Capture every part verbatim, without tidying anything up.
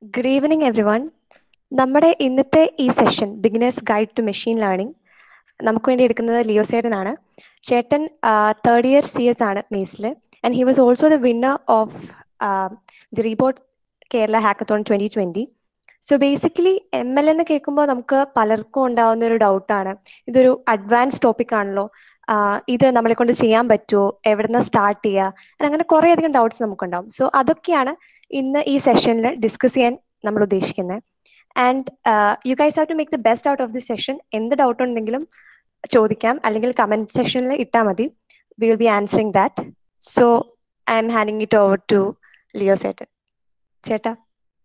Good evening, everyone. നമ്മുടെ ഇന്നത്തെ ഈ session beginner's guide to machine learning നമുക്ക് വേണ്ടി എടുക്കുന്നത് ലിയോ ചേട്ടനാണ്. ചേട്ടൻ തേർഡ് ഇയർ സി എസ് ആണ് മെയ്സിൽ, and he was also the winner of the reboot Kerala hackathon twenty twenty. So basically M L എന്ന് കേൾക്കുമ്പോൾ നമുക്ക് പലർക്കും ഉണ്ടാവുന്ന ഒരു ഡൗട്ടാണ്, ഇതൊരു അഡ്വാൻസ് ടോപ്പിക് ആണല്ലോ, ഇത് നമ്മളെ കൊണ്ട് ചെയ്യാൻ പറ്റുമോ, എവിടെ നിന്ന് സ്റ്റാർട്ട് ചെയ്യുക, അങ്ങനെ കുറേയധികം ഡൗട്ട്സ് നമുക്കുണ്ടാവും. സോ അതൊക്കെയാണ് ഇന്ന് ഈ സെഷനിൽ ഡിസ്കസ് ചെയ്യാൻ നമ്മൾ ഉദ്ദേശിക്കുന്നത്. And you guys have to make the best out of the session. എന്ത് ഡൗട്ട് ഉണ്ടെങ്കിലും ചോദിക്കാം, അല്ലെങ്കിൽ കമന്റ് സെക്ഷനിൽ ഇട്ടാൽ മതി. We will be answering that. So I'm handing it over to Leo ചേട്ടൻ. ചേട്ടാ.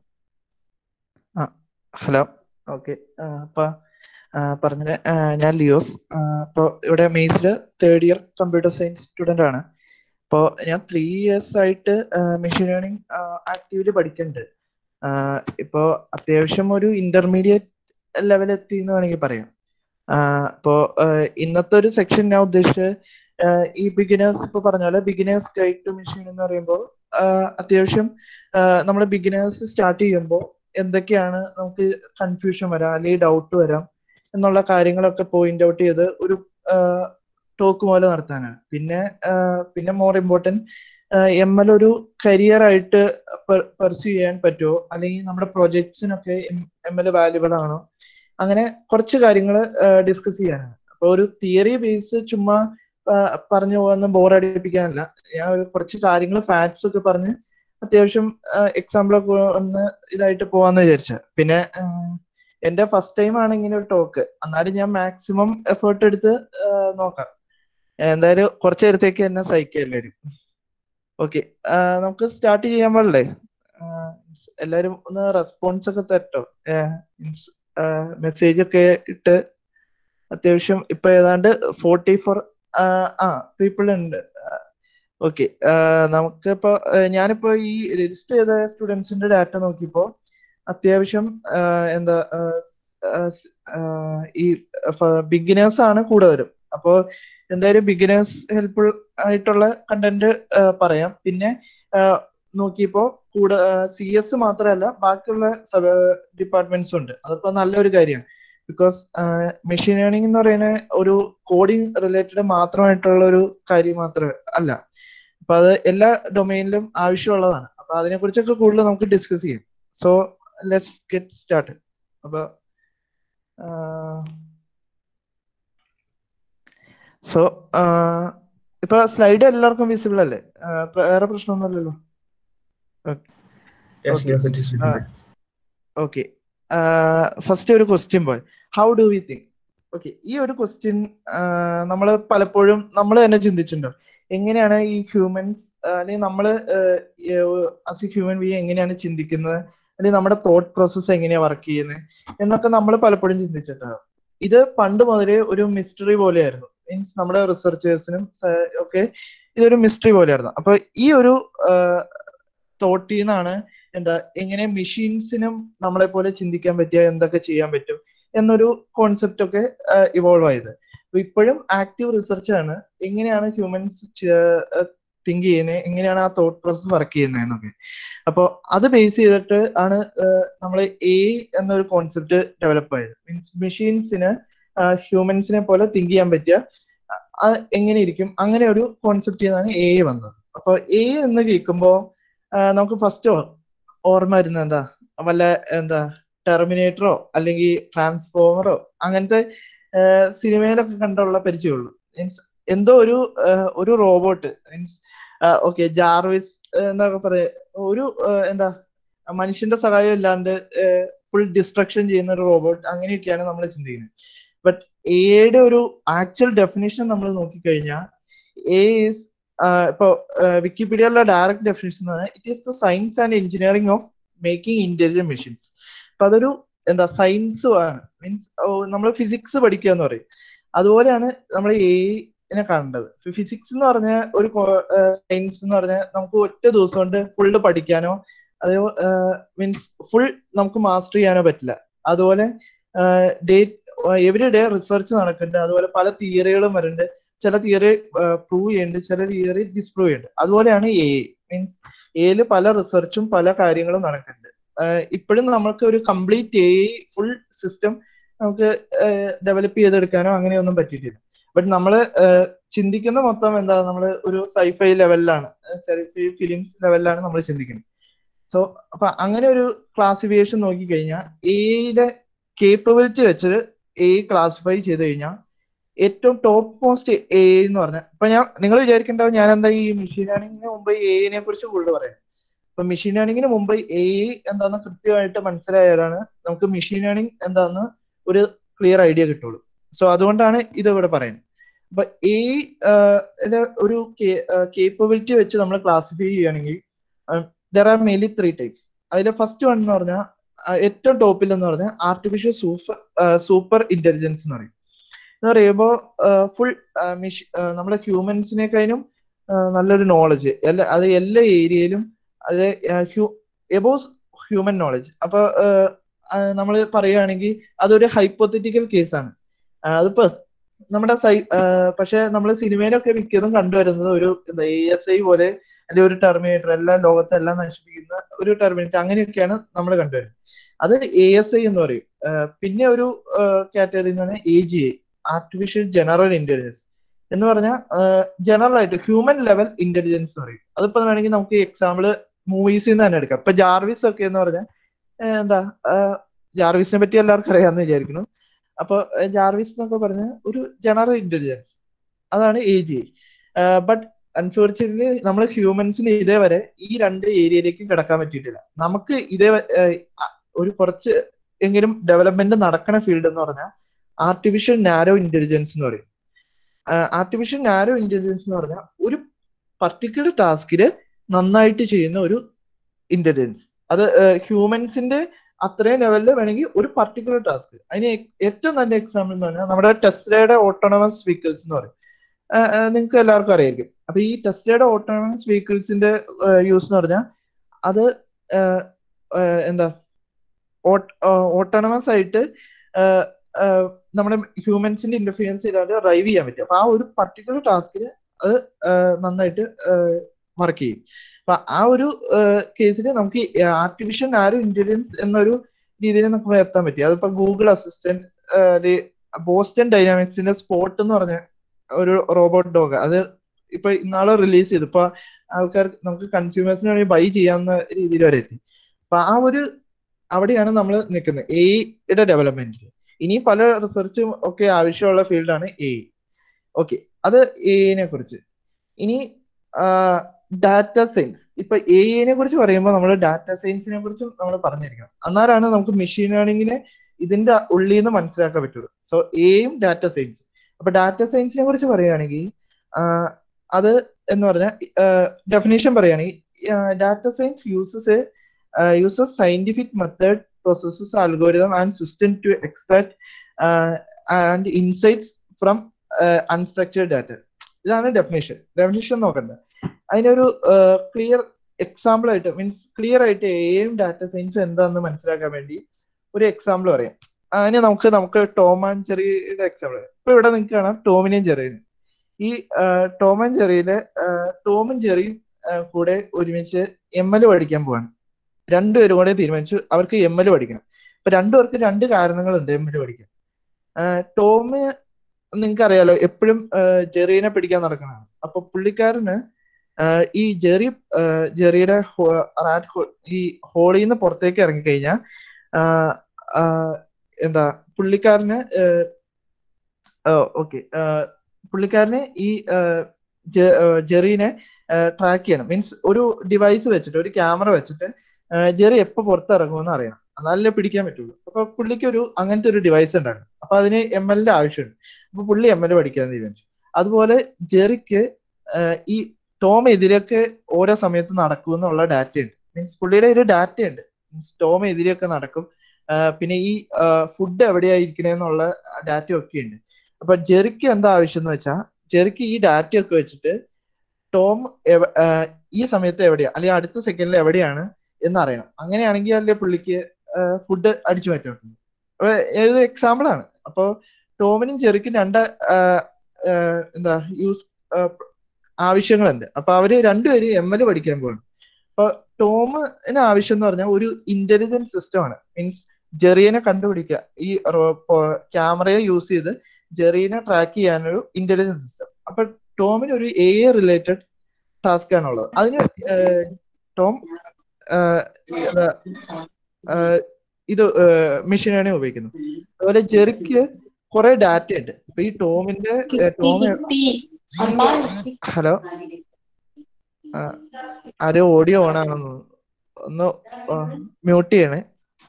ആ ഹലോ. ഓക്കെ, അപ്പോൾ പറഞ്ഞത് ഞാൻ ലിയോസ്. അപ്പോൾ ഇവിടെ മെയ്സിൽ third year computer science student ആണ്. അപ്പോൾ ഞാൻ ത്രീ ഇയേഴ്സ് ആയിട്ട് മെഷീൻ ലേണിംഗ് ആക്റ്റീവ്ലി പഠിക്കുന്നുണ്ട്. ഇപ്പോൾ അത്യാവശ്യം ഒരു ഇന്റർമീഡിയറ്റ് ലെവൽ എത്തി എന്ന് വേണമെങ്കിൽ പറയാം. അപ്പോൾ ഇന്നത്തെ ഒരു സെക്ഷൻ ഞാൻ ഉദ്ദേശിച്ചത് ഈ ബിഗിനേഴ്സ്, ഇപ്പോൾ പറഞ്ഞ പോലെ ബിഗിനേഴ്സ് ഗൈഡ് ടു മെഷീൻ എന്ന് പറയുമ്പോൾ അത്യാവശ്യം നമ്മൾ ബിഗിനേഴ്സ് സ്റ്റാർട്ട് ചെയ്യുമ്പോൾ എന്തൊക്കെയാണ് നമുക്ക് കൺഫ്യൂഷൻ വരാം അല്ലെങ്കിൽ ഡൗട്ട് വരാം എന്നുള്ള കാര്യങ്ങളൊക്കെ പോയിന്റ് ഔട്ട് ചെയ്ത് ഒരു ടോക്ക് പോലെ നടത്താനാണ്. പിന്നെ പിന്നെ മോർ ഇമ്പോർട്ടൻറ്റ്, എം എൽ ഒരു കരിയർ ആയിട്ട് പെർസ്യൂ ചെയ്യാൻ പറ്റുമോ, അല്ലെങ്കിൽ നമ്മുടെ പ്രൊജക്ട്സിനൊക്കെ എം എൽ വാല്യുബിൾ ആണോ, അങ്ങനെ കുറച്ച് കാര്യങ്ങൾ ഡിസ്കസ് ചെയ്യാനാണ്. അപ്പോൾ ഒരു തിയറി ബേസ് ചുമ്മാ പറഞ്ഞു പോകുന്ന ബോറടിപ്പിക്കാനല്ല, ഞാൻ ഒരു കുറച്ച് കാര്യങ്ങൾ ഫാക്ട്സ് ഒക്കെ പറഞ്ഞ് അത്യാവശ്യം എക്സാമ്പിളൊക്കെ ഒന്ന് ഇതായിട്ട് പോവാന്ന് വിചാരിച്ച. പിന്നെ എന്റെ ഫസ്റ്റ് ടൈം ആണ് ഇങ്ങനെ ഒരു ടോക്ക്, എന്നാലും ഞാൻ മാക്സിമം എഫേർട്ട് എടുത്ത് നോക്കാം. എന്തായാലും കുറച്ചു നേരത്തേക്ക് എന്നെ സഹിക്കുക എല്ലാവരും. ഓക്കെ, നമുക്ക് സ്റ്റാർട്ട് ചെയ്യാൻ പാടില്ലേ? എല്ലാവരും ഒന്ന് റെസ്പോൺസ് ഒക്കെ തരട്ടോ. മെസ്സേജ് ഒക്കെ ഇട്ട് അത്യാവശ്യം ഇപ്പൊ ഏതാണ്ട് ഫോർട്ടി ഫോർ ആ പീപ്പിൾ ഉണ്ട്. ഓക്കെ, നമുക്കിപ്പോ ഞാനിപ്പോ ഈ രജിസ്റ്റർ ചെയ്ത സ്റ്റുഡൻസിന്റെ ഡാറ്റ നോക്കിയപ്പോ അത്യാവശ്യം എന്താ ഈ ബിഗിനേഴ്സ് ആണ് കൂടുതലും. അപ്പോ എന്തായാലും ബിഗിനേഴ്സ് ഹെൽപ്ഫുൾ ആയിട്ടുള്ള കണ്ടന്റ് പറയാം. പിന്നെ നോക്കിയപ്പോ കൂടെ സി എസ് മാത്രമല്ല ബാക്കിയുള്ള ഡിപ്പാർട്ട്മെന്റ്സും ഉണ്ട്. അതിപ്പോ നല്ലൊരു കാര്യമാണ്. ബിക്കോസ് മെഷീൻ ലേണിംഗ് എന്ന് പറയുന്നത് ഒരു കോഡിങ് റിലേറ്റഡ് മാത്രമായിട്ടുള്ള ഒരു കാര്യം മാത്രമേ അല്ല. അപ്പൊ അത് എല്ലാ ഡൊമൈനിലും ആവശ്യമുള്ളതാണ്. അപ്പൊ അതിനെ കുറിച്ചൊക്കെ കൂടുതൽ നമുക്ക് ഡിസ്കസ് ചെയ്യാം. So let's get start. അപ്പൊ സോ ഇപ്പൊ സ്ലൈഡ് എല്ലാവർക്കും വിസിബിൾ അല്ലേ? വേറെ പ്രശ്നമൊന്നുമില്ലല്ലോ? ഓക്കെ, ഫസ്റ്റ് ഒരു ക്വസ്റ്റ്യൻ പോയി, how do we think? Okay, ഈ ഒരു ക്വസ്റ്റ്യൻ നമ്മൾ പലപ്പോഴും നമ്മൾ തന്നെ ചിന്തിച്ചിട്ടുണ്ടോ, എങ്ങനെയാണ് ഈ ഹ്യൂമൻസ് അല്ലെങ്കിൽ നമ്മൾ ആസ് എ ഹ്യൂമൻ ബീയിങ് എങ്ങനെയാണ് ചിന്തിക്കുന്നത്, അല്ലെങ്കിൽ നമ്മുടെ തോട്ട് പ്രോസസ് എങ്ങനെയാണ് വർക്ക് ചെയ്യുന്നത് എന്നൊക്കെ നമ്മൾ പലപ്പോഴും ചിന്തിച്ചിട്ടുണ്ടാവും. ഇത് പണ്ട് മുതലേ ഒരു മിസ്റ്ററി പോലെയായിരുന്നു. മീൻസ് നമ്മുടെ റിസർച്ചേഴ്സിനും ഒക്കെ ഇതൊരു മിസ്റ്ററി പോലെയായിരുന്നു. അപ്പൊ ഈ ഒരു തോട്ടിൽ നിന്നാണ് എന്താ എങ്ങനെ മെഷീൻസിനും നമ്മളെ പോലെ ചിന്തിക്കാൻ പറ്റിയ എന്തൊക്കെ ചെയ്യാൻ പറ്റും എന്നൊരു കോൺസെപ്റ്റ് ഒക്കെ ഇവോൾവ് ആയത്. ഇപ്പോഴും ആക്റ്റീവ് റിസർച്ച് ആണ്, എങ്ങനെയാണ് ഹ്യൂമൻസ് തിങ്ക് ചെയ്യുന്നത്, എങ്ങനെയാണ് ആ തോട്ട് പ്രോസസ് വർക്ക് ചെയ്യുന്നത് എന്നൊക്കെ. അപ്പോൾ അത് ബേസ് ചെയ്തിട്ട് ആണ് നമ്മൾ എ എന്നൊരു കോൺസെപ്റ്റ് ഡെവലപ്പ് ആയത്. മീൻസ് മെഷീൻസിന് ഹ്യൂമൻസിനെ പോലെ തിങ്ക് ചെയ്യാൻ പറ്റിയ എങ്ങനെ ഇരിക്കും, അങ്ങനെ ഒരു കോൺസെപ്റ്റ് ചെയ്താണ് എ വന്നത്. അപ്പൊ എ എന്ന് കേൾക്കുമ്പോൾ നമുക്ക് ഫസ്റ്റ് ഓർമ്മ വരുന്നത് എന്താ, വല്ല എന്താ ടെർമിനേറ്ററോ അല്ലെങ്കിൽ ട്രാൻസ്ഫോമറോ അങ്ങനത്തെ സിനിമയിലൊക്കെ കണ്ടുള്ള പരിചയമുള്ളൂ. മീൻസ് എന്തോ ഒരു ഒരു റോബോട്ട്, മീൻസ് ഓക്കെ ജാർവിസ് എന്നൊക്കെ പറയാ, ഒരു എന്താ മനുഷ്യന്റെ സഹായം ഇല്ലാണ്ട് ഫുൾ ഡിസ്ട്രക്ഷൻ ചെയ്യുന്ന ഒരു റോബോട്ട്, അങ്ങനെയൊക്കെയാണ് നമ്മൾ ചിന്തിക്കുന്നത്. ബട്ട് എയുടെ ഒരു ആക്ച്വൽ ഡെഫിനിഷൻ നമ്മൾ നോക്കിക്കഴിഞ്ഞാൽ എ ഈസ് ഇപ്പൊ വിക്കിപീഡിയയിലുള്ള ഡയറക്റ്റ് ഡെഫിനിഷൻ എന്ന് പറഞ്ഞാൽ it is the science and engineering of making intelligent machines. അപ്പൊ അതൊരു എന്താ സയൻസും ആണ്. മീൻസ് നമ്മൾ ഫിസിക്സ് പഠിക്കുക എന്ന് പറയും, അതുപോലെയാണ് നമ്മൾ എനെ കാണേണ്ടത്. ഫിസിക്സ് എന്ന് പറഞ്ഞ ഒരു സയൻസ് എന്ന് പറഞ്ഞാൽ നമുക്ക് ഒറ്റ ദിവസം കൊണ്ട് ഫുള്ള് പഠിക്കാനോ അതോ മീൻസ് ഫുൾ നമുക്ക് മാസ്റ്റർ ചെയ്യാനോ പറ്റില്ല. അതുപോലെ ഡേ എവറി ഡേ റിസർച്ച് നടക്കുന്നുണ്ട്, അതുപോലെ പല തിയറികളും വരുന്നുണ്ട്. ചില തിയറി പ്രൂവ് ചെയ്യുന്നുണ്ട്, ചില തിയറി ഡിസ്പ്രൂവ് ചെയ്യുന്നുണ്ട്. അതുപോലെയാണ് എ. മീൻസ് എയിൽ പല റിസർച്ചും പല കാര്യങ്ങളും നടക്കുന്നുണ്ട്. ഇപ്പോഴും നമുക്ക് ഒരു കംപ്ലീറ്റ് എ ഫുൾ സിസ്റ്റം നമുക്ക് ഡെവലപ്പ് ചെയ്തെടുക്കാനോ അങ്ങനെയൊന്നും പറ്റിയിട്ടില്ല. ബട്ട് നമ്മൾ ചിന്തിക്കുന്ന മൊത്തം എന്താ, നമ്മൾ ഒരു സൈഫൈ ലെവലിലാണ്, സൈഫൈ ഫിലിംസ് ലെവലിലാണ് നമ്മൾ ചിന്തിക്കുന്നത്. സോ അപ്പൊ അങ്ങനെ ഒരു ക്ലാസിഫിക്കേഷൻ നോക്കിക്കഴിഞ്ഞാൽ എയുടെ കേപ്പബിലിറ്റി വെച്ച് എ ക്ലാസിഫൈ ചെയ്ത് കഴിഞ്ഞാൽ ഏറ്റവും ടോപ്പ് മോസ്റ്റ് എ എന്ന് പറഞ്ഞാൽ, ഇപ്പൊ ഞാൻ നിങ്ങൾ വിചാരിക്കേണ്ടാവും ഞാൻ എന്താ ഈ മെഷീൻ ലേണിംഗിന് മുമ്പ് എനെ കുറിച്ച് കൂടുതൽ പറയാം. ഇപ്പൊ മെഷീൻ ലേണിംഗിന് മുമ്പ് എ എന്താന്ന് കൃത്യമായിട്ട് മനസ്സിലായാലാണ് നമുക്ക് മെഷീൻ ലേണിംഗ് എന്താന്ന് ഒരു ക്ലിയർ ഐഡിയ കിട്ടുള്ളൂ. സോ അതുകൊണ്ടാണ് ഇത് ഇവിടെ പറയുന്നത്. അപ്പൊ എ ഒരു കേപ്പബിലിറ്റി വെച്ച് നമ്മൾ ക്ലാസിഫൈ ചെയ്യുകയാണെങ്കിൽ there are mainly three types. അതിലെ ഫസ്റ്റ് വൺ എന്ന് പറഞ്ഞാൽ ഏറ്റവും ടോപ്പിൽ എന്ന് പറഞ്ഞാൽ ആർട്ടിഫിഷ്യൽ സൂപ്പർ സൂപ്പർ ഇന്റലിജൻസ് എന്ന് പറയും. എന്ന് പറയുമ്പോൾ ഫുൾ മിഷ് നമ്മുടെ ഹ്യൂമൻസിനെക്കാളും നല്ലൊരു നോളജ് എല്ലാ അത് എല്ലാ ഏരിയയിലും അത് എബോവ് ഹ്യൂമൻ നോളജ്. അപ്പൊ നമ്മൾ പറയുകയാണെങ്കിൽ അതൊരു ഹൈപ്പോത്തറ്റിക്കൽ കേസാണ്. അതിപ്പോ നമ്മുടെ സൈ പക്ഷെ നമ്മൾ സിനിമയിലൊക്കെ മിക്കതും കണ്ടുവരുന്നത് ഒരു എ എസ് ഐ പോലെ, അല്ലെങ്കിൽ ഒരു ടെർമിനേറ്റർ, എല്ലാം ലോകത്തെല്ലാം നശിപ്പിക്കുന്ന ഒരു ടെർമിനേറ്റർ, അങ്ങനെയൊക്കെയാണ് നമ്മൾ കണ്ടുവരുന്നത്. അത് എ എസ് ഐ എന്ന് പറയും. പിന്നെ ഒരു കാറ്റഗറി എന്ന് പറഞ്ഞാൽ A G I, artificial general intelligence എന്ന് പറഞ്ഞാൽ ജനറൽ ആയിട്ട് ഹ്യൂമൻ ലെവൽ ഇന്റലിജൻസ് എന്ന് പറയും. അതിപ്പോ വേണമെങ്കിൽ നമുക്ക് എക്സാമ്പിള് മൂവീസിൽ നിന്ന് തന്നെ എടുക്കാം. ഇപ്പൊ ജാർവിസ് ഒക്കെ എന്ന് പറഞ്ഞാൽ എന്താ, ജാർവിസിനെ പറ്റി എല്ലാവർക്കും അറിയാമെന്ന് വിചാരിക്കുന്നു. അപ്പൊ ജാർവിസ് എന്നൊക്കെ പറഞ്ഞ ഒരു ജനറൽ ഇന്റലിജൻസ്, അതാണ് A G I. But unfortunately നമ്മൾ ഹ്യൂമൻസിന് ഇതേവരെ ഈ രണ്ട് ഏരിയയിലേക്കും കിടക്കാൻ പറ്റിയിട്ടില്ല. നമുക്ക് ഇതേ ഒരു കുറച്ച് എങ്കിലും ഡെവലപ്മെന്റ് നടക്കണ ഫീൽഡ് എന്ന് പറഞ്ഞാൽ ആർട്ടിഫിഷ്യൽ നാരോ ഇന്റലിജൻസ് എന്ന് പറയും. ആർട്ടിഫിഷ്യൽ നാരോ ഇന്റലിജൻസ് എന്ന് പറഞ്ഞാൽ ഒരു പർട്ടിക്കുലർ ടാസ്കില് നന്നായിട്ട് ചെയ്യുന്ന ഒരു ഇന്റലിജൻസ്. അത് ഹ്യൂമൻസിന്റെ അത്രയും ലെവലിൽ വേണമെങ്കിൽ ഒരു പർട്ടിക്കുലർ ടാസ്ക്. അതിന് ഏറ്റവും നല്ല എക്സാമ്പിൾ എന്ന് പറഞ്ഞാൽ നമ്മുടെ ടെസ്ലയുടെ ഓട്ടോണമസ് വെഹിക്കിൾസ് എന്ന് പറയും. നിങ്ങൾക്ക് എല്ലാവർക്കും അറിയായിരിക്കും. അപ്പൊ ഈ ടെസ്ലയുടെ ഓട്ടോണമസ് വെഹിക്കിൾസിന്റെ യൂസ് എന്ന് പറഞ്ഞാൽ അത് എന്താ ഓട്ടോണമസ് ആയിട്ട് നമ്മുടെ ഹ്യൂമൻസിന്റെ ഇന്റർഫിയറൻസ് ചെയ്താൽ ഡ്രൈവ് ചെയ്യാൻ പറ്റും. അപ്പൊ ആ ഒരു പർട്ടിക്കുലർ ടാസ്കിന് അത് നന്നായിട്ട് വർക്ക് ചെയ്യും. അപ്പൊ ആ ഒരു കേസിൽ നമുക്ക് ആർട്ടിഫിഷ്യൽ നാരോ ഇന്റലിജൻസ് എന്നൊരു രീതിയിൽ നമുക്ക് വരുത്താൻ പറ്റി. അതിപ്പോ ഗൂഗിൾ അസിസ്റ്റന്റ്, ബോസ്റ്റൺ ഡൈനാമിക്സിന്റെ സ്പോട്ട് എന്ന് പറഞ്ഞ ഒരു റോബോട്ട് ഡോഗ്, അത് ഇപ്പൊ ഇന്നാളെ റിലീസ് ചെയ്തു. ഇപ്പൊ ആൾക്കാർ നമുക്ക് കൺസ്യൂമേഴ്സിന് വേണമെങ്കിൽ ബൈ ചെയ്യാവുന്ന രീതിയിൽ വരെ എത്തി. അപ്പൊ ആ ഒരു അവിടെയാണ് നമ്മൾ നിൽക്കുന്നത് എയുടെ ഡെവലപ്മെന്റിൽ. ഇനി പല റിസർച്ചും ഒക്കെ ആവശ്യമുള്ള ഫീൽഡാണ് എ. ഓക്കെ, അത് എനെ കുറിച്ച്. ഇനി ഡാറ്റ സയൻസ്. ഇപ്പൊ എനെ കുറിച്ച് പറയുമ്പോൾ നമ്മൾ ഡാറ്റ സയൻസിനെ കുറിച്ചും നമ്മൾ പറഞ്ഞിരിക്കണം. എന്നാലാണ് നമുക്ക് മെഷീൻ ലേണിംഗിനെ ഇതിന്റെ ഉള്ളിൽ നിന്ന് മനസ്സിലാക്കാൻ പറ്റുള്ളൂ. സോ എയും ഡാറ്റ സയൻസും. അപ്പൊ ഡാറ്റ സയൻസിനെ കുറിച്ച് പറയുകയാണെങ്കിൽ അത് എന്ന് പറഞ്ഞാൽ ഡെഫിനേഷൻ പറയുകയാണെങ്കിൽ data science uses uses scientific method, processes, algorithm and system to extract uh, and insights from uh, unstructured data. ഇതാണ് ഡെഫിനേഷൻ. ഡെഫിനേഷൻ നോക്കണ്ട, അതിനൊരു ക്ലിയർ എക്സാമ്പിൾ ആയിട്ട്, മീൻസ് ക്ലിയർ ആയിട്ട് എയും ഡാറ്റ സയൻസും എന്താണെന്ന് മനസ്സിലാക്കാൻ വേണ്ടി ഒരു എക്സാമ്പിൾ പറയാം. അതിന് നമുക്ക് നമുക്ക് ടോം ആൻഡ് ജെറിയുടെ എക്സാമ്പിൾ. ഇപ്പൊ ഇവിടെ നിങ്ങൾക്ക് കാണാം ടോമിനെയും ജെറിയും. ഈ ടോം ആൻഡ് ജെറിയിലെ ടോമും ജെറിയും കൂടെ ഒരുമിച്ച് എം എൽ പഠിക്കാൻ പോവാണ്. രണ്ടുപേരും കൂടെ തീരുമാനിച്ചു അവർക്ക് എം എൽ പഠിക്കണം. അപ്പൊ രണ്ടുപേർക്ക് രണ്ട് കാരണങ്ങളുണ്ട് എം എൽ പഠിക്കാൻ. ടോമ് നിങ്ങൾക്ക് അറിയാലോ എപ്പോഴും ജെറീനെ പിടിക്കാൻ നടക്കണതാണ്. അപ്പൊ പുള്ളിക്കാരന് ഈ ജെറി ജെറിയുടെ ഈ ഹോളിൽ നിന്ന് പുറത്തേക്ക് ഇറങ്ങിക്കഴിഞ്ഞാൽ എന്താ പുള്ളിക്കാരന് ഓക്കെ പുള്ളിക്കാരന് ഈ ജെറീനെ ട്രാക്ക് ചെയ്യണം. മീൻസ് ഒരു ഡിവൈസ് വെച്ചിട്ട്, ഒരു ക്യാമറ വെച്ചിട്ട് ജെറി എപ്പോ പുറത്തിറങ്ങുമെന്ന് അറിയണം, എന്നാലേ പിടിക്കാൻ പറ്റുള്ളൂ. അപ്പൊ പുള്ളിക്ക് ഒരു അങ്ങനത്തെ ഒരു ഡിവൈസ് ഉണ്ടാക്കണം. അപ്പൊ അതിന് എം എല്ലിന്റെ ആവശ്യമുണ്ട്. അപ്പൊ പുള്ളി എം എൽ പഠിക്കാൻ തീരുമാനിച്ചു. അതുപോലെ ജെറിക്ക് ഈ ടോം എതിരൊക്കെ ഓരോ സമയത്ത് നടക്കും എന്നുള്ള ഡാറ്റ ഉണ്ട്. മീൻസ് പുള്ളിയുടെ ഒരു ഡാറ്റ ഉണ്ട്. മീൻസ് ടോം എതിരൊക്കെ നടക്കും, പിന്നെ ഈ ഫുഡ് എവിടെയായിരിക്കണേന്നുള്ള ഡാറ്റ ഒക്കെ ഉണ്ട്. അപ്പൊ ജെറിക്ക് എന്താ ആവശ്യം എന്ന് വെച്ചാൽ ജെറിക്ക് ഈ ഡാറ്റ ഒക്കെ വെച്ചിട്ട് ടോം ഈ സമയത്ത് എവിടെയാ അല്ലെങ്കിൽ അടുത്ത സെക്കൻഡിൽ എവിടെയാണ് എന്നറിയണം. അങ്ങനെയാണെങ്കിൽ അല്ലേ പുള്ളിക്ക് ഫുഡ് അടിച്ചു മാറ്റാൻ പറ്റുള്ളൂ. അപ്പൊ ഏതൊരു എക്സാമ്പിൾ ആണ്. അപ്പൊ ടോമിനും ജെറിക്കും രണ്ട് എന്താ യൂസ് ആവശ്യങ്ങളുണ്ട്. അപ്പൊ അവര് രണ്ടുപേരും എം എൽ പഠിക്കാൻ പോകണം. അപ്പൊ ടോമിന് ആവശ്യം എന്ന് പറഞ്ഞാൽ ഒരു ഇന്റലിജന്റ് സിസ്റ്റം ആണ്. മീൻസ് ജെറിയനെ കണ്ടുപിടിക്കുക, ഈ ക്യാമറയെ യൂസ് ചെയ്ത് ജെറിയനെ ട്രാക്ക് ചെയ്യാനൊരു ഇന്റലിജന്റ് സിസ്റ്റം. അപ്പൊ ടോമിന് ഒരു എ റിലേറ്റഡ് ടാസ്ക് ആണുള്ളത്. അതിന് ടോം എന്താ ഇത് മെഷീൻ ലേണിംഗ് ഉപയോഗിക്കുന്നു. അതുപോലെ ജെറിക്ക് കുറെ ഡാറ്റ ഉണ്ട്. അപ്പൊ ഈ ടോമിന്റെ ടോം ഹലോ ആരോ ഓഡിയോ ഓൺ ആണെന്ന് ഒന്ന് മ്യൂട്ട് ചെയ്യണേ.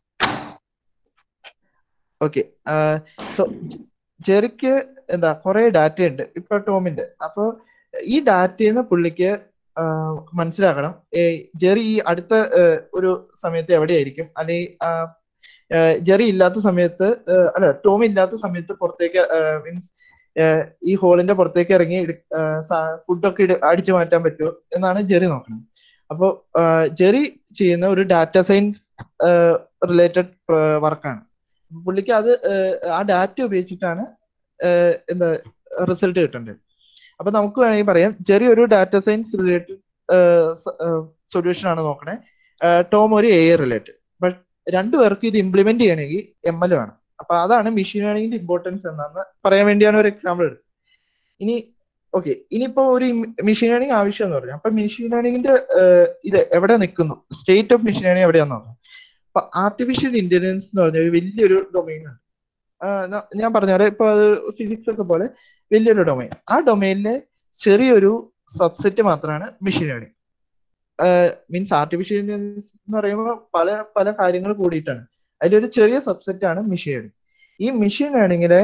ഓക്കെ, സോ ജെറിക്ക് എന്താ കുറെ ഡാറ്റ ഉണ്ട് ഇപ്പൊ ടോമിന്റെ. അപ്പൊ ഈ ഡാറ്റയിൽ നിന്ന് പുള്ളിക്ക് മനസ്സിലാക്കണം ജെറി ഈ അടുത്ത ഒരു സമയത്ത് എവിടെയായിരിക്കും, അല്ലെങ്കിൽ ജെറി ഇല്ലാത്ത സമയത്ത് അല്ല ടോം ഇല്ലാത്ത സമയത്ത് പുറത്തേക്ക് മീൻസ് ഈ ഹോളിന്റെ പുറത്തേക്ക് ഇറങ്ങി ഫുഡൊക്കെ അടിച്ചു മാറ്റാൻ പറ്റുമോ എന്നാണ് ജെറി നോക്കുന്നത്. അപ്പോ ജെറി ചെയ്യുന്ന ഒരു ഡാറ്റ സയൻസ് റിലേറ്റഡ് വർക്കാണ്. പുള്ളിക്ക് അത് ആ ഡാറ്റ ഉപയോഗിച്ചിട്ടാണ് എന്താ റിസൾട്ട് കിട്ടേണ്ടത്. അപ്പൊ നമുക്ക് വേണമെങ്കിൽ പറയാം ജെറി ഒരു ഡാറ്റ സയൻസ് റിലേറ്റഡ് സൊല്യൂഷൻ ആണ് നോക്കണേ, ടോം ഒരു എ റിലേറ്റഡ്. ബട്ട് രണ്ടുപേർക്ക് ഇത് ഇംപ്ലിമെന്റ് ചെയ്യണമെങ്കിൽ എം എൽ വേണം. അപ്പൊ അതാണ് മെഷീൻ ലേണിംഗിന്റെ ഇമ്പോർട്ടൻസ് എന്നാന്ന് പറയാൻ വേണ്ടിയാണ് ഒരു എക്സാമ്പിൾ എടുത്തത്. ഇനി ഓക്കെ, ഇനിയിപ്പോ ഒരു മെഷീൻ ലേണിംഗ് ആവശ്യം എന്ന് പറഞ്ഞു. അപ്പൊ മെഷീൻ ലേണിംഗിന്റെ ഇത് എവിടെ നിൽക്കുന്നു, സ്റ്റേറ്റ് ഓഫ് മെഷീൻ ലേണിംഗ് എവിടെയാന്ന് നോക്കാം. അപ്പൊ ആർട്ടിഫിഷ്യൽ ഇന്റലിജൻസ് എന്ന് പറഞ്ഞ വലിയൊരു ഡൊമൈനാണ്. ഞാൻ പറഞ്ഞ ഇപ്പൊ അത് ഫിസിക്സ് ഒക്കെ പോലെ വലിയൊരു ഡൊമൈൻ. ആ ഡൊമൈനിലെ ചെറിയൊരു സബ്സെറ്റ് മാത്രമാണ് machine learning. Means artificial intelligence എന്ന് പറയുമ്പോൾ പല പല കാര്യങ്ങൾ കൂടിയിട്ടാണ്. അതിലൊരു ചെറിയ സബ്സെറ്റ് ആണ് മെഷീൻ ലേണിംഗ്. ഈ മെഷീൻ ലേണിംഗിലെ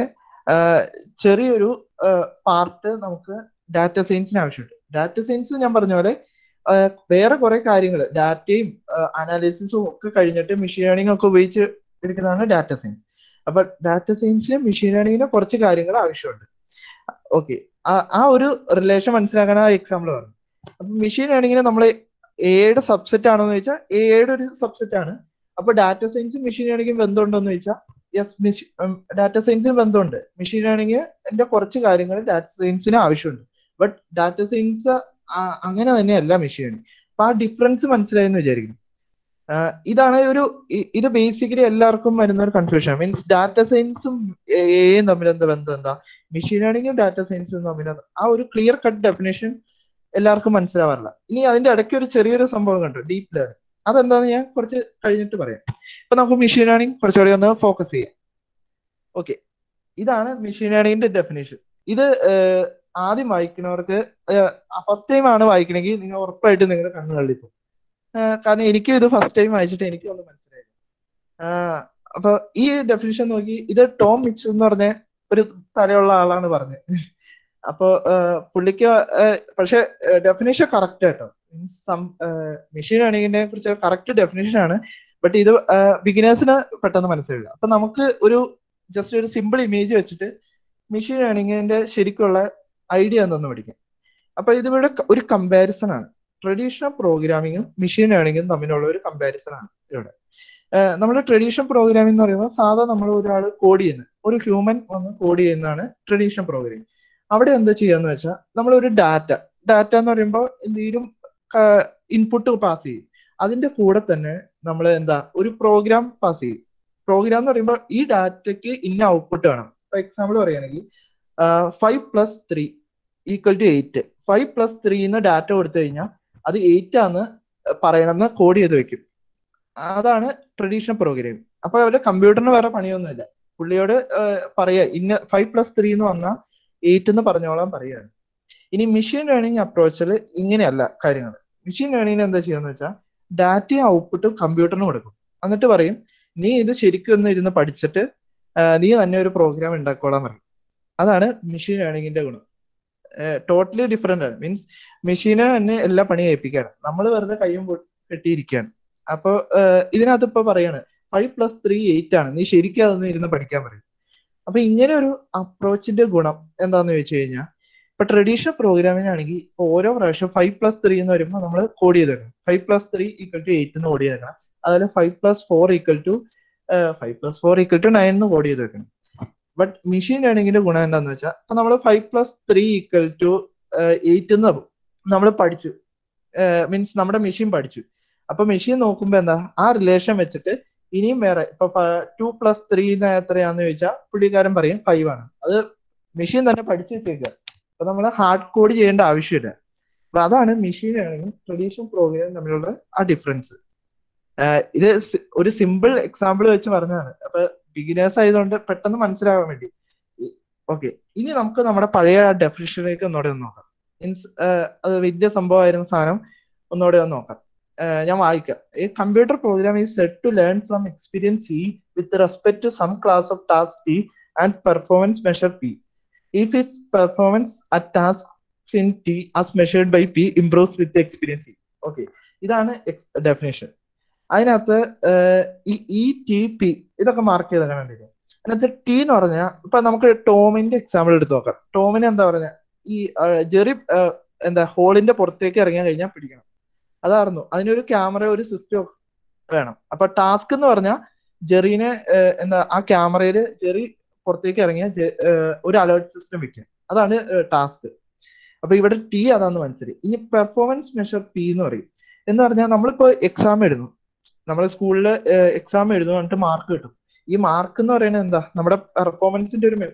ചെറിയൊരു പാർട്ട് നമുക്ക് ഡാറ്റ സയൻസിന് ആവശ്യമുണ്ട്. ഡാറ്റ സയൻസ് ഞാൻ പറഞ്ഞ പോലെ വേറെ കുറെ കാര്യങ്ങൾ ഡാറ്റയും അനാലിസിസും ഒക്കെ കഴിഞ്ഞിട്ട് മെഷീൻ ലേണിംഗ് ഒക്കെ ഉപയോഗിച്ച് എടുക്കുന്നതാണ് ഡാറ്റ സയൻസ്. അപ്പൊ ഡാറ്റ സയൻസിന് മെഷീൻ ലേണിംഗിന് കുറച്ച് കാര്യങ്ങൾ ആവശ്യമുണ്ട്. ഓക്കെ, ആ ഒരു റിലേഷൻ മനസ്സിലാക്കാൻ ആ എക്സാമ്പിൾ പറഞ്ഞു. അപ്പൊ മെഷീൻ ലേണിംഗിന് നമ്മൾ എയുടെ സബ്സെറ്റ് ആണോ എന്ന് ചോദിച്ചാൽ എയുടെ ഒരു സബ്സെറ്റ് ആണ്. അപ്പൊ ഡാറ്റ സയൻസും മെഷീൻ ലേണിംഗും ബന്ധമുണ്ടോ എന്ന് ചോദിച്ചാൽ യെസ്, ഡാറ്റ സയൻസിന് ബന്ധമുണ്ട്. മെഷീൻ ലേണിംഗിന്റെ കുറച്ച് കാര്യങ്ങൾ ഡാറ്റ സയൻസിന് ആവശ്യമുണ്ട്. ബട്ട് ഡാറ്റ സയൻസ് അങ്ങനെ തന്നെയല്ല മെഷീൻ ലേണിംഗ്. അപ്പൊ ആ ഡിഫറൻസ് മനസ്സിലായെന്ന് വിചാരിക്കുന്നു. ഇതാണ് ഒരു ഇത് ബേസിക്കലി എല്ലാവർക്കും വരുന്ന ഒരു കൺഫ്യൂഷൻ. മീൻസ് ഡാറ്റ സയൻസും എയും തമ്മിൽ എന്താ ബന്ധം, എന്താ മെഷീൻ ലേണിംഗും ഡാറ്റ സയൻസും തമ്മിൽ ആ ഒരു ക്ലിയർ കട്ട് ഡെഫിനേഷൻ എല്ലാവർക്കും മനസ്സിലാവാറില്ല. ഇനി അതിന്റെ ഇടയ്ക്ക് ഒരു ചെറിയൊരു സംഭവം കണ്ടു, ഡീപ്പ് ലേണിംഗ്. അതെന്താന്ന് ഞാൻ കുറച്ച് കഴിഞ്ഞിട്ട് പറയാം. ഇപ്പൊ നമുക്ക് മെഷീൻ ലേണിംഗ് കുറച്ചുകൂടി ഒന്ന് ഫോക്കസ് ചെയ്യാം. ഓക്കെ, ഇതാണ് മെഷീൻ ലേണിംഗിന്റെ ഡെഫിനേഷൻ. ഇത് ആദ്യം വായിക്കുന്നവർക്ക് ഫസ്റ്റ് ടൈം ആണ് വായിക്കണമെങ്കിൽ നിങ്ങൾ ഉറപ്പായിട്ട് നിങ്ങളുടെ കണ്ണു കള്ളിപ്പോ. കാരണം എനിക്കും ഇത് ഫസ്റ്റ് ടൈം വായിച്ചിട്ട് എനിക്കും ഒന്നും മനസ്സിലായില്ല. അപ്പൊ ഈ ഡെഫിനേഷൻ നോക്കി, ഇത് ടോം മിച്ചൽ എന്ന് പറഞ്ഞ ഒരു തലയുള്ള ആളാണ് പറഞ്ഞത്. അപ്പൊ പുള്ളിക്ക് പക്ഷെ ഡെഫിനേഷൻ കറക്റ്റ് ആട്ടോ. മീൻസ് മെഷീൻ ലേണിംഗിനെ കുറിച്ച് കറക്റ്റ് ഡെഫിനേഷൻ ആണ്. ബട്ട് ഇത് ബിഗിനേഴ്സിന് പെട്ടെന്ന് മനസ്സിലാവില്ല. അപ്പൊ നമുക്ക് ഒരു ജസ്റ്റ് ഒരു സിമ്പിൾ ഇമേജ് വെച്ചിട്ട് മെഷീൻ ലേണിംഗിന്റെ ശരിക്കുള്ള ഐഡിയ എന്തെന്ന് പഠിക്കാം. അപ്പൊ ഇതിവിടെ ഒരു കമ്പാരിസൺ ആണ്. ട്രഡീഷണൽ പ്രോഗ്രാമിങ്ങും മെഷീൻ ലേണിംഗും തമ്മിലുള്ള ഒരു കമ്പാരിസൺ ആണ് ഇവിടെ. നമ്മുടെ ട്രഡീഷണൽ പ്രോഗ്രാമിംഗ് എന്ന് പറയുമ്പോൾ സാധാരണ നമ്മൾ ഒരാൾ കോഡ് ചെയ്യുന്നത്, ഒരു ഹ്യൂമൻ വന്ന് കോഡ് ചെയ്യുന്നതാണ് ട്രഡീഷണൽ പ്രോഗ്രാമിംഗ്. അവിടെ എന്താ ചെയ്യാന്ന് വെച്ചാൽ നമ്മൾ ഒരു ഡാറ്റ ഡാറ്റ എന്ന് പറയുമ്പോൾ എന്തെങ്കിലും ഇൻപുട്ട് പാസ് ചെയ്യും. അതിന്റെ കൂടെ തന്നെ നമ്മൾ എന്താ ഒരു പ്രോഗ്രാം പാസ് ചെയ്യും. പ്രോഗ്രാം എന്ന് പറയുമ്പോൾ ഈ ഡാറ്റയ്ക്ക് ഇന്ന ഔട്ട്പുട്ട് വേണം. ഫോർ എക്സാമ്പിൾ പറയുകയാണെങ്കിൽ five plus three equal to eight. Five plus three എന്ന് ഡാറ്റ കൊടുത്തു കഴിഞ്ഞാൽ അത് എയ്റ്റ് ആന്ന് പറയണമെന്ന് കോഡ് ചെയ്ത് വെക്കും. അതാണ് ട്രഡീഷണൽ പ്രോഗ്രാമിംഗ്. അപ്പൊ അവരുടെ കമ്പ്യൂട്ടറിന് വേറെ പണിയൊന്നുമില്ല. പുള്ളിയോട് പറയാ ഇന്ന ഫൈവ് പ്ലസ് ത്രീ എന്ന് വന്നാൽ എയ്റ്റ് എന്ന് പറഞ്ഞോളാൻ പറയുകയാണ്. ഇനി മെഷീൻ ലേണിംഗ് അപ്രോച്ചിൽ ഇങ്ങനെയല്ല കാര്യങ്ങൾ. മെഷീൻ ലേണിംഗിന് എന്താ ചെയ്യാന്ന് വെച്ചാൽ ഡാറ്റയും ഔട്ട്പുട്ടും കമ്പ്യൂട്ടറിന് കൊടുക്കും. എന്നിട്ട് പറയും നീ ഇത് ശരിക്കും ഒന്ന് ഇരുന്ന് പഠിച്ചിട്ട് നീ തന്നെ ഒരു പ്രോഗ്രാം ഉണ്ടാക്കോളാൻ പറയും. അതാണ് മെഷീൻ ലേണിംഗിന്റെ ഗുണം. ടോട്ടലി ഡിഫറെന്റ് ആണ്. മീൻസ് മെഷീനെ തന്നെ എല്ലാ പണിയും ഏൽപ്പിക്കുകയാണ്, നമ്മൾ വെറുതെ കയ്യും കെട്ടിയിരിക്കുകയാണ്. അപ്പൊ ഇതിനകത്ത് ഇപ്പൊ പറയാണ് ഫൈവ് പ്ലസ് ത്രീ എയ്റ്റ് ആണ്, നീ ശരിക്കും അതൊന്ന് ഇരുന്ന് പഠിക്കാൻ പറയും. അപ്പൊ ഇങ്ങനെ ഒരു അപ്രോച്ചിന്റെ ഗുണം എന്താന്ന് ചോദിച്ചു കഴിഞ്ഞാൽ, ഇപ്പൊ ട്രഡീഷണൽ പ്രോഗ്രാമിംഗ് ആണെങ്കിൽ ഓരോ പ്രാവശ്യം ഫൈവ് പ്ലസ് ത്രീ എന്ന് വരുമ്പോൾ നമ്മൾ കോഡ് ചെയ്ത് വെക്കണം. Five plus three equal to eight എന്ന് കോഡ് ചെയ്ത് വെക്കണം. അതുപോലെ five plus four equal to five plus four equal to nine എന്ന് കോഡ് ചെയ്ത് വെക്കണം. ബട്ട് മെഷീൻ ലേണിംഗിന്റെ ഗുണം എന്താന്ന് വെച്ചാൽ, ഇപ്പൊ നമ്മൾ five plus three equal to eight എന്ന് നമ്മൾ പഠിച്ചു, മീൻസ് നമ്മുടെ മെഷീൻ പഠിച്ചു. അപ്പൊ മെഷീൻ നോക്കുമ്പോ എന്താ ആ റിലേഷൻ വെച്ചിട്ട് ഇനിയും വേറെ ഇപ്പൊ ടു പ്ലസ് ത്രീ എത്രയാന്ന് ചോദിച്ചാൽ പുള്ളിക്കാരൻ പറയും ഫൈവ് ആണ്. അത് മെഷീൻ തന്നെ പഠിച്ചു വെച്ചേക്കുക. അപ്പൊ നമ്മൾ ഹാർഡ് കോഡ് ചെയ്യേണ്ട ആവശ്യമില്ല. അപ്പൊ അതാണ് മെഷീൻ ലേണിംഗും ട്രഡീഷണൽ പ്രോഗ്രാമിംഗ് തമ്മിലുള്ള ആ ഡിഫറൻസ്. ഇത് ഒരു സിമ്പിൾ എക്സാമ്പിൾ വെച്ച് പറഞ്ഞതാണ്. അപ്പൊ ബിഗിനേഴ്സ് ആയതുകൊണ്ട് പെട്ടെന്ന് മനസ്സിലാവാൻ വേണ്ടി. ഓക്കെ, ഇനി നമുക്ക് നമ്മുടെ പഴയ ഡെഫിനിഷനിലേക്ക് ഒന്നുകൂടെ ഒന്ന് നോക്കാം. മീൻസ് അത് വലിയ സംഭവമായിരുന്ന സാധനം ഒന്നുകൂടെ ഒന്ന് നോക്കാം. ഞാൻ വായിക്കാം. A computer program is said to learn from experience C with respect to some class of task T and performance measure P. If its performance at task in T as measured by P improves with experience C. Okay, ഇതാണ് definition. അതിനകത്ത് ഈ E T P ഇതൊക്കെ mark ചെയ്ത് കണ്ടില്ലേ? അതിനകത്ത് T എന്ന് പറഞ്ഞാൽ ഇപ്പൊ നമുക്ക് ടോമിന്റെ എക്സാമ്പിൾ എടുത്ത് നോക്കാം. ടോമിന് എന്താ പറഞ്ഞ ഈ ജെറി എന്താ ഹോളിന്റെ പുറത്തേക്ക് ഇറങ്ങാൻ കഴിഞ്ഞാൽ പിടിക്കണം. അതായിരുന്നു അതിനൊരു ക്യാമറ ഒരു സിസ്റ്റം വേണം. അപ്പൊ ടാസ്ക് എന്ന് പറഞ്ഞാൽ ജെറിനെ എന്താ ആ ക്യാമറയിൽ ജെറി പുറത്തേക്ക് ഇറങ്ങിയ ഒരു അലേർട്ട് സിസ്റ്റം വെക്കുക. അതാണ് ടാസ്ക്. അപ്പൊ ഇവിടെ ടി അതാന്ന് മനസ്സിലായി. ഇനി പെർഫോമൻസ് മെഷർ പി എന്ന് പറയും. എന്ന് പറഞ്ഞാൽ നമ്മളിപ്പോ എക്സാം എഴുതുന്നു, നമ്മൾ സ്കൂളിൽ എക്സാം എഴുതുന്നു, എന്നിട്ട് മാർക്ക് കിട്ടും. ഈ മാർക്ക് എന്ന് പറയുന്നത് എന്താ നമ്മുടെ പെർഫോമൻസിന്റെ ഒരു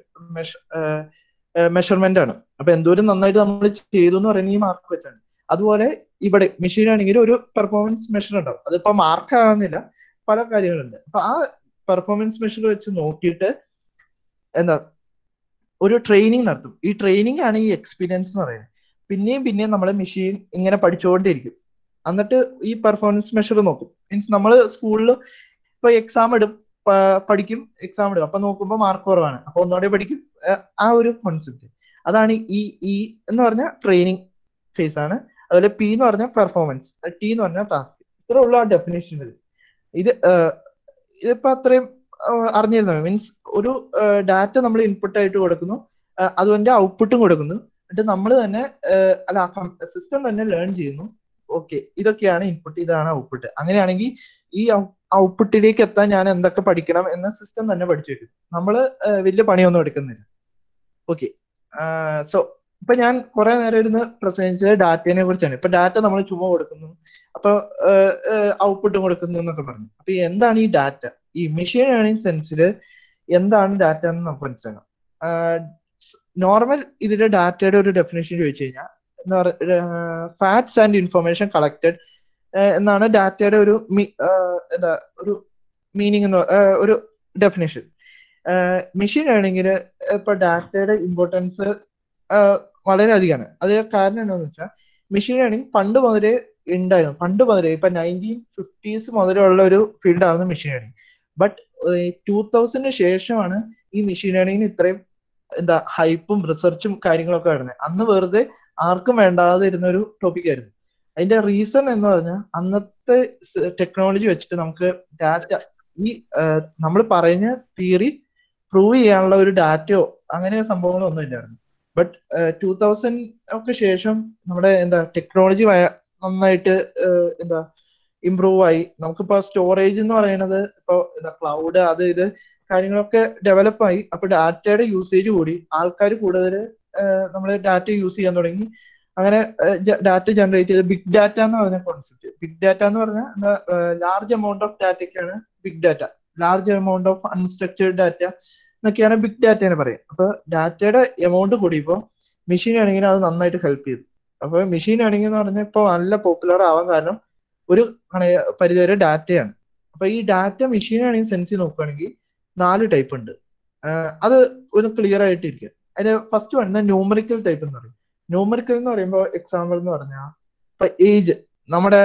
മെഷർമെന്റ് ആണ്. അപ്പൊ എന്തോരം നന്നായിട്ട് നമ്മൾ ചെയ്തു എന്ന് പറയുന്നത് ഈ മാർക്ക് വെച്ചാണ്. അതുപോലെ ഇവിടെ മെഷീൻ ആണെങ്കിൽ ഒരു പെർഫോമൻസ് മെഷർ ഉണ്ടാവും. അതിപ്പോ മാർക്ക് ആകുന്നില്ല, പല കാര്യങ്ങളുണ്ട്. അപ്പൊ ആ പെർഫോമൻസ് മെഷർ വെച്ച് നോക്കിയിട്ട് എന്താ ഒരു ട്രെയിനിങ് നടത്തും. ഈ ട്രെയിനിങ് ആണ് ഈ എക്സ്പീരിയൻസ് എന്ന് പറയുന്നത്. പിന്നെയും പിന്നെയും നമ്മളെ മെഷീൻ ഇങ്ങനെ പഠിച്ചുകൊണ്ടിരിക്കും. എന്നിട്ട് ഈ പെർഫോമൻസ് മെഷർ നോക്കും. മീൻസ് നമ്മൾ സ്കൂളിൽ ഇപ്പൊ എക്സാം ഇടും, പഠിക്കും, എക്സാം ഇടും. അപ്പൊ നോക്കുമ്പോൾ മാർക്ക് കുറവാണ്, അപ്പൊ ഒന്നുകൂടെ പഠിക്കും. ആ ഒരു കോൺസെപ്റ്റ് അതാണ് ഈ ഇ എന്ന് പറഞ്ഞ ട്രെയിനിങ് ഫേസ് ആണ്. അതുപോലെ പി എന്ന് പറഞ്ഞ പെർഫോമൻസ്, ടി എന്ന് പറഞ്ഞ ടാസ്ക്. ഇത്ര ഉള്ള ആ ഡെഫിനേഷൻ. ഇത് ഇതിപ്പോ അത്രയും അറിഞ്ഞിരുന്നു. മീൻസ് ഒരു ഡാറ്റ നമ്മൾ ഇൻപുട്ട് ആയിട്ട് കൊടുക്കുന്നു, അതുകൊണ്ട് ഔട്ട്പുട്ടും കൊടുക്കുന്നു. എന്നിട്ട് നമ്മൾ തന്നെ അല്ല സിസ്റ്റം തന്നെ ലേൺ ചെയ്യുന്നു. ഓക്കെ, ഇതൊക്കെയാണ് ഇൻപുട്ട്, ഇതാണ് ഔട്ട്പുട്ട്. അങ്ങനെയാണെങ്കിൽ ഈ ഔട്ട്പുട്ടിലേക്ക് എത്താൻ ഞാൻ എന്തൊക്കെ പഠിക്കണം എന്ന് സിസ്റ്റം തന്നെ പഠിച്ചു വെക്കും. നമ്മൾ വലിയ പണിയൊന്നും എടുക്കുന്നില്ല. ഓക്കെ, സോ ഇപ്പൊ ഞാൻ കുറെ നേരം ഇരുന്ന് പ്രസംഗിച്ചത് ഡാറ്റയെ കുറിച്ചാണ്. ഇപ്പൊ ഡാറ്റ നമ്മൾ ചുമ്മാ കൊടുക്കുന്നു, അപ്പൊ ഔട്ട്പുട്ടും കൊടുക്കുന്നു എന്നൊക്കെ പറഞ്ഞു. അപ്പൊ എന്താണ് ഈ ഡാറ്റ? ഈ മെഷീൻ ലേണിംഗ് സെൻസിൽ എന്താണ് ഡാറ്റ എന്ന് നമുക്ക് മനസ്സിലാക്കാം. നോർമൽ ഇതിന്റെ ഡാറ്റയുടെ ഒരു ഡെഫിനേഷൻ ചോദിച്ചു കഴിഞ്ഞാൽ എന്താ പറയുക, ഫാക്ട്സ് ആൻഡ് ഇൻഫർമേഷൻ കളക്റ്റഡ് എന്നാണ് ഡാറ്റയുടെ ഒരു എന്താ ഒരു മീനിങ് എന്ന് ഒരു ഡെഫിനേഷൻ. മെഷീൻ ലേണിംഗിന് ഇപ്പൊ ഡാറ്റയുടെ ഇമ്പോർട്ടൻസ് വളരെ അധികമാണ്. അത് കാരണം എന്താണെന്ന് വെച്ചാൽ മെഷീൻ ലേണിംഗ് പണ്ട് മുതലേ ഉണ്ടായിരുന്നു. പണ്ട് മുതലേ ഇപ്പൊ നയൻറ്റീൻ ഫിഫ്റ്റീസ് മുതലേ ഉള്ള ഒരു ഫീൽഡാണ് മെഷീൻ ലേണിംഗ്. ബട്ട് ടൂ തൗസൻഡിന് ശേഷമാണ് ഈ മെഷീൻ ലേണിംഗിന് ഇത്രയും എന്താ ഹൈപ്പും റിസർച്ചും കാര്യങ്ങളൊക്കെ വരുന്നത്. അന്ന് വെറുതെ ആർക്കും വേണ്ടാതെ ഇരുന്ന ഒരു ടോപ്പിക് ആയിരുന്നു. അതിന്റെ റീസൺ എന്ന് പറഞ്ഞാൽ അന്നത്തെ ടെക്നോളജി വെച്ചിട്ട് നമുക്ക് ഡാറ്റ ഈ നമ്മൾ പറയുന്ന തിയറി പ്രൂവ് ചെയ്യാനുള്ള ഒരു ഡാറ്റയോ അങ്ങനെ സംഭവങ്ങളോ ഒന്നും ഇല്ലായിരുന്നു. ബട്ട് ടൂ തൗസൻഡ് ഒക്കെ ശേഷം നമ്മുടെ എന്താ ടെക്നോളജി നന്നായിട്ട് എന്താ ഇംപ്രൂവ് ആയി. നമുക്കിപ്പോ സ്റ്റോറേജ് എന്ന് പറയുന്നത് ഇപ്പൊ എന്താ ക്ലൗഡ് അത് ഇത് കാര്യങ്ങളൊക്കെ ഡെവലപ്പ് ആയി. അപ്പൊ ഡാറ്റയുടെ യൂസേജ് കൂടി, ആൾക്കാർ കൂടുതൽ നമ്മൾ ഡാറ്റ യൂസ് ചെയ്യാൻ തുടങ്ങി. അങ്ങനെ ഡാറ്റ ജനറേറ്റ് ചെയ്ത് ബിഗ് ഡാറ്റ എന്ന് പറഞ്ഞ കോൺസെപ്റ്റ്. ബിഗ് ഡാറ്റ എന്ന് പറഞ്ഞാൽ എന്താ ലാർജ് എമൗണ്ട് ഓഫ് ഡാറ്റയ്ക്കാണ് big data. Large amount of unstructured data എന്നൊക്കെയാണ് ബിഗ് ഡാറ്റ എന്ന് പറയുക. അപ്പൊ ഡാറ്റയുടെ എമൗണ്ട് കൂടിയപ്പോൾ മെഷീൻ ലേണിംഗിന് അത് നന്നായിട്ട് ഹെൽപ്പ് ചെയ്തു. അപ്പൊ മെഷീൻ ലേണിംഗ് എന്ന് പറഞ്ഞാൽ ഇപ്പോൾ നല്ല പോപ്പുലർ ആവാൻ കാരണം ഒരു പരിധിവരെ ഡാറ്റയാണ്. അപ്പൊ ഈ ഡാറ്റ മെഷീൻ ലേണിംഗ് സെൻസ് നോക്കുകയാണെങ്കിൽ നാല് ടൈപ്പ് ഉണ്ട്. അത് ഒന്ന് ക്ലിയർ ആയിട്ടിരിക്കുക. അതിന് ഫസ്റ്റ് വൺ ന്യൂമറിക്കൽ ടൈപ്പ് എന്ന് പറയും. ന്യൂമറിക്കൽ എന്ന് പറയുമ്പോൾ എക്സാമ്പിൾ എന്ന് പറഞ്ഞാൽ ഇപ്പൊ ഏജ്, നമ്മുടെ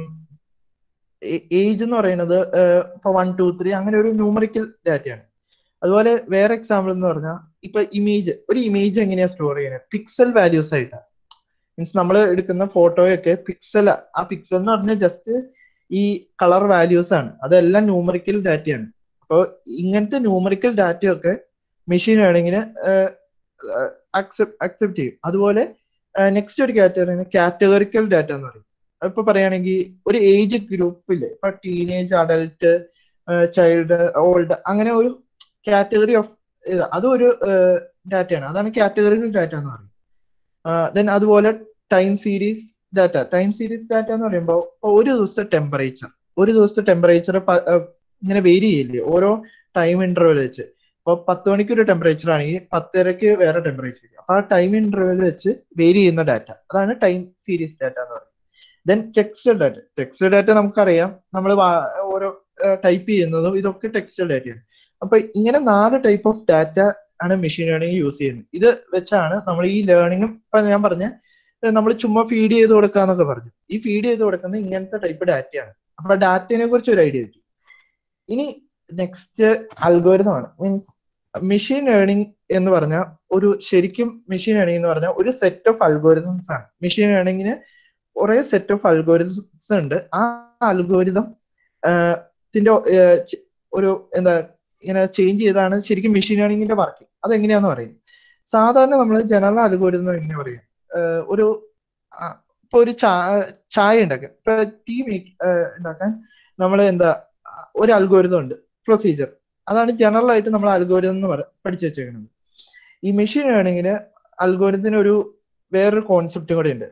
ഏജ് എന്ന് പറയുന്നത് ഇപ്പൊ വൺ ടു ത്രീ അങ്ങനെ ഒരു ന്യൂമറിക്കൽ ഡാറ്റയാണ്. അതുപോലെ വേറെ എക്സാമ്പിൾ എന്ന് പറഞ്ഞാൽ ഇപ്പൊ ഇമേജ്, ഒരു ഇമേജ് എങ്ങനെയാ സ്റ്റോർ ചെയ്യുന്നത്? പിക്സൽ വാല്യൂസ് ആയിട്ടാണ്. മീൻസ് നമ്മൾ എടുക്കുന്ന ഫോട്ടോയൊക്കെ പിക്സൽ, ആ പിക്സൽ എന്ന് പറഞ്ഞാൽ ജസ്റ്റ് ഈ കളർ വാല്യൂസ് ആണ്. അതെല്ലാം ന്യൂമറിക്കൽ ഡാറ്റയാണ്. അപ്പോൾ ഇങ്ങനത്തെ ന്യൂമറിക്കൽ ഡാറ്റയൊക്കെ മെഷീൻ ലേണിംഗിന് അക്സെപ്റ്റ് അക്സെപ്റ്റ് ചെയ്യും. അതുപോലെ നെക്സ്റ്റ് ഒരു കാറ്റഗറി കാറ്റഗറിക്കൽ ഡാറ്റ എന്ന് പറയും. ഇപ്പൊ പറയുകയാണെങ്കിൽ ഒരു ഏജ് ഗ്രൂപ്പില്ലേ, ഇപ്പൊ ടീനേജ്, അഡൽട്ട്, ചൈൽഡ്, ഓൾഡ്, അങ്ങനെ ഒരു കാറ്റഗറി ഓഫ് അതും ഒരു ഡാറ്റയാണ്. അതാണ് കാറ്റഗറിക്കൽ ഡാറ്റ എന്ന് പറയും. ദെൻ അതുപോലെ time series, data time series data എന്ന് പറയുമ്പോൾ ഒരു ദിവസത്തെ ടെമ്പറേച്ചർ ഒരു ദിവസത്തെ ടെമ്പറേച്ചർ ഇങ്ങനെ വേരി ചെയ്യില്ലേ ഓരോ ടൈം ഇന്റർവെൽ വെച്ച്. ഇപ്പൊ പത്ത് മണിക്ക് ഒരു ടെമ്പറേച്ചർ ആണെങ്കിൽ പത്തരക്ക് വേറെ ടെമ്പറേച്ചർ അപ്പൊ ആ ടൈം ഇന്റർവെൽ വെച്ച് വേരി ചെയ്യുന്ന ഡാറ്റ അതാണ് ടൈം സീരീസ് ഡാറ്റ എന്ന് പറയുന്നത്. Then textual data textual data നമുക്കറിയാം നമ്മൾ ഓരോ ടൈപ്പ് ചെയ്യുന്നതും ഇതൊക്കെ ടെക്സ്റ്റൽ ഡാറ്റയാണ്. അപ്പൊ ഇങ്ങനെ നാല് ടൈപ്പ് ഓഫ് ഡാറ്റ ആണ് മെഷീൻ ലേണിംഗ് യൂസ് ചെയ്യുന്നത്. ഇത് വെച്ചാണ് നമ്മൾ ഈ ലേണിംഗും ഇപ്പൊ ഞാൻ പറഞ്ഞ നമ്മൾ ചുമ്മാ ഫീഡ് ചെയ്ത് കൊടുക്കാന്നൊക്കെ പറഞ്ഞു. ഈ ഫീഡ് ചെയ്ത് കൊടുക്കുന്നത് ഇങ്ങനത്തെ ടൈപ്പ് ഡാറ്റയാണ്. അപ്പൊ ഡാറ്റയെ കുറിച്ച് ഒരു ഐഡിയ കിട്ടി. ഇനി നെക്സ്റ്റ് അൽഗോരിതം ആണ്. മീൻസ് മെഷീൻ ലേണിംഗ് എന്ന് പറഞ്ഞാൽ ഒരു ശരിക്കും മെഷീൻ ലേണിംഗ് എന്ന് പറഞ്ഞാൽ ഒരു സെറ്റ് ഓഫ് അൽഗോരിതംസ് ആണ്. മെഷീൻ ലേണിംഗിന് കുറെ സെറ്റ് ഓഫ് അൽഗോരിതംസ് ഉണ്ട്. ആ അൽഗോരിതം ത്തിന്റെ ഒരു എന്താ ഇങ്ങനെ ചേഞ്ച് ചെയ്താണ് ശരിക്കും മെഷീൻ ലേണിംഗിന്റെ വർക്ക്. അതെങ്ങനെയാന്ന് പറയും. സാധാരണ നമ്മൾ ജനറൽ അൽഗോരിതം എങ്ങനെ പറയും, ഒരു ഇപ്പൊ ഒരു ചായ ഉണ്ടാക്കാൻ ഇപ്പൊ ടീ മേക്ക് ഉണ്ടാക്കാൻ നമ്മൾ എന്താ ഒരു അൽഗോരിതം ഉണ്ട്, പ്രൊസീജിയർ. അതാണ് ജനറൽ ആയിട്ട് നമ്മൾ അൽഗോരിതം എന്ന് പറ പഠിച്ചു വെച്ചേക്കുന്നത്. ഈ മെഷീൻ ലേണിംഗിന് അൽഗോരിതത്തിന് ഒരു വേറൊരു കോൺസെപ്റ്റും കൂടെ ഉണ്ട്.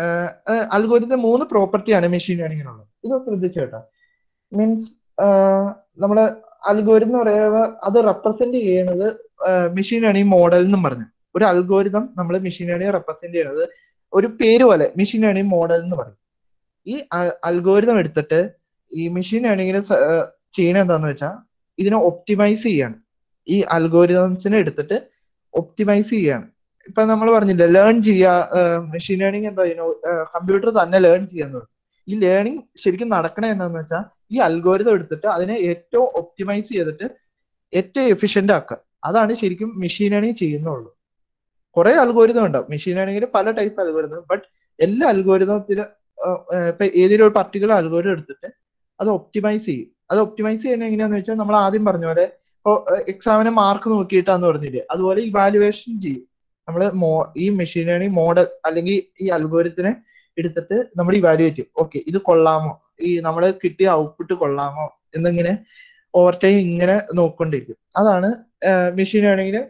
അൽഗോരിതം മൂന്ന് പ്രോപ്പർട്ടിയാണ് മെഷീൻ ലേണിംഗിനുള്ളത്. ഇത് ശ്രദ്ധിച്ചു കേട്ടോ. മീൻസ് നമ്മള് അൽഗോരിതം എന്ന് പറയുക അത് റെപ്രസെന്റ് ചെയ്യുന്നത് മെഷീൻ ലേണിംഗ് മോഡൽ എന്നും പറഞ്ഞു. ഒരു അൽഗോരിതം നമ്മൾ മെഷീൻ ലേണിംഗ് റെപ്രസെന്റ് ചെയ്യുന്നത് ഒരു പേര് പോലെ മെഷീൻ ലേണിംഗ് മോഡൽ എന്ന് പറയും. ഈ അൽഗോരിതം എടുത്തിട്ട് ഈ മെഷീൻ ലേണിംഗിന് ചെയ്യണത് എന്താന്ന് വെച്ചാൽ ഇതിനെ ഒപ്റ്റിമൈസ് ചെയ്യാണ്. ഈ അൽഗോരിതംസിനെ എടുത്തിട്ട് ഒപ്റ്റിമൈസ് ചെയ്യാണ്. ഇപ്പൊ നമ്മൾ പറഞ്ഞില്ല ലേൺ ചെയ്യാ, മെഷീൻ ലേണിംഗ് എന്താ കമ്പ്യൂട്ടർ തന്നെ ലേൺ ചെയ്യാന്ന് പറഞ്ഞു. ഈ ലേണിംഗ് ശരിക്കും നടക്കണേ എന്താന്ന് വെച്ചാൽ ഈ അൽഗോരിതം എടുത്തിട്ട് അതിനെ ഏറ്റവും ഒപ്റ്റിമൈസ് ചെയ്തിട്ട് ഏറ്റവും എഫിഷ്യന്റ് ആക്കുക. അതാണ് ശരിക്കും മെഷീൻ ലേണിംഗ് ചെയ്യുന്നുള്ളൂ. കുറെ അൽഗോരിതം ഉണ്ടാവും മെഷീൻ ലേണിംഗിൽ, പല ടൈപ്പ് അൽഗോരിതം. ബട്ട് എല്ലാ അൽഗോരിതത്തില് ഇപ്പൊ ഏതെങ്കിലും ഒരു പർട്ടിക്കുലർ അൽഗോരിതം എടുത്തിട്ട് അത് ഒപ്റ്റിമൈസ് ചെയ്യും. അത് ഒപ്റ്റിമൈസ് ചെയ്യുന്നത് എങ്ങനെയാന്ന് വെച്ചാൽ നമ്മൾ ആദ്യം പറഞ്ഞ പോലെ ഇപ്പൊ എക്സാമിന് മാർക്ക് നോക്കിയിട്ടാന്ന് പറഞ്ഞില്ലേ, അതുപോലെ ഇവാലുവേഷൻ ചെയ്യും. നമ്മൾ മോ ഈ മെഷീൻ ലേണിംഗ് മോഡൽ അല്ലെങ്കിൽ ഈ അൽഗോരിതത്തിനെ എടുത്തിട്ട് നമ്മൾ ഇവാലുവേറ്റ് ചെയ്യും. ഓക്കെ ഇത് കൊള്ളാമോ, ഈ നമ്മൾ കിട്ടിയ ഔട്ട്പുട്ട് കൊള്ളാമോ എന്നിങ്ങനെ ഓവർ ടൈം ഇങ്ങനെ നോക്കൊണ്ടിരിക്കും. അതാണ് മെഷീൻ ലേണിംഗിന്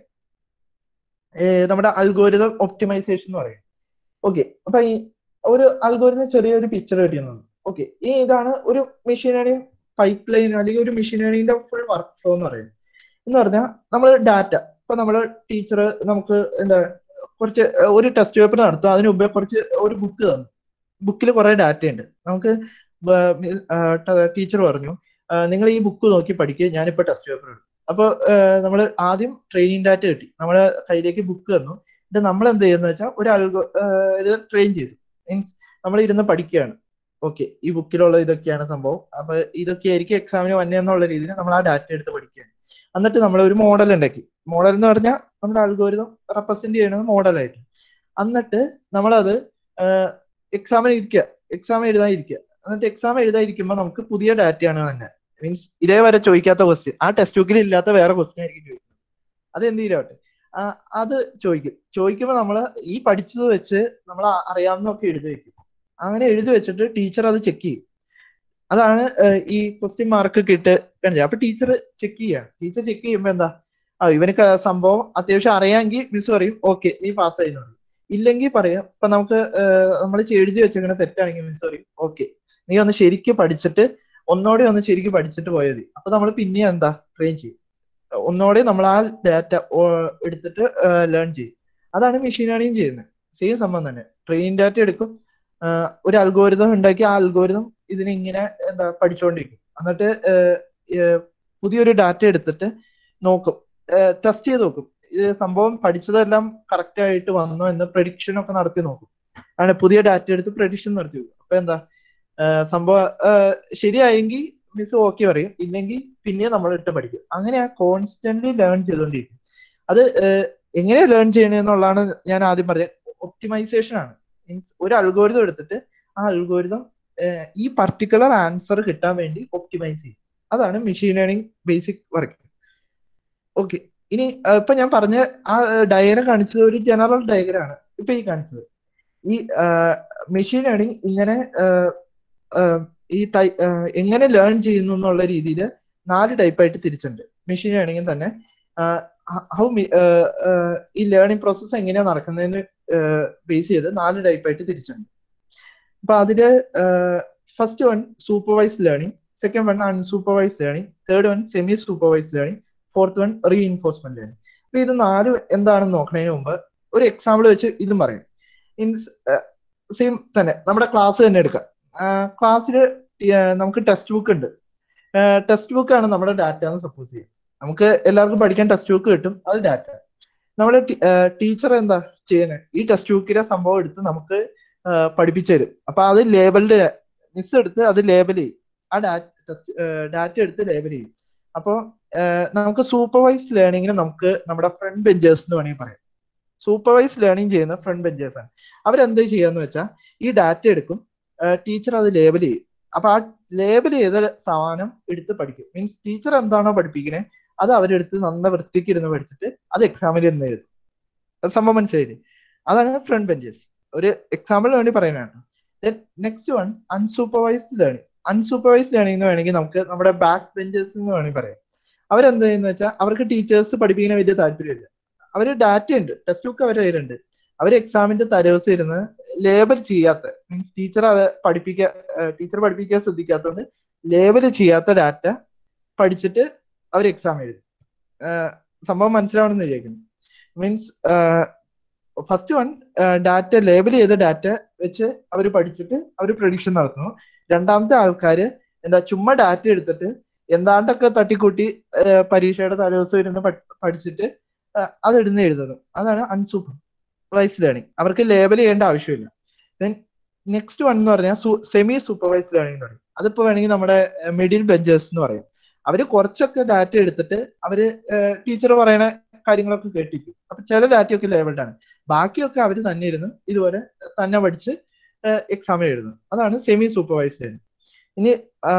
നമ്മുടെ അൽഗോരിതം ഒപ്റ്റിമൈസേഷൻ എന്ന് പറയും. ഓക്കെ അപ്പൊ ഈ ഒരു അൽഗോരിതം ചെറിയൊരു പിക്ചർ കിട്ടിയെന്നു. ഓക്കെ ഈ ഇതാണ് ഒരു മെഷീൻ ലേണിംഗ് പൈപ്പ് ലൈൻ അല്ലെങ്കിൽ ഒരു മെഷീൻ ലേണിംഗിന്റെ ഫുൾ വർക്ക് ഫ്ലോ എന്ന് പറയുന്നത്. എന്ന് പറഞ്ഞാൽ നമ്മൾ ഡാറ്റ ഇപ്പൊ നമ്മള് ടീച്ചർ നമുക്ക് എന്താ കുറച്ച് ഒരു ടെസ്റ്റ് പേപ്പർ നടത്തും. അതിന് മുമ്പേ കുറച്ച് ഒരു ബുക്ക് തന്നു. ബുക്കിൽ കുറെ ഡാറ്റ ഉണ്ട്. നമുക്ക് ടീച്ചർ പറഞ്ഞു നിങ്ങൾ ഈ ബുക്ക് നോക്കി പഠിക്കുക, ഞാനിപ്പോ ടെസ്റ്റ് പേപ്പർ എടുക്കും. അപ്പൊ നമ്മൾ ആദ്യം ട്രെയിനിങ് ഡാറ്റ കിട്ടി, നമ്മളെ കയ്യിലേക്ക് ബുക്ക് തന്നു. ഇത് നമ്മൾ എന്ത് ചെയ്യുന്ന വെച്ചാൽ ഒരു അൽഗോ ട്രെയിൻ ചെയ്തു. മീൻസ് നമ്മൾ ഇരുന്ന് പഠിക്കുകയാണ്. ഓക്കെ ഈ ബുക്കിലുള്ള ഇതൊക്കെയാണ് സംഭവം, അപ്പൊ ഇതൊക്കെ ആയിരിക്കും എക്സാമിന് വന്നെന്നുള്ള രീതിയിൽ നമ്മൾ ആ ഡാറ്റ എടുത്ത് പഠിക്കുകയാണ്. എന്നിട്ട് നമ്മൾ ഒരു മോഡൽ ഉണ്ടാക്കി. മോഡൽ എന്ന് പറഞ്ഞാൽ നമ്മുടെ അൽഗോരിതം റെപ്രസെന്റ് ചെയ്യുന്നത് മോഡലായിട്ട്. എന്നിട്ട് നമ്മളത് എക്സാമിന് ഇരിക്കുക, എക്സാം എഴുതാതിരിക്കുക. എന്നിട്ട് എക്സാം എഴുതാതിരിക്കുമ്പോൾ നമുക്ക് പുതിയ ഡാറ്റയാണ് തന്നെ. മീൻസ് ഇതേവരെ ചോദിക്കാത്ത ക്വസ്റ്റ്യൻ, ആ ടെക്സ്റ്റ് ബുക്കിൽ ഇല്ലാത്ത വേറെ ക്വസ്റ്റ്യൻ ആയിരിക്കും ചോദിക്കുന്നത്. അത് എന്ത് ചെയ്യട്ടെ അത് ചോദിക്കും. ചോദിക്കുമ്പോൾ നമ്മൾ ഈ പഠിച്ചത് വെച്ച് നമ്മൾ അറിയാവുന്നതൊക്കെ എഴുതി വെക്കും. അങ്ങനെ എഴുതി വെച്ചിട്ട് ടീച്ചർ അത് ചെക്ക് ചെയ്യും. അതാണ് ഈ ക്വസ്റ്റ്യൻ മാർക്ക് കിട്ട് കാണിച്ചത്. അപ്പൊ ടീച്ചർ ചെക്ക് ചെയ്യാണ്. ടീച്ചർ ചെക്ക് ചെയ്യുമ്പോ എന്താ ആ ഇവനക്ക് സംഭവം അത്യാവശ്യം അറിയാമെങ്കിൽ മിസ് പറയും ഓക്കെ നീ പാസ്സായി എന്ന് പറയും. ഇല്ലെങ്കിൽ പറയാം ഇപ്പൊ നമുക്ക് നമ്മൾ എഴുതി വെച്ചിങ്ങനെ തെറ്റാണെങ്കിൽ മിസ് പറയും ഓക്കെ നീ ഒന്ന് ശരിക്കും പഠിച്ചിട്ട് ഒന്നോടെ ഒന്ന് ശരിക്കും പഠിച്ചിട്ട് പോയാൽ മതി. അപ്പൊ നമ്മൾ പിന്നെ എന്താ ട്രെയിൻ ചെയ്യും. ഒന്നോടെ നമ്മൾ ആ ഡാറ്റ എടുത്തിട്ട് ലേൺ ചെയ്യും. അതാണ് മെഷീൻ ലേണിംഗ് ചെയ്യുന്നത്. സെയിം സംഭവം തന്നെ. ട്രെയിനിങ് ഡാറ്റ എടുക്കും, ഒരു അൽഗോരിതം ഉണ്ടാക്കി ആ അൽഗോരിതം ഇതിനെ ഇങ്ങനെ എന്താ പഠിച്ചുകൊണ്ടിരിക്കും. എന്നിട്ട് പുതിയൊരു ഡാറ്റ എടുത്തിട്ട് നോക്കും, ടെസ്റ്റ് ചെയ്ത് നോക്കും ഇത് സംഭവം പഠിച്ചതെല്ലാം കറക്റ്റ് ആയിട്ട് വന്നോ എന്ന് പ്രഡിക്ഷൻ ഒക്കെ നടത്തി നോക്കും. ആണ് പുതിയ ഡാറ്റ എടുത്ത് പ്രഡിക്ഷൻ നടത്തി നോക്കും. അപ്പൊ എന്താ സംഭവം ശരിയായെങ്കിൽ മിസ് ഓക്കെ പറയും, ഇല്ലെങ്കിൽ പിന്നെ നമ്മൾ ഇട്ട് പഠിക്കും. അങ്ങനെ ആ കോൺസ്റ്റന്റ്ലി ലേൺ ചെയ്തുകൊണ്ടിരിക്കും. അത് എങ്ങനെയാ ലേൺ ചെയ്യണെന്നുള്ളതാണ് ഞാൻ ആദ്യം പറഞ്ഞത്. ഒപ്റ്റിമൈസേഷൻ ആണ്. മീൻസ് ഒരു അൽഗോരിതം എടുത്തിട്ട് ആ അൽഗോരിതം ഈ പർട്ടിക്കുലർ ആൻസർ കിട്ടാൻ വേണ്ടി ഒപ്റ്റിമൈസ് ചെയ്യും. അതാണ് machine learning basic work. Okay ഇനി ഇപ്പൊ ഞാൻ പറഞ്ഞ ആ ഡയഗ്രം കാണിച്ചത് ഒരു ജനറൽ ഡയഗ്രം ആണ് ഇപ്പൊ ഈ കാണിച്ചത്. ഈ മെഷീൻ ലേണിംഗ് ഇങ്ങനെ ഈ ടൈ എങ്ങനെ ലേൺ ചെയ്യുന്നു എന്നുള്ള രീതിയിൽ നാല് ടൈപ്പായിട്ട് തിരിച്ചിട്ടുണ്ട്. മെഷീൻ ലേണിംഗിൽ തന്നെ ഹൗ ഈ ലേണിംഗ് പ്രോസസ്സ് എങ്ങനെയാ നടക്കുന്നതെന്ന് ബേസ് ചെയ്ത് നാല് ടൈപ്പായിട്ട് തിരിച്ചിട്ടുണ്ട്. അപ്പൊ അതില് first one supervised learning, second one unsupervised learning, third one semi supervised learning, fourth one reinforcement learning. അപ്പൊ ഇത് നാല് എന്താണെന്ന് നോക്കുന്നതിന് മുമ്പ് ഒരു എക്സാമ്പിൾ വെച്ച് ഇതും പറയും. മീൻസ് സെയിം തന്നെ നമ്മുടെ ക്ലാസ് തന്നെ എടുക്കാം. ക്ലാസ്സിൽ നമുക്ക് ടെക്സ്റ്റ് ബുക്ക് ഉണ്ട്. ടെക്സ്റ്റ് ബുക്ക് ആണ് നമ്മുടെ ഡാറ്റ എന്ന് സപ്പോസ് ചെയ്യും. നമുക്ക് എല്ലാവർക്കും പഠിക്കാൻ ടെക്സ്റ്റ് ബുക്ക് കിട്ടും, അത് ഡാറ്റ. നമ്മുടെ ടീച്ചർ എന്താ ചെയ്യുന്നത്, ഈ ടെക്സ്റ്റ് ബുക്കിലെ സംഭവം എടുത്ത് നമുക്ക് പഠിപ്പിച്ചു തരും. അപ്പൊ അത് ലേബിൾഡ്, മിസ് എടുത്ത് അത് ലേബൽ ചെയ്യും, ആ ഡാറ്റ ഡാറ്റ എടുത്ത് ലേബൽ ചെയ്യും. അപ്പോൾ നമുക്ക് സൂപ്പർവൈസ് ലേണിംഗിന് നമുക്ക് നമ്മുടെ ഫ്രണ്ട് ബെഞ്ചേഴ്സ് എന്ന് വേണമെങ്കിൽ പറയാം. സൂപ്പർവൈസ് ലേണിംഗ് ചെയ്യുന്ന ഫ്രണ്ട് ബെഞ്ചേഴ്സ് ആണ്. അവരെന്ത് ചെയ്യാന്ന് വെച്ചാൽ ഈ ഡാറ്റ എടുക്കും, ടീച്ചർ അത് ലേബൽ ചെയ്യും. അപ്പൊ ആ ലേബൽ ചെയ്ത സാധനം എടുത്ത് പഠിക്കും. മീൻസ് ടീച്ചർ എന്താണോ പഠിപ്പിക്കണേ അത് അവരെടുത്ത് നന്ന വൃത്തിക്ക് ഇരുന്ന് പഠിച്ചിട്ട് അത് എക്സാമിൽ ഇരുന്ന് എഴുതും. സംഭവം മനസ്സിലായില്ലേ? അതാണ് ഫ്രണ്ട് ബെഞ്ചേഴ്സ്. ഒരു എക്സാമ്പിളിന് വേണ്ടി പറയുന്നതാണ്. Then next one unsupervised learning. Unsupervised learning എന്ന് വേണമെങ്കിൽ നമുക്ക് നമ്മുടെ ബാക്ക് ബെഞ്ചേഴ്സ് എന്ന് വേണമെങ്കിൽ പറയാം. അവരെന്ത് ചെയ്യുന്ന വെച്ചാൽ അവർക്ക് ടീച്ചേഴ്സ് പഠിപ്പിക്കുന്ന വലിയ താല്പര്യമില്ല. അവര് ഡാറ്റ ഉണ്ട്, ടെക്സ്റ്റ് ബുക്ക് അവരുടെ കയ്യിലുണ്ട്. അവർ എക്സാമിന്റെ തലേദിവസം ഇരുന്ന് ലേബൽ ചെയ്യാത്ത, മീൻസ് ടീച്ചർ അത് പഠിപ്പിക്കാൻ ടീച്ചർ പഠിപ്പിക്കാൻ ശ്രദ്ധിക്കാത്തതുകൊണ്ട് ലേബൽ ചെയ്യാത്ത ഡാറ്റ പഠിച്ചിട്ട് അവർ എക്സാം എഴുതും. സംഭവം മനസ്സിലാവണമെന്ന് വിചാരിക്കുന്നു. Means first one data label ചെയ്ത ഡാറ്റ വെച്ച് അവർ പഠിച്ചിട്ട് അവർ പ്രഡിക്ഷൻ നടത്തുന്നു. രണ്ടാമത്തെ ആൾക്കാര് എന്താ ചുമ്മാ ഡാറ്റ എടുത്തിട്ട് എന്താണ്ടൊക്കെ തട്ടിക്കൂട്ടി പരീക്ഷയുടെ തലേദിവസം ഇരുന്ന് പഠിച്ചിട്ട് അതിടുന്ന് എഴുതുന്നു. അതാണ് അൺസൂപ്പർവൈസ്ഡ് ലേണിംഗ്. അവർക്ക് ലേബൽ ചെയ്യേണ്ട ആവശ്യമില്ല. ദെൻ നെക്സ്റ്റ് വൺ എന്ന് പറഞ്ഞാൽ സെമി സൂപ്പർവൈസ്ഡ് ലേണിംഗ് എന്ന് പറയും. അതിപ്പോ വേണമെങ്കിൽ നമ്മുടെ മിഡിൽ ബെഞ്ചേഴ്സ് എന്ന് പറയാം. അവര് കുറച്ചൊക്കെ ഡാറ്റ എടുത്തിട്ട് അവര് ടീച്ചർ പറയുന്ന കാര്യങ്ങളൊക്കെ കേട്ടിരിക്കും. അപ്പൊ ചില ഡാറ്റയൊക്കെ ലേബിൾഡ് ആണ്, ബാക്കിയൊക്കെ അവർ തന്നെ ഇരുന്ന് ഇതുപോലെ തന്നെ പഠിച്ച് എക്സാം എഴുതുന്നു. അതാണ് സെമി സൂപ്പർവൈസ്ഡ് ലേണിംഗ്. ഇനി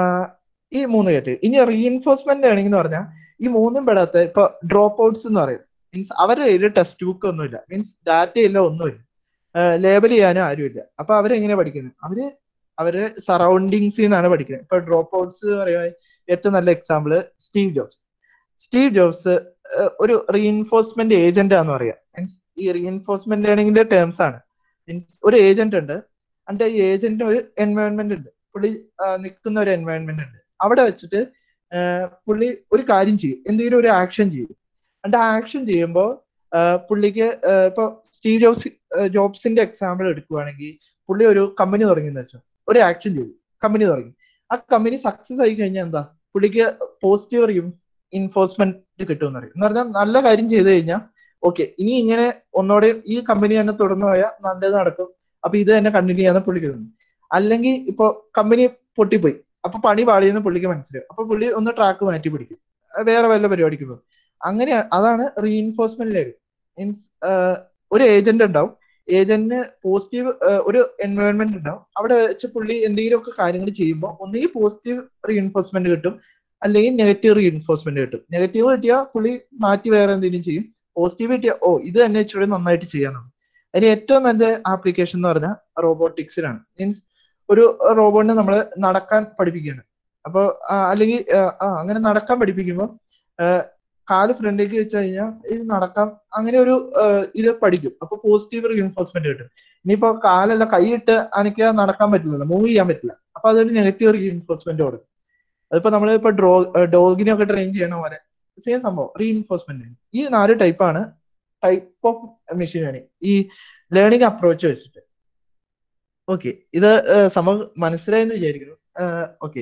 ഈ മൂന്ന് കേട്ട് ഇനി റീഇൻഫോഴ്സ്മെന്റ് ലേണിംഗ് എന്ന് പറഞ്ഞാൽ ഈ മൂന്നും പെടാത്ത ഇപ്പൊ ഡ്രോപ്പ് ഔട്ട്സ് എന്ന് പറയും. മീൻസ് അവരുടെ കയ്യിൽ ടെക്സ്റ്റ് ബുക്ക് ഒന്നുമില്ല, മീൻസ് ഡാറ്റ ഇല്ല, ഒന്നുമില്ല, ലേബൽ ചെയ്യാനും ആരുമില്ല. അപ്പൊ അവരെങ്ങനെ പഠിക്കുന്നത്? അവര് അവര് സറൗണ്ടിങ്സിൽ നിന്നാണ് പഠിക്കുന്നത്. ഇപ്പൊ ഡ്രോപ്പ് ഔട്ട്സ് പറയുക ഏറ്റവും നല്ല example Steve Jobs. Steve Jobs ഒരു റീഇൻഫോഴ്സ്മെന്റ് ഏജന്റ് ആണെന്ന് പറയാം. മീൻസ് ഈ റീഇൻഫോഴ്സ്മെന്റ് ലേണിംഗിന്റെ ടേംസ് ആണ്. മീൻസ് ഒരു ഏജന്റ് ഉണ്ട്, അതിന്റെ ഈ ഏജന്റിന് ഒരു എൻവയോൺമെന്റ് ഉണ്ട്, പുള്ളി നിൽക്കുന്ന ഒരു എൻവയോൺമെന്റ് ഉണ്ട്. അവിടെ വെച്ചിട്ട് പുള്ളി ഒരു കാര്യം ചെയ്യും, എന്തെങ്കിലും ഒരു ആക്ഷൻ ചെയ്യും. എന്നിട്ട് ആ ആക്ഷൻ ചെയ്യുമ്പോൾ പുള്ളിക്ക് ഇപ്പൊ സ്റ്റീവ് ജോബ്സ് ജോബ്സിന്റെ എക്സാമ്പിൾ എടുക്കുകയാണെങ്കിൽ പുള്ളി ഒരു കമ്പനി തുടങ്ങിയെന്ന് വെച്ചാൽ ഒരു ആക്ഷൻ ചെയ്തു, കമ്പനി തുടങ്ങി. ആ കമ്പനി സക്സസ് ആയി കഴിഞ്ഞാൽ എന്താ പുള്ളിക്ക് പോസിറ്റീവ് റീഇൻഫോഴ്സ്മെന്റ് കിട്ടുമെന്ന് പറയും. എന്ന് പറഞ്ഞാൽ നല്ല കാര്യം ചെയ്തു കഴിഞ്ഞാൽ ഓക്കെ, ഇനി ഇങ്ങനെ ഒന്നോടെ ഈ കമ്പനി തന്നെ തുടർന്നു പോയാൽ നല്ലത് നടക്കും, അപ്പൊ ഇത് തന്നെ കണ്ടിന്യൂ ചെയ്യാന്ന് പുള്ളിക്ക് തോന്നും. അല്ലെങ്കിൽ ഇപ്പൊ കമ്പനി പൊട്ടിപ്പോയി, അപ്പൊ പണി പാളിയെന്ന് പുള്ളിക്ക് മനസ്സിലാവും. അപ്പൊ പുള്ളി ഒന്ന് ട്രാക്ക് മാറ്റി പിടിക്കും, വേറെ വല്ല പരിപാടിക്ക് പോകും. അങ്ങനെ അതാണ് റീഇൻഫോഴ്സ്മെന്റ് ലേണിംഗ്. മീൻസ് ഒരു ഏജന്റ് ഉണ്ടാവും, ഏജന്റിന് പോസിറ്റീവ് ഒരു എൻവയോൺമെന്റ് ഉണ്ടാവും. അവിടെ വെച്ച് പുള്ളി എന്തെങ്കിലുമൊക്കെ കാര്യങ്ങൾ ചെയ്യുമ്പോൾ ഒന്നുകിൽ പോസിറ്റീവ് റീഇൻഫോഴ്സ്മെന്റ് കിട്ടും, അല്ലെങ്കിൽ നെഗറ്റീവ് റീഇൻഫോഴ്സ്മെന്റ് കിട്ടും. നെഗറ്റീവ് കിട്ടിയാൽ പുള്ളി മാറ്റി വേറെ എന്തെങ്കിലും ചെയ്യും. പോസിറ്റീവ് കിട്ടിയാൽ ഓ ഇത് തന്നെ ഇച്ചിരി നന്നായിട്ട് ചെയ്യാനാണ്. അതിന് ഏറ്റവും നല്ല ആപ്ലിക്കേഷൻ എന്ന് പറഞ്ഞാൽ റോബോട്ടിക്സിലാണ്. മീൻസ് ഒരു റോബോട്ടിനെ നമ്മൾ നടക്കാൻ പഠിപ്പിക്കുകയാണ്. അപ്പോൾ അല്ലെങ്കിൽ അങ്ങനെ നടക്കാൻ പഠിപ്പിക്കുമ്പോൾ കാല് ഫ്രണ്ടിലേക്ക് വെച്ച് കഴിഞ്ഞാൽ ഇത് നടക്കാം, അങ്ങനെ ഒരു ഇത് പഠിക്കും. അപ്പൊ പോസിറ്റീവ് റീഇൻഫോഴ്സ്മെന്റ് കിട്ടും. ഇനിയിപ്പോ കാലല്ല കൈയിട്ട് അനക്കാ നടക്കാൻ പറ്റില്ലല്ലോ, മൂവ് ചെയ്യാൻ പറ്റില്ല, അപ്പൊ അതൊരു നെഗറ്റീവ് റീഇൻഫോഴ്സ്മെന്റ് കൊടുക്കും. അതിപ്പോ നമ്മൾ ഇപ്പൊ ഡ്രോ ഡോഗിനെയൊക്കെ ട്രെയിൻ ചെയ്യണ പോലെ സെയിം സംഭവം റീഇൻഫോഴ്സ്മെന്റ്. ഈ നാല് ടൈപ്പാണ് ടൈപ്പ് ഓഫ് മെഷീൻ ലേണിംഗ് ഈ ലേണിംഗ് അപ്രോച്ച് വെച്ചിട്ട്. ഓക്കെ, ഇത് സംഭവം മനസ്സിലായെന്ന് വിചാരിക്കുന്നു. ഓക്കെ,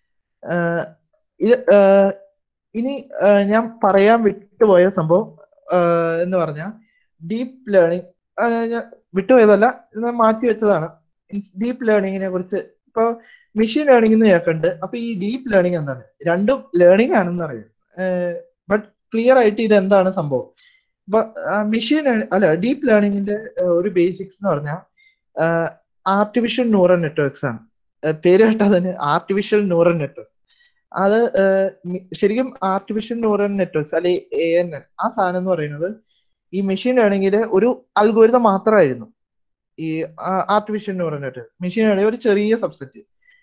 ഇത് ഇനി ഞാൻ പറയാൻ വിട്ടുപോയ സംഭവം എന്ന് പറഞ്ഞാൽ ഡീപ്പ് ലേണിംഗ്. ഞാൻ വിട്ടുപോയതല്ല, മാറ്റി വെച്ചതാണ്. ഡീപ്പ് ലേണിങ്ങിനെ കുറിച്ച് ഇപ്പൊ മെഷീൻ ലേണിംഗ് എന്ന് കേൾക്കുന്നുണ്ട്. അപ്പൊ ഈ ഡീപ്പ് ലേണിംഗ് എന്താണ്? രണ്ടും ലേണിംഗ് ആണെന്ന് അറിയാം, ബട്ട് ക്ലിയർ ആയിട്ട് ഇത് എന്താണ് സംഭവം. ഇപ്പൊ മെഷീൻ അല്ല ഡീപ്പ് ലേണിംഗിന്റെ ഒരു ബേസിക്സ് എന്ന് പറഞ്ഞാൽ ആർട്ടിഫിഷ്യൽ ന്യൂറൽ നെറ്റ്വർക്ക്സ് ആണ്. പേര് കേട്ടാൽ തന്നെ ആർട്ടിഫിഷ്യൽ ന്യൂറൽ നെറ്റ്വർക്ക്. അത് ശരിക്കും ആർട്ടിഫിഷ്യൽ ന്യൂറൽ നെറ്റ്വർക്ക്സ് അല്ലെ എ എൻ എൻ ആ സാധനം എന്ന് പറയുന്നത് ഈ മെഷീൻ ലേണിംഗിലെ ഒരു അൽഗോരിതം മാത്രമായിരുന്നു. ഈ artificial neural network machine learning ഒരു ചെറിയ സബ്സെറ്റ്.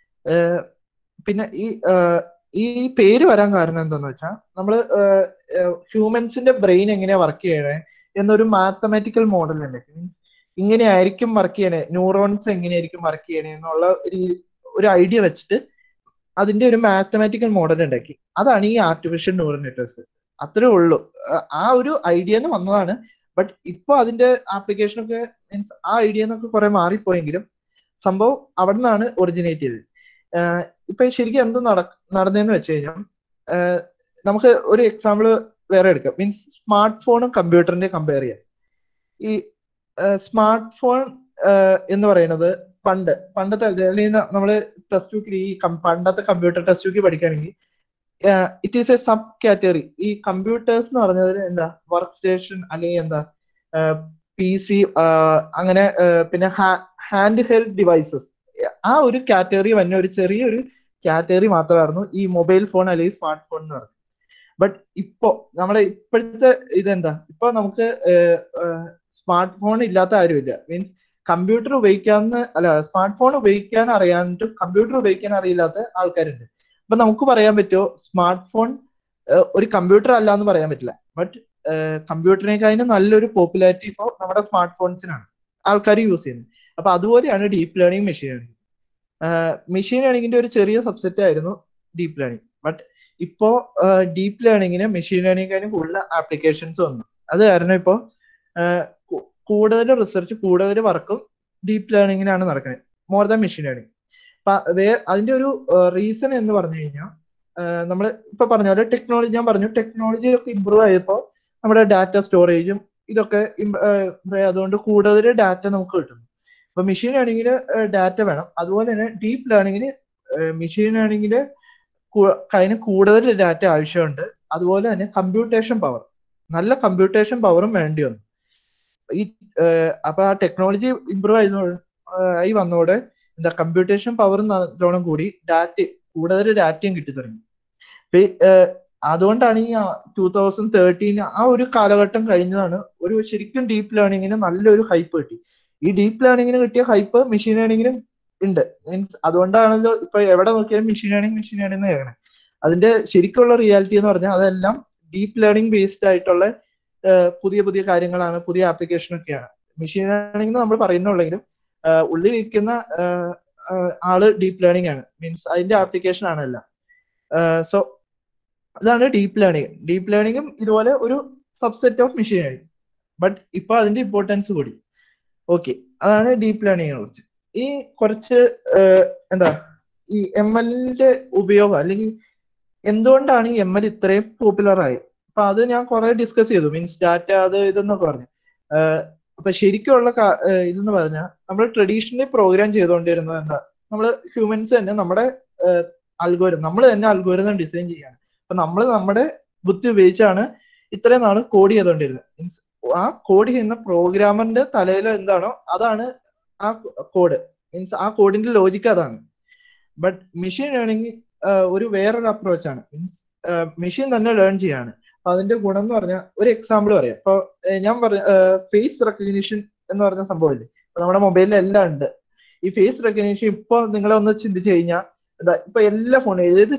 പിന്നെ ഈ ഈ പേര് വരാൻ കാരണം എന്താന്ന് വെച്ചാൽ നമ്മള് ഹ്യൂമൻസിന്റെ ബ്രെയിൻ എങ്ങനെയാ വർക്ക് ചെയ്യണേ എന്നൊരു മാത്തമാറ്റിക്കൽ മോഡൽ ഉണ്ട്. ഇങ്ങനെയായിരിക്കും വർക്ക് ചെയ്യണേ, ന്യൂറോൺസ് എങ്ങനെയായിരിക്കും വർക്ക് ചെയ്യണേ എന്നുള്ള ഒരു ഒരു ഐഡിയ വെച്ചിട്ട് അതിന്റെ ഒരു മാത്തമാറ്റിക്കൽ മോഡൽ ഉണ്ടാക്കി. അതാണ് ഈ ആർട്ടിഫിഷ്യൽ ന്യൂറൽ നെറ്റ്വർക്ക്സ്. അത്രേ ഉള്ളൂ. ആ ഒരു ഐഡിയ എന്ന് വന്നതാണ്. ബട്ട് ഇപ്പൊ അതിന്റെ ആപ്ലിക്കേഷൻ ഒക്കെ മീൻസ് ആ ഐഡിയ എന്നൊക്കെ കുറെ മാറിപ്പോയെങ്കിലും സംഭവം അവിടെ നിന്നാണ് ഒറിജിനേറ്റ് ചെയ്തത്. ഇപ്പൊ ശരിക്കും എന്ത് നട നടന്നതെന്ന് വെച്ച് കഴിഞ്ഞാൽ നമുക്ക് ഒരു എക്സാമ്പിൾ വേറെ എടുക്കാം. മീൻസ് സ്മാർട്ട് ഫോണും കമ്പ്യൂട്ടറിന്റെ കമ്പയർ ചെയ്യാം. ഈ സ്മാർട്ട് ഫോൺ എന്ന് പറയുന്നത് പണ്ട് പണ്ടത്തെ അല്ലെങ്കിൽ നമ്മള് ടെസ്റ്റ് ബുക്കിൽ ഈ പണ്ടത്തെ കമ്പ്യൂട്ടർ ടെസ്റ്റ് ബുക്കിൽ പഠിക്കുകയാണെങ്കിൽ it is a sub category. ഈ കമ്പ്യൂട്ടേഴ്സ് എന്ന് പറഞ്ഞതിൽ എന്താ വർക്ക് സ്റ്റേഷൻ അല്ലെങ്കിൽ എന്താ പി സി അങ്ങനെ പിന്നെ ഹാൻഡ് ഹെൽഡ് ഡിവൈസസ്, ആ ഒരു കാറ്റഗറി വന്ന ഒരു ചെറിയൊരു കാറ്റഗറി മാത്രമായിരുന്നു ഈ മൊബൈൽ ഫോൺ അല്ലെങ്കിൽ സ്മാർട്ട് ഫോൺ എന്ന് പറയുന്നത്. ബട്ട് ഇപ്പോ നമ്മുടെ ഇപ്പോഴത്തെ ഇതെന്താ, ഇപ്പൊ നമുക്ക് സ്മാർട്ട് ഫോൺ ഇല്ലാത്ത ആരുമില്ല. മീൻസ് കമ്പ്യൂട്ടർ ഉപയോഗിക്കാവുന്ന അല്ല സ്മാർട്ട് ഫോൺ ഉപയോഗിക്കാൻ അറിയാണ്ട് കമ്പ്യൂട്ടർ ഉപയോഗിക്കാൻ അറിയില്ലാത്ത ആൾക്കാരുണ്ട്. അപ്പൊ നമുക്ക് പറയാൻ പറ്റുമോ സ്മാർട്ട് ഫോൺ ഒരു കമ്പ്യൂട്ടർ അല്ല എന്ന് പറയാൻ പറ്റില്ല. ബട്ട് കമ്പ്യൂട്ടറിനേക്കാളും നല്ലൊരു പോപ്പുലാരിറ്റി ഇപ്പോൾ നമ്മുടെ സ്മാർട്ട് ഫോൺസിനാണ് ആൾക്കാർ യൂസ് ചെയ്യുന്നത്. അപ്പൊ അതുപോലെയാണ് deep learning, machine learning. Machine ലേണിംഗിന്റെ ഒരു ചെറിയ സബ്സെറ്റ് ആയിരുന്നു ഡീപ്പ് ലേണിംഗ്. ബട്ട് ഇപ്പോ ഡീപ്പ് ലേണിംഗിന് മെഷീൻ ലേണിംഗിനും കൂടുതൽ ആപ്ലിക്കേഷൻസ് വന്നു. അത് കാരണം ഇപ്പോ കൂടുതൽ റിസർച്ച് കൂടുതൽ വർക്കും ഡീപ്പ് ലേണിംഗിനാണ് നടക്കുന്നത് മോർ ദാൻ മെഷീൻ ലേണിംഗ്. അപ്പൊ വേ അതിന്റെ ഒരു റീസൺ എന്ന് പറഞ്ഞു കഴിഞ്ഞാൽ നമ്മൾ ഇപ്പൊ പറഞ്ഞ പോലെ ടെക്നോളജി, ഞാൻ പറഞ്ഞു ടെക്നോളജി ഒക്കെ ഇമ്പ്രൂവ് ആയപ്പോൾ നമ്മുടെ ഡാറ്റ സ്റ്റോറേജും ഇതൊക്കെ അതുകൊണ്ട് കൂടുതൽ ഡാറ്റ നമുക്ക് കിട്ടുന്നു. അപ്പൊ മെഷീൻ ലേണിംഗിന് ഡാറ്റ വേണം. അതുപോലെ തന്നെ ഡീപ്പ് ലേണിംഗിന് മെഷീൻ ലേണിംഗിന് അതിന് കൂടുതൽ ഡാറ്റ ആവശ്യമുണ്ട്. അതുപോലെ തന്നെ കമ്പ്യൂട്ടേഷൻ പവർ, നല്ല കമ്പ്യൂട്ടേഷൻ പവറും വേണ്ടി വന്നു. ഈ അപ്പൊ ആ ടെക്നോളജി ഇമ്പ്രൂവ് ആയതോ ആയി വന്നതോടെ എന്താ കമ്പ്യൂട്ടേഷൻ പവർ നല്ലോണം കൂടി ഡാറ്റ കൂടുതൽ ഡാറ്റയും കിട്ടി തുടങ്ങി. അതുകൊണ്ടാണ് ഈ ടൂ തൗസൻഡ് തേർട്ടീൻ ആ ഒരു കാലഘട്ടം കഴിഞ്ഞതാണ് ഒരു ശരിക്കും ഡീപ്പ് ലേണിംഗിന് നല്ലൊരു ഹൈപ്പ് കിട്ടി. ഈ ഡീപ്പ് ലേണിംഗിന് കിട്ടിയ ഹൈപ്പ് മെഷീൻ ലേണിംഗിനും ഉണ്ട്. മീൻസ് അതുകൊണ്ടാണല്ലോ ഇപ്പൊ എവിടെ നോക്കിയാലും മെഷീൻ ലേണിംഗ് മെഷീൻ ലേണിംഗ് കേൾക്കണം. അതിന്റെ ശരിക്കുള്ള റിയാലിറ്റി എന്ന് പറഞ്ഞാൽ അതെല്ലാം ഡീപ്പ് ലേണിംഗ് ബേസ്ഡ് ആയിട്ടുള്ള പുതിയ പുതിയ കാര്യങ്ങളാണ്, പുതിയ ആപ്ലിക്കേഷൻ ഒക്കെയാണ്. മെഷീൻ ലേണിംഗ് നമ്മൾ പറയുന്നുള്ളെങ്കിലും ഉള്ളിലിരിക്കുന്ന ആള് ഡീപ്പ് ലേണിംഗ് ആണ്. മീൻസ് അതിന്റെ ആപ്ലിക്കേഷൻ ആണല്ല. സോ അതാണ് ഡീപ്പ് ലേണിംഗ്. ഡീപ്പ് ലേണിംഗും ഇതുപോലെ ഒരു subset of machine learning. But ഇപ്പൊ അതിന്റെ ഇമ്പോർട്ടൻസ് കൂടി. ഓക്കെ, അതാണ് ഡീപ്പ് ലേണിംഗിനെ കുറിച്ച്. ഈ കുറച്ച് എന്താ ഈ എം എല്ലിന്റെ ഉപയോഗം അല്ലെങ്കിൽ എന്തുകൊണ്ടാണ് ഈ എം എൽ ഇത്രയും പോപ്പുലർ ആയത്, അപ്പൊ അത് ഞാൻ കുറെ ഡിസ്കസ് ചെയ്തു. മീൻസ് ഡാറ്റ അത് ഇതെന്നൊക്കെ പറഞ്ഞു. അപ്പൊ ശരിക്കുള്ള ഇതെന്ന് പറഞ്ഞാൽ നമ്മൾ ട്രഡീഷണലി പ്രോഗ്രാം ചെയ്തുകൊണ്ടിരുന്നത് എന്താ, നമ്മൾ ഹ്യൂമൻസ് തന്നെ നമ്മുടെ അൽഗോരിതം നമ്മൾ തന്നെ അൽഗോരിതം ഡിസൈൻ ചെയ്യാണ്. അപ്പൊ നമ്മൾ നമ്മുടെ ബുദ്ധി ഉപയോഗിച്ചാണ് ഇത്രയും നാള് കോഡ് ചെയ്തുകൊണ്ടിരുന്നത്. മീൻസ് ആ കോഡ് ചെയ്യുന്ന പ്രോഗ്രാമറിന്റെ തലയിൽ എന്താണോ അതാണ് ആ കോഡ്. മീൻസ് ആ കോഡിന്റെ ലോജിക്ക് അതാണ്. ബട്ട് മെഷീൻ ലേണിംഗ് ഒരു വേറൊരു അപ്രോച്ചാണ്. മീൻസ് മെഷീൻ തന്നെ ലേൺ ചെയ്യാണ്. അപ്പൊ അതിന്റെ ഗുണം എന്ന് പറഞ്ഞാൽ ഒരു എക്സാമ്പിൾ പറയാം. ഇപ്പൊ ഞാൻ പറഞ്ഞ ഫേസ് റെക്കഗ്നിഷൻ എന്ന് പറഞ്ഞ സംഭവമില്ലേ, നമ്മുടെ മൊബൈലിൽ എല്ലാം ഉണ്ട്. ഈ ഫേസ് റെക്കഗ്നിഷൻ ഇപ്പൊ നിങ്ങളെ ഒന്ന് ചിന്തിച്ചു കഴിഞ്ഞാൽ എന്താ, ഇപ്പൊ എല്ലാ ഫോണും ഏത്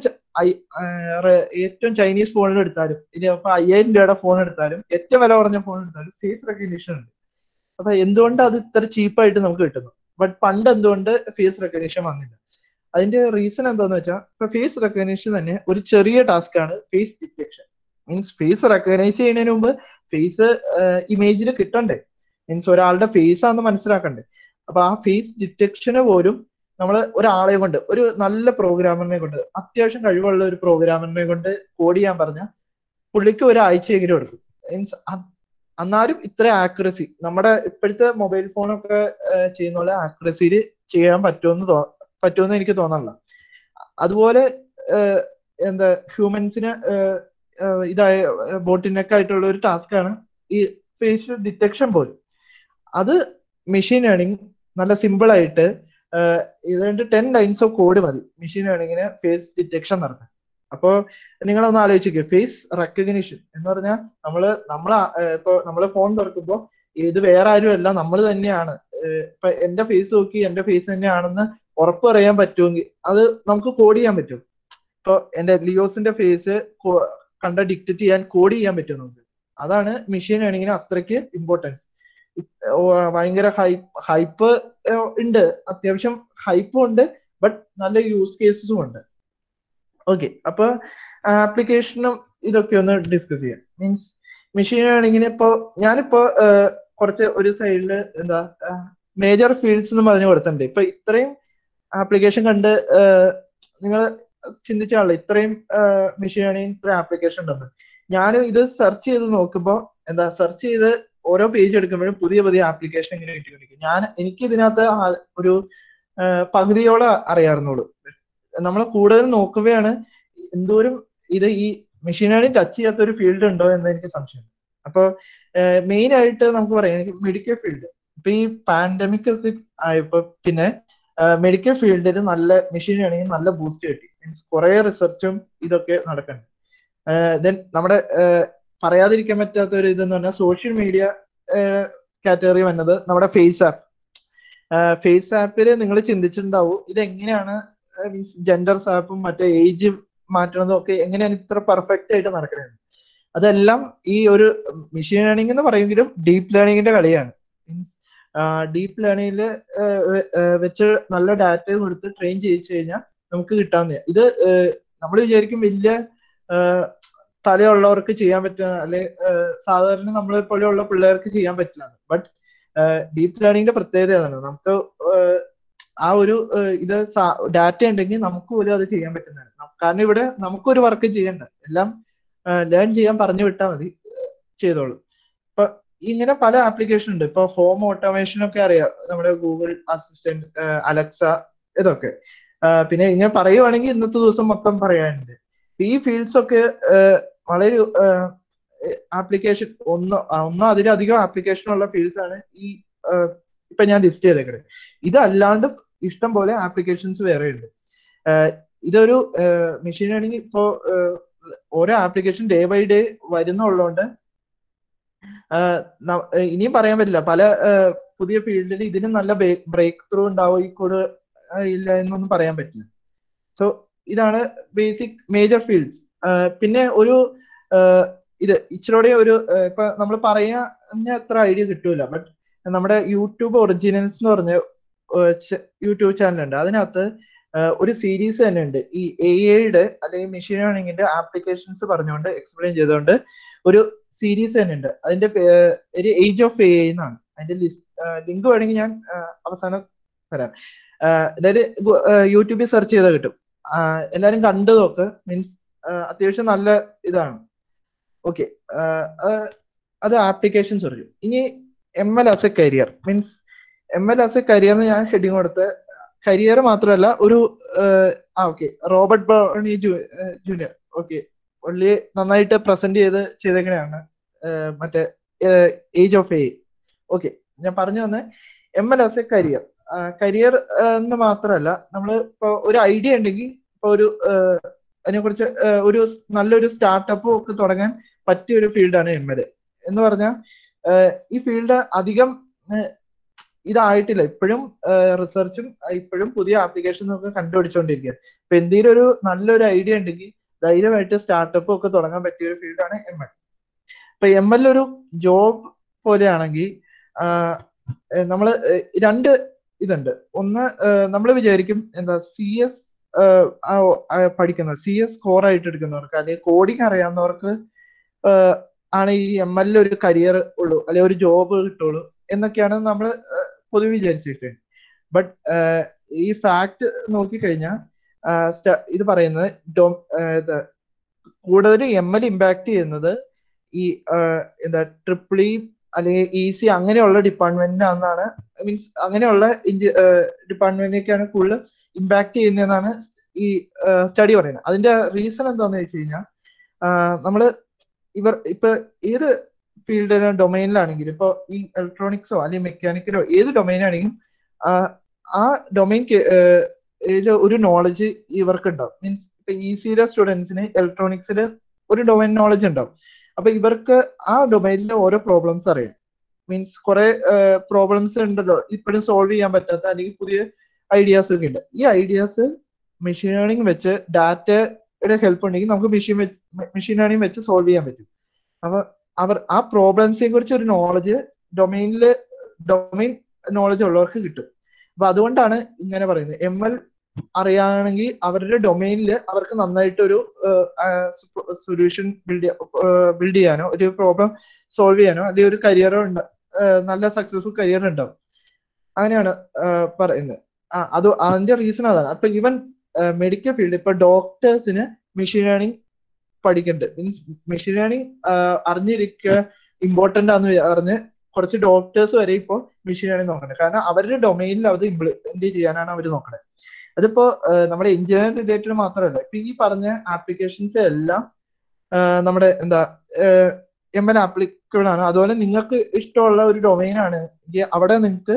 ഏറ്റവും ചൈനീസ് ഫോണിൽ എടുത്താലും ഇനി ഇപ്പൊ അയ്യായിരം രൂപയുടെ ഫോൺ എടുത്താലും ഏറ്റവും വില കുറഞ്ഞ ഫോൺ എടുത്താലും ഫേസ് റെക്കഗ്നിഷൻ ഉണ്ട്. അപ്പൊ എന്തുകൊണ്ട് അത് ഇത്ര ചീപ്പായിട്ട് നമുക്ക് കിട്ടുന്നു? ബട്ട് പണ്ട് എന്തുകൊണ്ട് ഫേസ് റെക്കഗ്നിഷൻ വന്നില്ല? അതിന്റെ റീസൺ എന്താന്ന് വെച്ചാൽ ഇപ്പൊ ഫേസ് റെക്കഗ്നിഷൻ തന്നെ ഒരു ചെറിയ ടാസ്ക് ആണ് face detection. Means face recognise ചെയ്യുന്നതിന് മുമ്പ് ഫേസ് ഇമേജിൽ കിട്ടണ്ടേ, മീൻസ് ഒരാളുടെ ഫേസ് ആണെന്ന് മനസ്സിലാക്കണ്ടേ. അപ്പൊ ആ ഫേസ് ഡിറ്റക്ഷന് പോലും നമ്മൾ ഒരാളെ കൊണ്ട്, ഒരു നല്ല പ്രോഗ്രാമറിനെ കൊണ്ട്, അത്യാവശ്യം കഴിവുള്ള ഒരു പ്രോഗ്രാമറിനെ കൊണ്ട് കോഡ് ചെയ്യാൻ പറഞ്ഞാൽ പുള്ളിക്ക് ഒരാഴ്ചയെങ്കിലും എടുക്കും. മീൻസ് എന്നാലും ഇത്ര ആക്യുറസി നമ്മുടെ ഇപ്പോഴത്തെ മൊബൈൽ ഫോണൊക്കെ ചെയ്യുന്ന പോലെ ആക്യുറസിയിൽ ചെയ്യാൻ പറ്റുമെന്ന് തോ പറ്റുമെന്ന് എനിക്ക് തോന്നാനില്ല. അതുപോലെ എന്താ ഹ്യൂമൻസിന് ഇതായ ബോട്ടിനെക്ക് ആയിട്ടുള്ള ഒരു ടാസ്ക് ആണ് ഈ ഫേഷ്യൽ ഡിറ്റക്ഷൻ പോലും. അത് മെഷീൻ ലേണിംഗ് നല്ല സിമ്പിൾ ആയിട്ട് ഇതുകൊണ്ട് ടെൻ ലൈൻസ് ഓഫ് കോഡ് മതി മെഷീൻ ലേണിങ്ങിന് ഫേസ് ഡിറ്റക്ഷൻ നടത്താൻ. അപ്പോ നിങ്ങളൊന്ന് ആലോചിക്കുക, ഫേസ് റെക്കഗ്നിഷൻ എന്ന് പറഞ്ഞാൽ നമ്മള് നമ്മളെ ഇപ്പൊ നമ്മള് ഫോൺ തുറക്കുമ്പോൾ ഇത് വേറെ ആരും അല്ല, നമ്മൾ തന്നെയാണ്. ഇപ്പൊ എന്റെ ഫേസ് നോക്കി എന്റെ ഫേസ് തന്നെയാണെന്ന് ഉറപ്പ് പറയാൻ പറ്റുമെങ്കിൽ അത് നമുക്ക് കോഡ് ചെയ്യാൻ പറ്റും. ഇപ്പൊ എന്റെ ലിയോസിന്റെ ഫേസ് കണ്ട ഡിക്റ്റേറ്റ് ചെയ്യാൻ കോഡ് ചെയ്യാൻ പറ്റും നമുക്ക്. അതാണ് മെഷീൻ ലേണിങ്ങിന് അത്രയ്ക്ക് ഇമ്പോർട്ടൻസ്. ഭയങ്കര ഹൈപ്പ് ഹൈപ്പ് ഉണ്ട്, അത്യാവശ്യം ഹൈപ്പും ഉണ്ട്, ബട്ട് നല്ല യൂസ് കേസസും ഉണ്ട്. ഓക്കെ, അപ്പൊ ആപ്ലിക്കേഷനും ഇതൊക്കെ ഒന്ന് ഡിസ്കസ് ചെയ്യാം. മീൻസ് മെഷീൻ ലേണിങ്ങിന് ഇപ്പോ ഞാനിപ്പോ കുറച്ച് ഒരു സൈഡില് എന്താ മേജർ ഫീൽഡ്സ് എന്ന് പറഞ്ഞു കൊടുത്തിട്ടുണ്ട്. ഇപ്പൊ ഇത്രയും ആപ്ലിക്കേഷൻ കണ്ട് നിങ്ങൾ ചിന്തിച്ചാണല്ലോ ഇത്രയും മെഷീൻ ലേണിംഗ് ഇത്രയും ആപ്ലിക്കേഷൻ ഉണ്ടെന്ന്. ഞാനും ഇത് സെർച്ച് ചെയ്ത് നോക്കുമ്പോൾ എന്താ സെർച്ച് ചെയ്ത് ഓരോ പേജ് എടുക്കുമ്പോഴും പുതിയ പുതിയ ആപ്ലിക്കേഷൻ ഇങ്ങനെ കിട്ടിക്കൊണ്ടിരിക്കും. ഞാൻ എനിക്ക് ഇതിനകത്ത് ഒരു പകുതിയോളം അറിയാറുന്നുള്ളൂ. നമ്മൾ കൂടുതൽ നോക്കുകയാണ് എന്തോരം ഇത് ഈ മെഷീൻ ലേണിംഗ് ടച്ച് ചെയ്യാത്ത ഒരു ഫീൽഡ് ഉണ്ടോ എന്ന് എനിക്ക് സംശയം. അപ്പൊ മെയിൻ ആയിട്ട് നമുക്ക് പറയാം മെഡിക്കൽ ഫീൽഡ്. ഇപ്പൊ ഈ പാൻഡമിക് ഒക്കെ ആയപ്പോ പിന്നെ മെഡിക്കൽ ഫീൽഡിൽ നല്ല മെഷീൻ ലേണിംഗ് നല്ല ബൂസ്റ്റ് കിട്ടി. മീൻസ് കുറെ റിസർച്ചും ഇതൊക്കെ നടക്കുന്നുണ്ട്. ദെൻ നമ്മുടെ പറയാതിരിക്കാൻ പറ്റാത്ത ഒരു ഇതെന്ന് പറഞ്ഞാൽ സോഷ്യൽ മീഡിയ കാറ്റഗറി വന്നത് നമ്മുടെ ഫേസ് ആപ്പ്. ഫേസ് ആപ്പിൽ നിങ്ങൾ ചിന്തിച്ചിട്ടുണ്ടാവും ഇതെങ്ങനെയാണ് മീൻസ് ജെൻഡർ സാപ്പും മറ്റേ ഏജ് മാറ്റുന്നതും ഒക്കെ എങ്ങനെയാണ് ഇത്ര പെർഫെക്റ്റ് ആയിട്ട് നടക്കുന്നത്. അതെല്ലാം ഈ ഒരു മെഷീൻ ലേണിംഗ് എന്ന് പറയുമെങ്കിലും ഡീപ്പ് ലേണിംഗിന്റെ കളിയാണ്. മീൻസ് ഡീപ്പ് ലേണിംഗിൽ വെച്ച് നല്ല ഡാറ്റ കൊടുത്ത് ട്രെയിൻ ചെയ്യിച്ചു കഴിഞ്ഞാൽ നമുക്ക് കിട്ടാവുന്ന ഇത് നമ്മൾ വിചാരിക്കും വലിയ തലയുള്ളവർക്ക് ചെയ്യാൻ പറ്റുക, അല്ലെ സാധാരണ നമ്മളെ പോലെയുള്ള പിള്ളേർക്ക് ചെയ്യാൻ പറ്റില്ല. ബട്ട് ഡീപ്പ് ലേണിംഗിന്റെ പ്രത്യേകത അതാണ്. നമുക്ക് ആ ഒരു ഇത് ഡാറ്റ ഉണ്ടെങ്കിൽ നമുക്ക് പോലും അത് ചെയ്യാൻ പറ്റുന്നതാണ്. കാരണം ഇവിടെ നമുക്കൊരു വർക്ക് ചെയ്യണ്ട, എല്ലാം ലേൺ ചെയ്യാൻ പറഞ്ഞു വിട്ടാൽ മതി, ചെയ്തോളൂ. ഇപ്പൊ ഇങ്ങനെ പല ആപ്ലിക്കേഷൻ ഉണ്ട്. ഇപ്പൊ ഹോം ഓട്ടോമേഷൻ ഒക്കെ അറിയാം, നമ്മുടെ ഗൂഗിൾ അസിസ്റ്റന്റ്, അലക്സ, ഇതൊക്കെ. പിന്നെ ഇങ്ങനെ പറയുവാണെങ്കിൽ ഇന്നത്തെ ദിവസം മൊത്തം പറയാനുണ്ട്. ഈ ഫീൽഡ്സ് ഒക്കെ വളരെ ആപ്ലിക്കേഷൻ ഒന്നോ ഒന്നോ അതിലധികം ആപ്ലിക്കേഷൻ ഉള്ള ഫീൽഡ്സ് ആണ് ഈ ഇപ്പൊ ഞാൻ ലിസ്റ്റ് ചെയ്തേക്കുന്നത്. ഇതല്ലാണ്ട് ഇഷ്ടം പോലെ ആപ്ലിക്കേഷൻസ് വേറെ ഉണ്ട്. ഇതൊരു മെഷീൻ ലേണിംഗ് ഇപ്പോ ഓരോ ആപ്ലിക്കേഷൻ ഡേ ബൈ ഡേ വരുന്നുള്ളതുകൊണ്ട് ഇനിയും പറയാൻ പറ്റില്ല. പല പുതിയ ഫീൽഡിൽ ഇതിന് നല്ല ബ്രേക്ക് ത്രൂ ഉണ്ടാവും ഈ കൂടെ ഇല്ല എന്നൊന്നും പറയാൻ പറ്റില്ല. സോ ഇതാണ് ബേസിക് മേജർ ഫീൽഡ്സ്. പിന്നെ ഒരു ഇത് ഇച്ചിരൂടെ ഒരു ഇപ്പൊ നമ്മൾ പറയാൻ അത്ര ഐഡിയ കിട്ടൂല, ബട്ട് നമ്മുടെ യൂട്യൂബ് ഒറിജിനൽസ് എന്ന് പറഞ്ഞ യൂട്യൂബ് ചാനലുണ്ട്. അതിനകത്ത് ഒരു സീരീസ് തന്നെ ഉണ്ട് ഈ എ ഐയുടെ അല്ലെങ്കിൽ മെഷീൻ ലേണിംഗിന്റെ ആപ്ലിക്കേഷൻസ് പറഞ്ഞുകൊണ്ട് എക്സ്പ്ലെയിൻ ചെയ്തുകൊണ്ട് ഒരു സീരീസ് തന്നെ ഉണ്ട്. അതിന്റെ ഒരു ഏജ് ഓഫ് എ ഐ എന്നാണ്. അതിന്റെ ലിസ്റ്റ് ലിങ്ക് വേണമെങ്കിൽ ഞാൻ അവസാനം തരാം. അതായത് യൂട്യൂബിൽ സെർച്ച് ചെയ്താൽ കിട്ടും. എല്ലാരും കണ്ടു നോക്ക്. മീൻസ് അത്യാവശ്യം നല്ല ഇതാണ്. ഓക്കെ, അത് ആപ്ലിക്കേഷൻസ് പറയും. ഇനി M L as a career. Means M L as a career എന്ന് ഞാൻ ഹെഡിങ് കൊടുത്ത് കരിയർ മാത്രമല്ല ഒരു ആ ഓക്കെ റോബർട്ട് ബർണി ജൂനിയർ ഓക്കെ പുള്ളി നന്നായിട്ട് പ്രസന്റ് ചെയ്ത് ചെയ്തേക്കണെയാണ് മറ്റേ ഏജ് ഓഫ് എ. ഓക്കെ, ഞാൻ പറഞ്ഞു വന്ന M L as a career. Career എന്ന് മാത്രമല്ല, നമ്മൾ ഇപ്പൊ ഒരു ഐഡിയ ഉണ്ടെങ്കിൽ ഇപ്പൊ ഒരു അതിനെ കുറിച്ച് ഒരു നല്ലൊരു സ്റ്റാർട്ടപ്പ് ഒക്കെ തുടങ്ങാൻ പറ്റിയ ഒരു ഫീൽഡാണ് എം എൽ എന്ന് പറഞ്ഞാൽ. ഈ ഫീൽഡ് അധികം ഇതായിട്ടില്ല, ഇപ്പോഴും റിസർച്ചും ഇപ്പോഴും പുതിയ ആപ്ലിക്കേഷനും ഒക്കെ കണ്ടുപിടിച്ചുകൊണ്ടിരിക്കുക. ഇപ്പൊ എന്തെങ്കിലും ഒരു നല്ലൊരു ഐഡിയ ഉണ്ടെങ്കിൽ ധൈര്യമായിട്ട് സ്റ്റാർട്ടപ്പ് ഒക്കെ തുടങ്ങാൻ പറ്റിയ ഒരു ഫീൽഡാണ് എം എൽ. ഇപ്പൊ എം എൽ ഒരു ജോബ് പോലെയാണെങ്കിൽ നമ്മൾ രണ്ട് ഇതുണ്ട്. ഒന്ന് നമ്മൾ വിചാരിക്കും എന്താ സി എസ് പഠിക്കുന്നത്, സി എസ് കോർ ആയിട്ട് എടുക്കുന്നവർക്ക് അല്ലെങ്കിൽ കോഡിങ് അറിയാവുന്നവർക്ക് ആണ് ഈ എം എല്ലിൽ ഒരു കരിയർ ഉള്ളൂ അല്ലെങ്കിൽ ഒരു ജോബ് കിട്ടുള്ളൂ എന്നൊക്കെയാണ് നമ്മൾ പൊതുവെ വിചാരിച്ചിട്ട്. ബട്ട് ഈ ഫാക്ട് നോക്കിക്കഴിഞ്ഞാൽ ഇത് പറയുന്നത് കൂടുതൽ എം എൽ ഇമ്പാക്ട് ചെയ്യുന്നത് ഈ എന്താ ട്രിപ്പിൾ ഇ അല്ലെങ്കിൽ ഇ സി അങ്ങനെയുള്ള ഡിപ്പാർട്ട്മെന്റിനാണെന്നാണ്. മീൻസ് അങ്ങനെയുള്ള ഡിപ്പാർട്ട്മെന്റിലേക്കാണ് കൂടുതൽ ഇമ്പാക്ട് ചെയ്യുന്നതെന്നാണ് ഈ സ്റ്റഡി പറയുന്നത്. അതിന്റെ റീസൺ എന്താണെന്ന് വെച്ച് കഴിഞ്ഞാൽ നമ്മള് ഇവർ ഇപ്പൊ ഏത് ഫീൽഡിലെ ഡൊമൈനിലാണെങ്കിലും ഇപ്പൊ ഈ ഇലക്ട്രോണിക്സോ അല്ലെങ്കിൽ മെക്കാനിക്കലോ ഏത് ഡൊമൈനാണെങ്കിലും ആ ഡൊമൈൻ ഒരു നോളജ് ഇവർക്ക് ഉണ്ടാവും. മീൻസ് ഇപ്പൊ ഇ സിയിലെ സ്റ്റുഡൻസിന് ഇലക്ട്രോണിക്സിൽ ഒരു ഡൊമൈൻ നോളജ് ഉണ്ടാവും. അപ്പൊ ഇവർക്ക് ആ ഡൊമൈനിലെ ഓരോ പ്രോബ്ലംസ് അറിയാം. മീൻസ് കുറെ പ്രോബ്ലംസ് ഉണ്ടല്ലോ ഇപ്പോഴും സോൾവ് ചെയ്യാൻ പറ്റാത്ത അല്ലെങ്കിൽ പുതിയ ഐഡിയാസ് ഒക്കെ ഉണ്ട്. ഈ ഐഡിയാസ് മെഷീൻ ലേണിംഗ് വെച്ച് ഡാറ്റയുടെ ഹെൽപ്പ് ഉണ്ടെങ്കിൽ നമുക്ക് മെഷീൻ മെഷീൻ ലേണിംഗ് വെച്ച് സോൾവ് ചെയ്യാൻ പറ്റും. അപ്പൊ അവർ ആ പ്രോബ്ലംസിനെ കുറിച്ച് ഒരു നോളജ് ഡൊമൈനില് ഡൊമൈൻ നോളജ് ഉള്ളവർക്ക് കിട്ടും. അപ്പൊ അതുകൊണ്ടാണ് ഇങ്ങനെ പറയുന്നത്. എം എൽ അറിയാണെങ്കിൽ അവരുടെ ഡൊമൈനിൽ അവർക്ക് നന്നായിട്ടൊരു സൊല്യൂഷൻ ബിൽഡ് ബിൽഡ് ചെയ്യാനോ ഒരു പ്രോബ്ലം സോൾവ് ചെയ്യാനോ അല്ലെങ്കിൽ ഒരു കരിയറോ ഉണ്ട്, നല്ല സക്സസ്ഫുൾ കരിയർ ഉണ്ടാവും. അങ്ങനെയാണ് പറയുന്നത്. ആ അത് അതിന്റെ റീസൺ അതാണ്. അപ്പൊ ഈവൻ മെഡിക്കൽ ഫീൽഡ് ഇപ്പൊ ഡോക്ടേഴ്സിന് മെഷീൻ ലേണിംഗ് പഠിക്കുന്നുണ്ട്. മീൻസ് മെഷീൻ ലേണിംഗ് അറിഞ്ഞിരിക്കുക ഇമ്പോർട്ടന്റ് ആണെന്ന് പറഞ്ഞ് കുറച്ച് ഡോക്ടേഴ്സ് വരെ ഇപ്പോൾ മെഷീൻ ലേണിംഗ് നോക്കണത്. കാരണം അവരുടെ ഡൊമൈനിൽ അത് ഇംപ്ലിമെന്റ് ചെയ്യാനാണ് അവർ നോക്കുന്നത്. അതിപ്പോ നമ്മുടെ എഞ്ചിനീയറിംഗ് റിലേറ്റഡ് മാത്രമല്ല, ഇപ്പൊ ഈ പറഞ്ഞ ആപ്ലിക്കേഷൻസ് എല്ലാം നമ്മുടെ എന്താ എം എൽ ആപ്ലിക്കബിൾ ആണ്. അതുപോലെ നിങ്ങൾക്ക് ഇഷ്ടമുള്ള ഒരു ഡൊമൈൻ ആണ് അവിടെ നിങ്ങൾക്ക്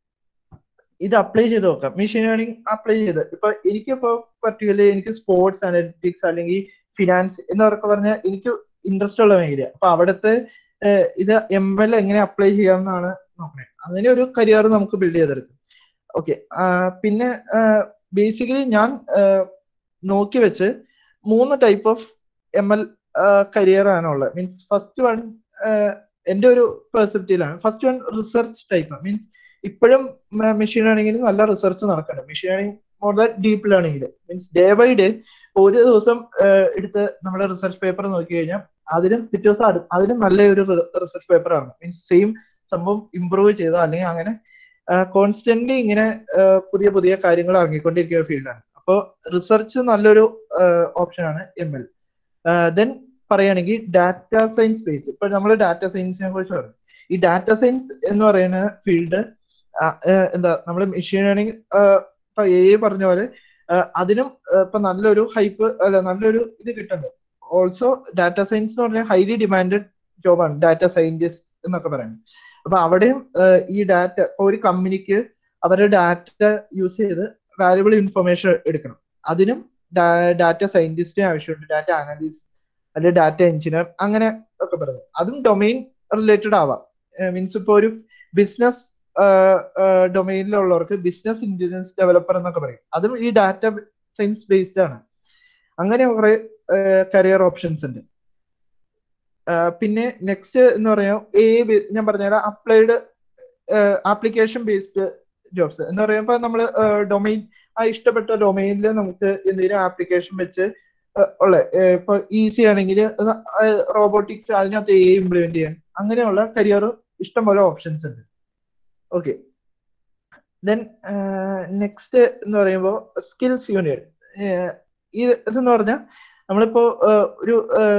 ഇത് അപ്ലൈ ചെയ്ത് നോക്കാം. മെഷീൻ ലേണിംഗ് അപ്ലൈ ചെയ്ത് ഇപ്പൊ എനിക്കിപ്പോ പർട്ടിക്കുലർലി എനിക്ക് സ്പോർട്സ് അനലിറ്റിക്സ് അല്ലെങ്കിൽ ഫിനാൻസ് എന്നൊക്കെ പറഞ്ഞാൽ എനിക്ക് ഇൻട്രസ്റ്റ് ഉള്ള മേഖല. അപ്പൊ അവിടുത്തെ ഇത് എം എൽ എങ്ങനെ അപ്ലൈ ചെയ്യാമെന്നാണ് നോക്കണേ. അതിന് ഒരു കരിയർ നമുക്ക് ബിൽഡ് ചെയ്തെടുക്കും. ഓക്കെ, പിന്നെ ബേസിക്കലി ഞാൻ നോക്കി വെച്ച് മൂന്ന് type of M L career ആണുള്ളത്. മീൻസ് ഫസ്റ്റ് വൺ എൻ്റെ ഒരു പെർസെപ്റ്റീവിലാണ്. First one research type. Means ഇപ്പോഴും മെഷീൻ ലേണിംഗിൽ നല്ല റിസർച്ച് നടക്കുന്നുണ്ട്. Machine learning more than deep ലേണിംഗിൽ മീൻസ് ഡേ ബൈ ഡേ ഒരു ദിവസം എടുത്ത് നമ്മൾ റിസർച്ച് പേപ്പർ നോക്കി കഴിഞ്ഞാൽ അതിനും പിറ്റേ ദിവസം അതിനും നല്ല ഒരു റിസർച്ച് പേപ്പർ ആണ്. മീൻസ് സെയിം സംഭവം ഇംപ്രൂവ് ചെയ്തോ അല്ലെങ്കിൽ അങ്ങനെ കോൺസ്റ്റന്റ്ലി ഇങ്ങനെ പുതിയ പുതിയ കാര്യങ്ങൾ ഇറങ്ങിക്കൊണ്ടിരിക്കുന്ന ഫീൽഡാണ്. അപ്പോൾ റിസർച്ച് നല്ലൊരു ഓപ്ഷനാണ് എം എൽ. ദെൻ പറയുകയാണെങ്കിൽ ഡാറ്റ സയൻസ് ബേസ്. ഇപ്പൊ നമ്മൾ ഡാറ്റ സയൻസിനെ കുറിച്ച് പറഞ്ഞു. ഈ ഡാറ്റ സയൻസ് എന്ന് പറയുന്ന ഫീൽഡ് എന്താ നമ്മൾ മെഷീൻ ലേണിംഗ് ഇപ്പൊ എ പറഞ്ഞ പോലെ അതിനും ഇപ്പൊ നല്ലൊരു ഹൈപ്പ് അല്ല നല്ലൊരു ഇത് കിട്ടുന്നുണ്ട്. ഓൾസോ ഡാറ്റ സയൻസ് എന്ന് പറഞ്ഞാൽ ഹൈലി ഡിമാൻഡഡ് ജോബാണ് ഡാറ്റ സയന്റിസ്റ്റ് എന്നൊക്കെ പറയുന്നത്. അപ്പൊ അവിടെയും ഈ ഡാറ്റ ഒരു കമ്പനിക്ക് അവരുടെ ഡാറ്റ യൂസ് ചെയ്ത് വാല്യുബിൾ ഇൻഫർമേഷൻ എടുക്കണം. അതിനും ഡാറ്റ സയന്റിസ്റ്റിനെ ആവശ്യമുണ്ട്, ഡാറ്റ അനലിസ്റ്റ് അല്ലെങ്കിൽ ഡാറ്റ എഞ്ചിനീയർ അങ്ങനെ ഒക്കെ പറയുന്നത്. അതും ഡൊമൈൻ റിലേറ്റഡ് ആവാം. മീൻസ് ഇപ്പൊ ഒരു ബിസിനസ് ഡൊമൈനിലുള്ളവർക്ക് ബിസിനസ് ഇന്റലിജൻസ് ഡെവലപ്പർ എന്നൊക്കെ പറയും. അതും ഈ ഡാറ്റ സയൻസ് ബേസ്ഡ് ആണ്. അങ്ങനെ കുറെ കരിയർ ഓപ്ഷൻസ് ഉണ്ട്. പിന്നെ നെക്സ്റ്റ് എന്ന് പറയാം എ ഞാൻ പറഞ്ഞുതരാം അപ്ലൈഡ് ആപ്ലിക്കേഷൻ ബേസ്ഡ് ജോബ്സ് എന്ന് പറയുമ്പോൾ നമ്മൾ ഡൊമൈൻ ആ ഇഷ്ടപ്പെട്ട ഡൊമൈനിൽ നമുക്ക് എന്തെങ്കിലും ആപ്ലിക്കേഷൻ വെച്ച് ഉള്ള ഇപ്പൊ ഈസി ആണെങ്കിൽ റോബോട്ടിക്സ് അതിനകത്ത് എ ഇംപ്ലിമെന്റ് ചെയ്യാൻ അങ്ങനെയുള്ള കരിയർ ഇഷ്ടംപോലെ ഓപ്ഷൻസ് ഉണ്ട്. ഓക്കെ, ദെൻ നെക്സ്റ്റ് എന്ന് പറയുമ്പോൾ സ്കിൽസ് യൂണിയൻ. ഈ ഇതെന്ന് പറഞ്ഞാൽ നമ്മളിപ്പോ ഒരു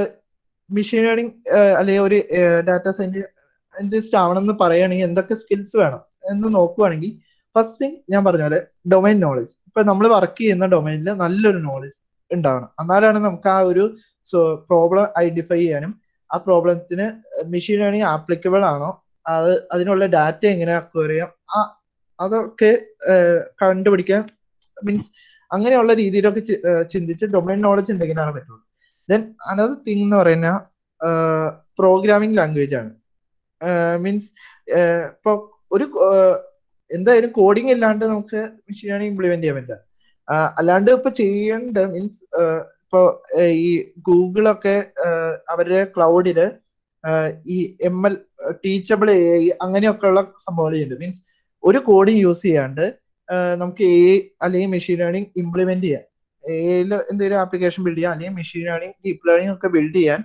മെഷീൻ ലേണിംഗ് അല്ലെങ്കിൽ ഒരു ഡാറ്റ സയന്റിസ്റ്റ് ആവണം എന്ന് പറയുകയാണെങ്കിൽ എന്തൊക്കെ സ്കിൽസ് വേണം എന്ന് നോക്കുവാണെങ്കിൽ ഫസ്റ്റ് തിങ് ഞാൻ പറഞ്ഞ പോലെ ഡൊമൈൻ നോളജ്. ഇപ്പൊ നമ്മൾ വർക്ക് ചെയ്യുന്ന ഡൊമൈനിൽ നല്ലൊരു നോളജ് ഉണ്ടാവണം. എന്നാലാണ് നമുക്ക് ആ ഒരു പ്രോബ്ലം ഐഡന്റിഫൈ ചെയ്യാനും ആ പ്രോബ്ലത്തിന് മെഷീൻ ലേണിംഗ് ആപ്ലിക്കബിൾ ആണോ, അത് അതിനുള്ള ഡാറ്റ എങ്ങനെ അക്വയർ ചെയ്യാം ആ അതൊക്കെ കണ്ടുപിടിക്കാൻ മീൻസ് അങ്ങനെയുള്ള രീതിയിലൊക്കെ ചിന്തിച്ച് ഡൊമൈൻ നോളജ് ഉണ്ടെങ്കിലാണ് പറ്റുള്ളൂ. ദെൻ അനദർ തിങ് എന്ന് പറയുന്ന പ്രോഗ്രാമിംഗ് ലാംഗ്വേജ് ആണ്. മീൻസ് ഇപ്പൊ ഒരു എന്തായാലും കോഡിംഗ് ഇല്ലാണ്ട് നമുക്ക് മെഷീൻ ലേണിംഗ് ഇംപ്ലിമെന്റ് ചെയ്യാൻ പറ്റില്ല. അല്ലാണ്ട് ഇപ്പൊ ചെയ്യേണ്ട മീൻസ് ഇപ്പൊ ഈ ഗൂഗിളൊക്കെ അവരുടെ ക്ലൗഡില് ഈ M L teachable A I അങ്ങനെയൊക്കെയുള്ള സംഭവങ്ങൾ ചെയ്യുന്നുണ്ട്. മീൻസ് ഒരു കോഡിംഗ് യൂസ് ചെയ്യാണ്ട് നമുക്ക് എ അല്ലെങ്കിൽ മെഷീൻ ലേണിംഗ് ഇംപ്ലിമെന്റ് ചെയ്യാം. എയിൽ എന്തെങ്കിലും ആപ്ലിക്കേഷൻ ബിൽഡ് ചെയ്യാം അല്ലെങ്കിൽ മെഷീൻ ലേണിംഗ് ഡീപ്പ് ലേണിംഗ് ഒക്കെ ബിൽഡ് ചെയ്യാൻ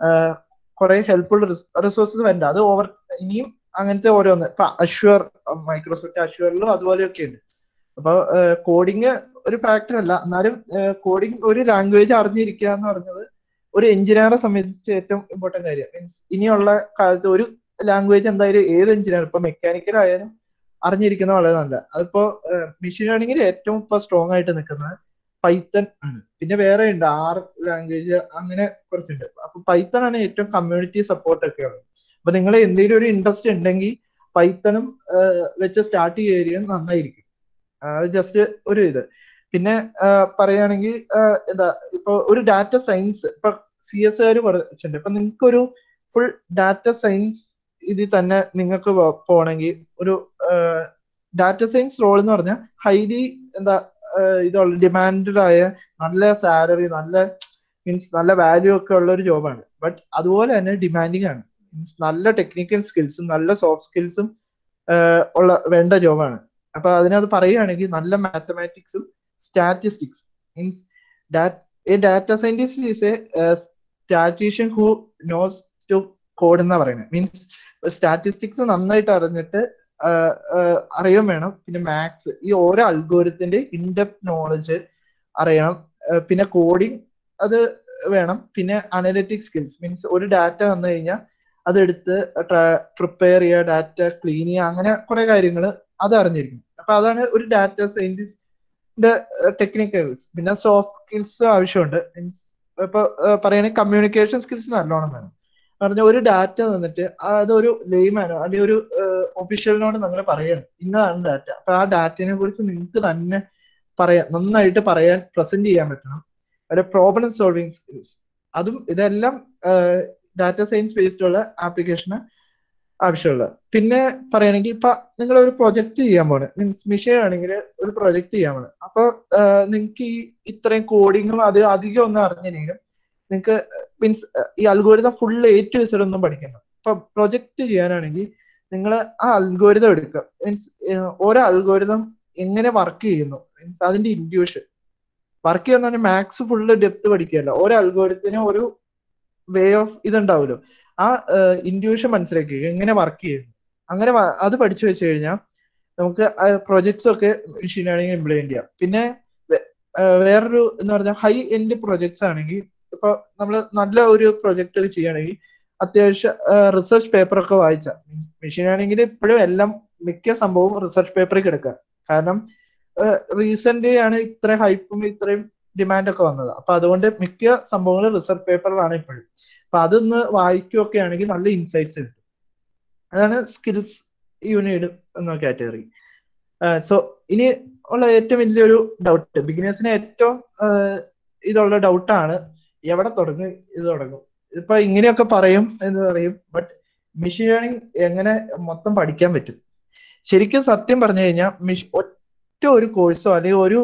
കുറെ ഹെൽപ്ഫുൾ റിസോഴ്സസ് വരണ്ട. അത് ഓവർ ഇനിയും അങ്ങനത്തെ ഓരോന്ന് ഇപ്പൊ അഷ്വർ മൈക്രോസോഫ്റ്റ് അഷ്വറിലും അതുപോലെയൊക്കെ ഉണ്ട്. അപ്പൊ കോഡിങ് ഒരു ഫാക്ടർ അല്ല, എന്നാലും കോഡിങ് ഒരു ലാംഗ്വേജ് അറിഞ്ഞിരിക്കുക എന്ന് പറഞ്ഞത് ഒരു എഞ്ചിനീയറെ സംബന്ധിച്ച് ഏറ്റവും ഇമ്പോർട്ടന്റ് കാര്യം. മീൻസ് ഇനിയുള്ള കാലത്ത് ഒരു ലാംഗ്വേജ് എന്തായാലും ഏത് എഞ്ചിനീയർ ഇപ്പൊ മെക്കാനിക്കൽ ആയാലും അറിഞ്ഞിരിക്കുന്ന വളരെ നല്ല. അതിപ്പോ മെഷീൻ ലേണിംഗിൽ ഏറ്റവും ഇപ്പൊ സ്ട്രോങ് ആയിട്ട് നിൽക്കുന്നത് പൈത്തൺ ആണ്. പിന്നെ വേറെ ഉണ്ട് ആർ ലാംഗ്വേജ് അങ്ങനെ കുറച്ചുണ്ട്. അപ്പൊ പൈത്തൺ ആണ് ഏറ്റവും കമ്മ്യൂണിറ്റി സപ്പോർട്ട് ഒക്കെ ഉള്ളത്. അപ്പൊ നിങ്ങൾ എന്തെങ്കിലും ഒരു ഇൻട്രസ്റ്റ് ഉണ്ടെങ്കിൽ പൈത്തണും വെച്ച് സ്റ്റാർട്ട് ചെയ്യുകയും നന്നായിരിക്കും. അത് ജസ്റ്റ് ഒരു ഇത്. പിന്നെ പറയുകയാണെങ്കിൽ എന്താ ഇപ്പൊ ഒരു ഡാറ്റ സയൻസ് ഇപ്പൊ സി എസ് കാര് പറഞ്ഞിട്ടുണ്ട്. ഇപ്പൊ നിങ്ങൾക്കൊരു ഫുൾ ഡാറ്റ സയൻസ് ഇതിൽ തന്നെ നിങ്ങൾക്ക് പോകണമെങ്കിൽ ഒരു ഡാറ്റ സയൻസ് റോൾ എന്ന് പറഞ്ഞാൽ ഹൈലി എന്താ ഇതുള്ള ഡിമാൻഡഡ് ആയ നല്ല സാലറി നല്ല മീൻസ് നല്ല വാല്യൂ ഒക്കെ ഉള്ള ഒരു ജോബാണ്. ബട്ട് അതുപോലെ തന്നെ ഡിമാൻഡിങ് ആണ്. മീൻസ് നല്ല ടെക്നിക്കൽ സ്കിൽസും നല്ല സോഫ്റ്റ് സ്കിൽസും ഉള്ള വേണ്ട ജോബാണ്. അപ്പൊ അതിനകത്ത് പറയുകയാണെങ്കിൽ നല്ല മാത്തമാറ്റിക്സും statistics means a data scientist is a statistician who knows to code എന്നാ പറയുന്നത്. മീൻസ് സ്റ്റാറ്റിസ്റ്റിക്സ് നന്നായിട്ട് അറിഞ്ഞിട്ട് അറിയാൻ വേണം. പിന്നെ മാത്സ്, ഈ ഓരോ അൽഗോരിത്തിന്റെ ഇൻഡെപ്ത് നോളജ് അറിയണം. പിന്നെ കോഡിങ് അത് വേണം. പിന്നെ അനലിറ്റിക് സ്കിൽസ് മീൻസ് ഒരു ഡാറ്റ വന്നു കഴിഞ്ഞാൽ അതെടുത്ത് പ്രിപ്പയർ ചെയ്യുക, ഡാറ്റ ക്ലീൻ ചെയ്യുക, അങ്ങനെ കുറെ കാര്യങ്ങൾ അത് അറിഞ്ഞിരിക്കും. അപ്പൊ അതാണ് ഒരു ഡാറ്റ സയന്റിസ്റ്റിന്റെ ടെക്നിക്കൽസ്. പിന്നെ സോഫ്റ്റ് സ്കിൽസ് ആവശ്യമുണ്ട്. മീൻസ് ഇപ്പൊ പറയുകയാണെങ്കിൽ കമ്മ്യൂണിക്കേഷൻ സ്കിൽസ് നല്ലോണം വേണം. പറഞ്ഞ ഒരു ഡാറ്റ തന്നിട്ട് അതൊരു ലെയ്മാനോ അല്ലെങ്കിൽ ഒരു ഒഫീഷ്യലിനോട് നിങ്ങൾ പറയണം ഇന്നതാണ് ഡാറ്റ. അപ്പൊ ആ ഡാറ്റയെ കുറിച്ച് നിങ്ങൾക്ക് തന്നെ പറയാൻ നന്നായിട്ട് പറയാൻ പ്രസന്റ് ചെയ്യാൻ പറ്റണം. ഒരു പ്രോബ്ലം സോൾവിങ് സ്കിൽസ്, അതും ഇതെല്ലാം ഡാറ്റ സയൻസ് ബേസ്ഡ് ഉള്ള ആപ്ലിക്കേഷന് ആവശ്യമുള്ളത്. പിന്നെ പറയുകയാണെങ്കിൽ ഇപ്പൊ നിങ്ങൾ ഒരു പ്രൊജക്ട് ചെയ്യാൻ പോണ്, മീൻസ് മിഷൻ ആണെങ്കിൽ ഒരു പ്രൊജക്ട് ചെയ്യാൻ പോണ്. അപ്പൊ നിങ്ങൾക്ക് ഈ ഇത്രയും കോഡിങ്ങും അത് അധികം ഒന്നും അറിഞ്ഞില്ലെങ്കിലും നിങ്ങൾക്ക് മീൻസ് ഈ algorithm full A to Z ഒന്നും പഠിക്കണം. ഇപ്പൊ പ്രൊജക്ട് ചെയ്യാനാണെങ്കിൽ നിങ്ങൾ ആ അൽഗോരിതം എടുക്കുക. മീൻസ് ഓരോ അൽഗോരിതം എങ്ങനെ വർക്ക് ചെയ്യുന്നു, മീൻസ് അതിന്റെ ഇൻഡ്യൂഷൻ വർക്ക് ചെയ്യുന്ന പറഞ്ഞാൽ മാത്സ് ഫുള്ള് ഡെപ്ത് പഠിക്കുകയല്ല. ഓരോ അൽഗോരിതത്തിനും ഒരു വേ ഓഫ് ഇതുണ്ടാവുമല്ലോ, ആ ഇൻഡ്യൂഷൻ മനസ്സിലാക്കി എങ്ങനെ വർക്ക് ചെയ്യുന്നു. അങ്ങനെ അത് പഠിച്ചു വെച്ച് കഴിഞ്ഞാൽ നമുക്ക് പ്രൊജക്ട്സ് ഒക്കെ മെഷീൻ ലേണിംഗ് ഇംപ്ലിമെന്റ് ചെയ്യാം. പിന്നെ വേറൊരു എന്ന് പറഞ്ഞാൽ ഹൈ എൻഡ് പ്രൊജക്ട്സ് ആണെങ്കിൽ ഇപ്പൊ നമ്മൾ നല്ല ഒരു പ്രൊജക്ട് ചെയ്യുകയാണെങ്കിൽ അത്യാവശ്യം റിസർച്ച് പേപ്പർ ഒക്കെ വായിച്ച മെഷീൻ ലേണിംഗിൽ ഇപ്പോഴും എല്ലാം മിക്ക സംഭവവും റിസർച്ച് പേപ്പറിൽ കിടക്കുക. കാരണം റീസെന്റ് ആണ് ഇത്രയും ഹൈപ്പും ഇത്രയും ഡിമാൻഡ് ഒക്കെ വന്നത്. അപ്പൊ അതുകൊണ്ട് മിക്ക സംഭവങ്ങളും റിസർച്ച് പേപ്പറിലാണ് ഇപ്പോഴും. അപ്പൊ അതൊന്ന് വായിക്കുകയൊക്കെ ആണെങ്കിൽ നല്ല ഇൻസൈറ്റ്സ് കിട്ടും. അതാണ് സ്കിൽസ് യൂണിറ്റ് എന്ന കാറ്റഗറി. സോ ഇനി ഉള്ള ഏറ്റവും വലിയൊരു ഡൗട്ട്, ബിഗിനേഴ്സിന് ഏറ്റവും ഇതുള്ള ഡൗട്ടാണ് എവിടെ തുടങ്ങും, ഇത് തുടങ്ങും. ഇപ്പൊ ഇങ്ങനെയൊക്കെ പറയും എന്ന് പറയും, ബട്ട് മെഷീൻ ലേണിംഗ് എങ്ങനെ മൊത്തം പഠിക്കാൻ പറ്റും? ശരിക്കും സത്യം പറഞ്ഞു കഴിഞ്ഞാൽ മിഷ് ഒറ്റ ഒരു കോഴ്സോ അല്ലെങ്കിൽ ഒരു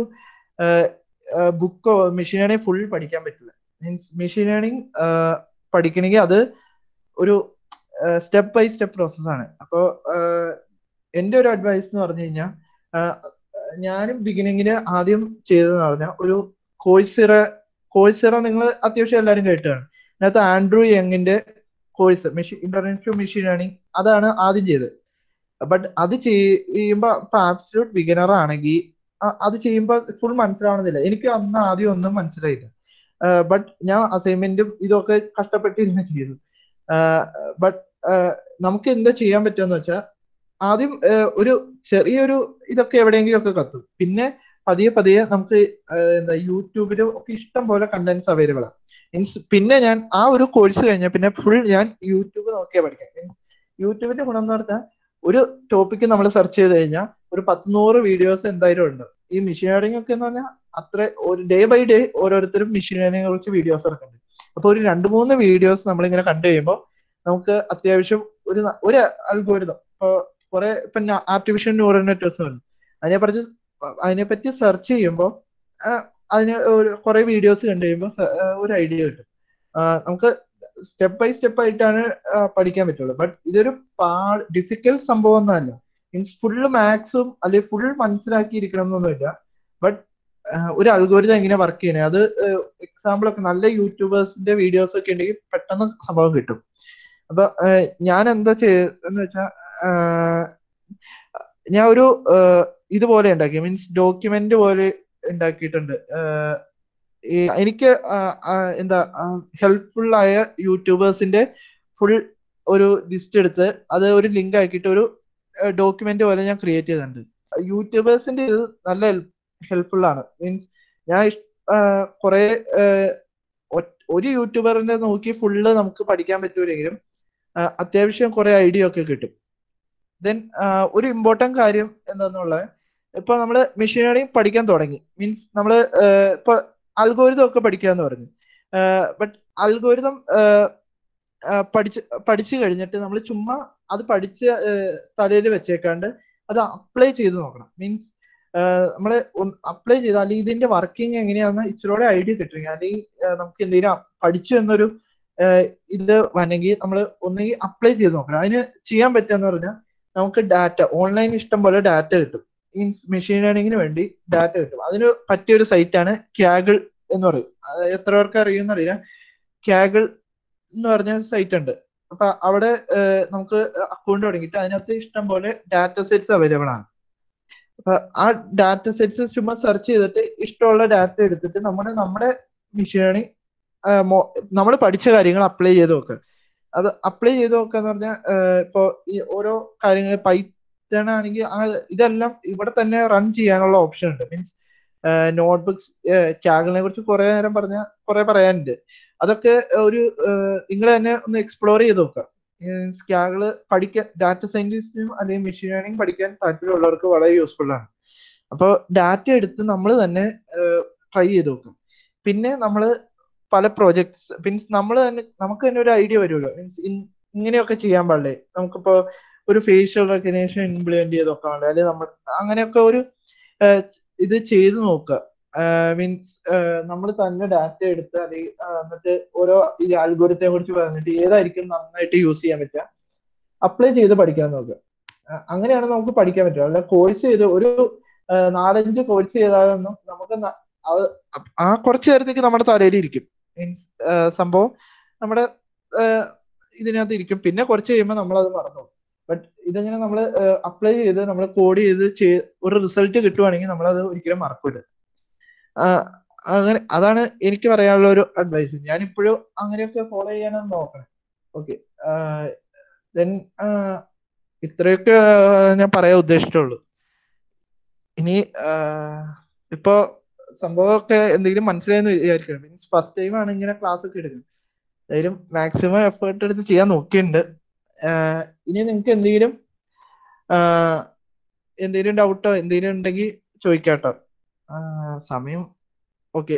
ബുക്കോ മെഷീൻ ലേണിംഗ് ഫുൾ പഠിക്കാൻ പറ്റില്ല. മീൻസ് മെഷീൻ ലേണിംഗ് പഠിക്കണമെങ്കിൽ അത് ഒരു സ്റ്റെപ്പ് ബൈ സ്റ്റെപ്പ് പ്രോസസ്സാണ്. അപ്പോൾ എൻ്റെ ഒരു അഡ്വൈസ് എന്ന് പറഞ്ഞു കഴിഞ്ഞാൽ ഞാനും ബിഗിനിങ്ങിന് ആദ്യം ചെയ്തതെന്ന് പറഞ്ഞാൽ ഒരു കോഴ്സിറ കോഴ്സിറ നിങ്ങൾ അത്യാവശ്യം എല്ലാവരും കേട്ടാണ്. അതിനകത്ത് ആൻഡ്രൂ യങ്ങിന്റെ course machine internet machine learning അതാണ് ആദ്യം ചെയ്തത്. ബട്ട് അത് ചെയ്യുമ്പോൾ ഇപ്പൊ ആബ്സല്യൂട്ട് ബിഗിനർ ആണെങ്കിൽ അത് ചെയ്യുമ്പോൾ ഫുൾ മനസ്സിലാവണമെന്നില്ല. എനിക്ക് അന്ന് ആദ്യം ഒന്നും മനസ്സിലായില്ല. ബട്ട് ഞാൻ അസൈൻമെന്റും ഇതൊക്കെ കഷ്ടപ്പെട്ടിരുന്ന് ചെയ്തു. ബട്ട് നമുക്ക് എന്താ ചെയ്യാൻ പറ്റുമെന്ന് വെച്ചാൽ ആദ്യം ഒരു ചെറിയൊരു ഇതൊക്കെ എവിടെയെങ്കിലും ഒക്കെ കത്തും. പിന്നെ പതിയെ പതിയെ നമുക്ക് എന്താ യൂട്യൂബിലും ഒക്കെ ഇഷ്ടം പോലെ കണ്ടന്റ്സ് അവൈലബിൾ ആണ്. മീൻസ് പിന്നെ ഞാൻ ആ ഒരു കോഴ്സ് കഴിഞ്ഞാൽ പിന്നെ ഫുൾ ഞാൻ യൂട്യൂബ് നോക്കിയാൽ പഠിക്കാം. യൂട്യൂബിന്റെ ഗുണം എന്ന് പറഞ്ഞാൽ ഒരു ടോപ്പിക്ക് നമ്മൾ സെർച്ച് ചെയ്ത് കഴിഞ്ഞാൽ ഒരു പത്തുനൂറ് വീഡിയോസ് എന്തായാലും ഉണ്ട്. ഈ മെഷീൻ ലേണിംഗ് ഒക്കെ എന്ന് പറഞ്ഞാൽ അത്ര ഒരു ഡേ ബൈ ഡേ ഓരോരുത്തരും മെഷീൻ ലേണിംഗിനെ കുറിച്ച് വീഡിയോസ് ഇറക്കുന്നുണ്ട്. അപ്പൊ ഒരു രണ്ട് മൂന്ന് വീഡിയോസ് നമ്മളിങ്ങനെ കണ്ടു കഴിയുമ്പോൾ നമുക്ക് അത്യാവശ്യം ഒരു ഒരു അൽഗോരിതം ഇപ്പൊ കുറെ ഇപ്പൊ ആർട്ടിഫിഷ്യൽ ന്യൂറൽ നെറ്റ്വർക്ക്സ് ഉണ്ട്, അതിനെപ്പറ്റി അതിനെപ്പറ്റി സെർച്ച് ചെയ്യുമ്പോൾ അതിന് ഒരു കുറെ വീഡിയോസ് കണ്ടു കഴിയുമ്പോൾ ഒരു ഐഡിയ കിട്ടും. നമുക്ക് സ്റ്റെപ്പ് ബൈ സ്റ്റെപ്പ് ആയിട്ടാണ് പഠിക്കാൻ പറ്റുള്ളൂ. ബട്ട് ഇതൊരു പാ ഡിഫിക്കൽട്ട് സംഭവം ഒന്നുമല്ല. മീൻസ് ഫുള്ള് മാത്സും അല്ലെങ്കിൽ ഫുൾ മനസ്സിലാക്കിയിരിക്കണം എന്നൊന്നുമില്ല. ബട്ട് ഒരു അൽഗോരിതം എങ്ങനെ വർക്ക് ചെയ്യണേ അത് എക്സാമ്പിൾ ഒക്കെ നല്ല യൂട്യൂബേഴ്സിന്റെ വീഡിയോസ് ഒക്കെ ഉണ്ടെങ്കിൽ പെട്ടെന്ന് സംഭവം കിട്ടും. അപ്പൊ ഞാൻ എന്താ ചെയ്തെന്ന് വെച്ചാൽ ഞാൻ ഒരു ഇതുപോലെ ഉണ്ടാക്കി, മീൻസ് ഡോക്യുമെന്റ് പോലെ ഉണ്ടാക്കിയിട്ടുണ്ട്. എനിക്ക് എന്താ ഹെൽപ്ഫുൾ ആയ യൂട്യൂബേഴ്സിന്റെ ഫുൾ ഒരു ലിസ്റ്റ് എടുത്ത് അത് ഒരു ലിങ്ക് ആക്കിയിട്ട് ഒരു ഡോക്യുമെന്റ് പോലെ ഞാൻ ക്രിയേറ്റ് ചെയ്തിട്ടുണ്ട്. യൂട്യൂബേഴ്സിന്റെ ഇത് നല്ല ഹെൽപ്ഫുൾ ആണ്. മീൻസ് ഞാൻ കുറെ ഒരു യൂട്യൂബറിനെ നോക്കി ഫുള്ള് നമുക്ക് പഠിക്കാൻ പറ്റൂലെങ്കിലും അത്യാവശ്യം കുറെ ഐഡിയ ഒക്കെ കിട്ടും. ദെൻ ഒരു ഇമ്പോർട്ടന്റ് കാര്യം എന്താന്നുള്ളത്, ഇപ്പൊ നമ്മള് മെഷീൻ ലേണിംഗ് പഠിക്കാൻ തുടങ്ങി, മീൻസ് നമ്മള് ഇപ്പൊ അൽഗോരിതം ഒക്കെ പഠിക്കാന്ന് പറഞ്ഞു. ബട്ട് അൽഗോരിതം പഠിച്ച് പഠിച്ചു കഴിഞ്ഞിട്ട് നമ്മൾ ചുമ്മാ അത് പഠിച്ച് തലയിൽ വെച്ചേക്കാണ്ട് അത് അപ്ലൈ ചെയ്ത് നോക്കണം. മീൻസ് നമ്മള് അപ്ലൈ ചെയ്ത് അല്ലെങ്കിൽ ഇതിന്റെ വർക്കിംഗ് എങ്ങനെയാണെന്ന് ഇച്ചിരൂടെ ഐഡിയ കിട്ടുമെങ്കിൽ അല്ലെങ്കിൽ നമുക്ക് എന്തെങ്കിലും പഠിച്ചു എന്നൊരു ഇത് വന്നെങ്കിൽ നമ്മൾ ഒന്നെങ്കിൽ അപ്ലൈ ചെയ്ത് നോക്കണം. അതിന് ചെയ്യാൻ പറ്റുകയെന്ന് പറഞ്ഞാൽ നമുക്ക് ഡാറ്റ ഓൺലൈൻ ഇഷ്ടം പോലെ ഡാറ്റ കിട്ടും. മീൻസ് മെഷീൻ ലേണിങ്ങിന് വേണ്ടി ഡാറ്റ കിട്ടും. അതിന് പറ്റിയൊരു സൈറ്റാണ് ക്യാഗിൾ എന്ന് പറയും. എത്ര പേർക്ക് അറിയുമെന്നറിയില്ല. ക്യാഗിൾ എന്ന് പറഞ്ഞ സൈറ്റ് ഉണ്ട്. അപ്പൊ അവിടെ നമുക്ക് അക്കൗണ്ട് തുടങ്ങിയിട്ട് അതിനകത്ത് ഇഷ്ടം പോലെ ഡാറ്റ സെറ്റ്സ് അവൈലബിൾ ആണ്. അപ്പൊ ആ ഡാറ്റ സെറ്റ്സ് ചുമ്മാ സെർച്ച് ചെയ്തിട്ട് ഇഷ്ടമുള്ള ഡാറ്റ എടുത്തിട്ട് നമ്മുടെ നമ്മുടെ മെഷീൻ ലേണിംഗ് നമ്മൾ പഠിച്ച കാര്യങ്ങൾ അപ്ലൈ ചെയ്ത് നോക്കുക. അത് അപ്ലൈ ചെയ്ത് നോക്കുക എന്ന് പറഞ്ഞാൽ ഇപ്പോ ഈ ഓരോ കാര്യങ്ങൾ പൈത്തൺ ആണെങ്കിൽ ആ ഇതെല്ലാം ഇവിടെ തന്നെ റൺ ചെയ്യാനുള്ള ഓപ്ഷൻ ഉണ്ട്. മീൻസ് നോട്ട്ബുക്സ് ക്യാഗിളിനെ കുറിച്ച് കുറെ നേരം പറഞ്ഞ കുറെ പറയാനുണ്ട്. അതൊക്കെ ഒരു നിങ്ങൾ തന്നെ ഒന്ന് എക്സ്പ്ലോർ ചെയ്ത് നോക്കുക. ക്യാഗിള് പഠിക്കാൻ ഡാറ്റ സയന്റിസ്റ്റിനും അല്ലെങ്കിൽ മെഷീൻ ലേണിംഗ് പഠിക്കാൻ താല്പര്യമുള്ളവർക്ക് വളരെ യൂസ്ഫുൾ ആണ്. അപ്പോൾ ഡാറ്റ എടുത്ത് നമ്മൾ തന്നെ ട്രൈ ചെയ്ത് നോക്കും. പിന്നെ നമ്മൾ പല പ്രോജക്ട്സ് മീൻസ് നമ്മൾ തന്നെ നമുക്ക് തന്നെ ഒരു ഐഡിയ വരുമല്ലോ. മീൻസ് ഇങ്ങനെയൊക്കെ ചെയ്യാൻ പാടില്ലേ, നമുക്കിപ്പോ ഒരു ഫേഷ്യൽ റെക്കഗ്നേഷൻ ഇംപ്ലിമെന്റ് ചെയ്ത് നോക്കാൻ പാടില്ല, അല്ലെങ്കിൽ നമ്മൾ അങ്ങനെയൊക്കെ ഒരു ഇത് ചെയ്ത് നോക്കുക. മീൻസ് നമ്മൾ തന്നെ ഡാറ്റ എടുത്ത് അല്ലെങ്കിൽ എന്നിട്ട് ഓരോ ഈ ആൽഗോരിത്തെ കുറിച്ച് പറഞ്ഞിട്ട് ഏതായിരിക്കും നന്നായിട്ട് യൂസ് ചെയ്യാൻ പറ്റുക അപ്ലൈ ചെയ്ത് പഠിക്കാൻ നോക്കുക. അങ്ങനെയാണ് നമുക്ക് പഠിക്കാൻ പറ്റുക. അല്ല കോഴ്സ് ചെയ്ത് ഒരു നാലഞ്ച് കോഴ്സ് ചെയ്താലൊന്നും നമുക്ക് ആ കുറച്ചു നേരത്തേക്ക് നമ്മുടെ തലയിൽ ഇരിക്കും. മീൻസ് സംഭവം നമ്മുടെ ഇതിനകത്ത് ഇരിക്കും. പിന്നെ കുറച്ച് കഴിയുമ്പോൾ നമ്മളത് മറന്നു. ബട്ട് ഇതെങ്ങനെ നമ്മൾ അപ്ലൈ ചെയ്ത് നമ്മൾ കോഡ് ചെയ്ത് ഒരു റിസൾട്ട് കിട്ടുവാണെങ്കിൽ നമ്മളത് ഒരിക്കലും മറക്കില്ല. അങ്ങനെ അതാണ് എനിക്ക് പറയാനുള്ള ഒരു അഡ്വൈസ്. ഞാൻ ഇപ്പോഴും അങ്ങനെയൊക്കെ ഫോളോ ചെയ്യാനാണ് നോക്കണം. ഓക്കെ, ദെൻ ഇത്രയൊക്കെ ഞാൻ പറയാൻ ഉദ്ദേശിച്ചുള്ളൂ. ഇനി ഇപ്പോ സംഭവമൊക്കെ എന്തെങ്കിലും മനസ്സിലായെന്ന് വിചാരിക്കണം. മീൻസ് ഫസ്റ്റ് ടൈം ആണ് ഇങ്ങനെ ക്ലാസ് ഒക്കെ എടുക്കുന്നത്. എന്തായാലും മാക്സിമം എഫേർട്ട് എടുത്ത് ചെയ്യാൻ നോക്കിയിട്ടുണ്ട്. ഇനി നിങ്ങൾക്ക് എന്തെങ്കിലും എന്തെങ്കിലും ഡൗട്ടോ എന്തെങ്കിലും ഉണ്ടെങ്കിൽ ചോദിക്കാട്ടോ. സമയം ഓക്കെ,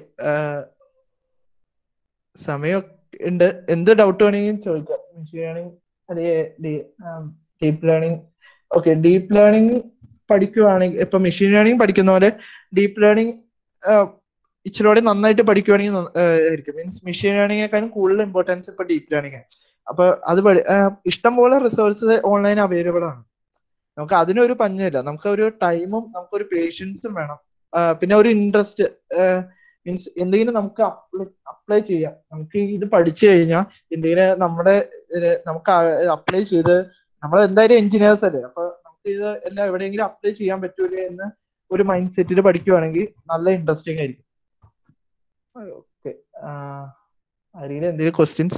സമയം ഉണ്ട്. എന്ത് ഡൗട്ട് വേണമെങ്കിലും ചോദിക്കാം. മെഷീൻ ലേണിംഗ് അല്ലെങ്കിൽ deep learning. Okay, deep learning പഠിക്കുവാണെങ്കിൽ ഇപ്പൊ മെഷീൻ ലേണിംഗ് പഠിക്കുന്ന പോലെ ഡീപ്പ് ലേണിംഗ് ഇച്ചിരി നന്നായിട്ട് പഠിക്കുവാണെങ്കിൽ ആയിരിക്കും. മീൻസ് മെഷീൻ ലേണിംഗിനെക്കാളും കൂടുതൽ ഇമ്പോർട്ടൻസ് ഇപ്പൊ ഡീപ്പ് ലേണിംഗ് ആണ്. അപ്പൊ അത് ഇഷ്ടംപോലെ റിസോഴ്സസ് ഓൺലൈൻ അവൈലബിൾ ആണ്. നമുക്ക് അതിനൊരു പഞ്ഞമില്ല. നമുക്ക് ഒരു ടൈമും നമുക്കൊരു പേഷ്യൻസും വേണം. പിന്നെ ഒരു ഇൻട്രസ്റ്റ്. മീൻസ് എന്തെങ്കിലും നമുക്ക് അപ്ലൈ ചെയ്യാം. നമുക്ക് ഇത് പഠിച്ചു കഴിഞ്ഞാൽ എന്തെങ്കിലും നമ്മുടെ നമുക്ക് അപ്ലൈ ചെയ്ത് നമ്മൾ എന്തായാലും എഞ്ചിനീയേഴ്സ് അല്ലേ, അപ്പൊ നമുക്ക് ഇത് എല്ലാം എവിടെയെങ്കിലും അപ്ലൈ ചെയ്യാൻ പറ്റൂലേ എന്ന് ഒരു മൈൻഡ് സെറ്റിൽ പഠിക്കുവാണെങ്കിൽ നല്ല ഇൻട്രസ്റ്റിംഗ് ആയിരിക്കും. ഓക്കെ, ആരെങ്കിലും എന്തെങ്കിലും ക്വസ്റ്റ്യൻസ്?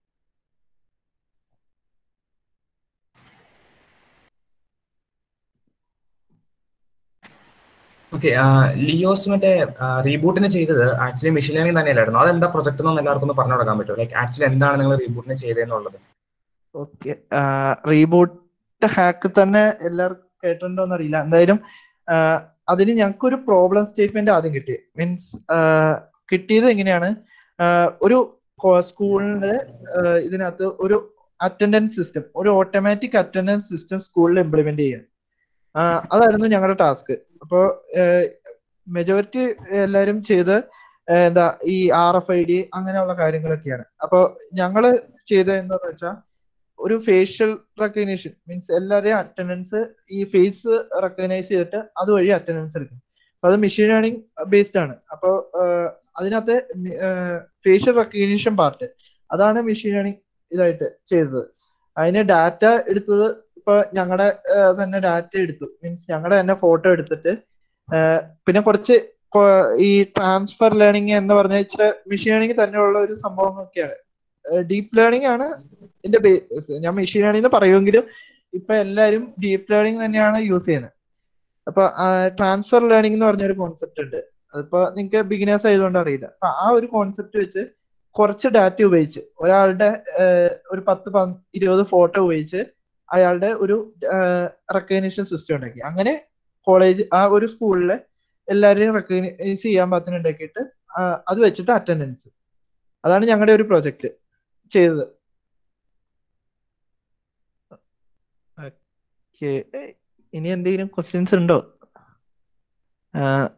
ഓക്കെ, ലിയോസ് മറ്റേ റീബൂട്ടിന് ചെയ്തത് ആക്ച്വലി മെഷീൻ ലേണിംഗ് തന്നെയല്ലായിരുന്നു. അതെന്താ പ്രൊജക്ട് എന്നൊന്നും എല്ലാവർക്കും ഒന്ന് പറഞ്ഞു കൊടുക്കാൻ പറ്റുമോ? ലൈക്ക് ആക്ച്വലി എന്താണ് നിങ്ങൾ റീബൂട്ടിന് ചെയ്തതെന്നുള്ളത്? ഓക്കെ, റീബൂട്ട് ഹാക്ക് തന്നെ എല്ലാവർക്കും കേട്ടിട്ടുണ്ടോന്ന് അറിയില്ല. എന്തായാലും അതിന് ഞങ്ങൾക്കൊരു പ്രോബ്ലം സ്റ്റേറ്റ്മെന്റ് ആദ്യം കിട്ടി. മീൻസ് കിട്ടിയത് എങ്ങനെയാണ്, ഒരു സ്കൂളിന്റെ ഇതിനകത്ത് ഒരു അറ്റൻഡൻസ് സിസ്റ്റം, ഒരു ഓട്ടോമാറ്റിക് അറ്റൻഡൻസ് സിസ്റ്റം സ്കൂളിൽ ഇംപ്ലിമെന്റ് ചെയ്യാൻ. അതായിരുന്നു ഞങ്ങളുടെ ടാസ്ക്. അപ്പോൾ മെജോറിറ്റി എല്ലാവരും ചെയ്ത് എന്താ ഈ ആർ എഫ് ഐ ഡി അങ്ങനെയുള്ള കാര്യങ്ങളൊക്കെയാണ്. അപ്പോൾ ഞങ്ങള് ചെയ്തത് എന്താന്ന് വെച്ചാൽ ഒരു ഫേഷ്യൽ റെക്കഗ്നീഷൻ, മീൻസ് എല്ലാവരെയും അറ്റൻഡൻസ് ഈ ഫേസ് റെക്കഗ്നൈസ് ചെയ്തിട്ട് അതുവഴി അറ്റൻഡൻസ് എടുക്കും. അപ്പൊ അത് മെഷീൻ ലേണിംഗ് ബേസ്ഡ് ആണ്. അപ്പോൾ അതിനകത്ത് ഫേഷ്യൽ റെക്കഗ്നീഷൻ പാർട്ട് അതാണ് മെഷീൻ ലേണിംഗ് ഇതായിട്ട് ചെയ്തത്. അതിന് ഡാറ്റ എടുത്തത് ഇപ്പൊ ഞങ്ങളുടെ തന്നെ ഡാറ്റ എടുത്തു. മീൻസ് ഞങ്ങളുടെ തന്നെ ഫോട്ടോ എടുത്തിട്ട് പിന്നെ കുറച്ച് ഈ ട്രാൻസ്ഫർ ലേണിംഗ് എന്ന് പറഞ്ഞ വെച്ചാൽ മെഷീൻ ലേണിംഗ് തന്നെയുള്ള ഒരു സംഭവങ്ങളൊക്കെയാണ്. ഡീപ്പ് ലേണിംഗ് ആണ് ഇതിന്റെ ബേസ്. ഞാൻ മെഷീൻ ലേണിംഗ് എന്ന് പറയുമെങ്കിലും ഇപ്പൊ എല്ലാവരും ഡീപ്പ് ലേണിംഗ് തന്നെയാണ് യൂസ് ചെയ്യുന്നത്. അപ്പൊ ട്രാൻസ്ഫർ ലേണിംഗ് എന്ന് പറഞ്ഞൊരു കോൺസെപ്റ്റ് ഉണ്ട്. അതിപ്പോ നിങ്ങൾക്ക് ബിഗിനേഴ്സ് ആയതുകൊണ്ട് അറിയില്ല. അപ്പൊ ആ ഒരു കോൺസെപ്റ്റ് വെച്ച് കുറച്ച് ഡാറ്റ ഉപയോഗിച്ച് ഒരാളുടെ ഒരു പത്ത് ഇരുപത് ഫോട്ടോ ഉപയോഗിച്ച് അയാളുടെ ഒരു റെക്കഗ്നീഷൻ സിസ്റ്റം ഉണ്ടാക്കി. അങ്ങനെ കോളേജ് ആ ഒരു സ്കൂളിലെ എല്ലാവരെയും റെക്കഗ്നൈസ് ചെയ്യാൻ പാകത്തിന് ഉണ്ടാക്കിയിട്ട് അത് വെച്ചിട്ട് അറ്റൻഡൻസ്. അതാണ് ഞങ്ങളുടെ ഒരു പ്രോജക്റ്റ് ചെയ്തത്. ഇനി എന്തെങ്കിലും ക്വസ്റ്റ്യൻസ് ഉണ്ടോ?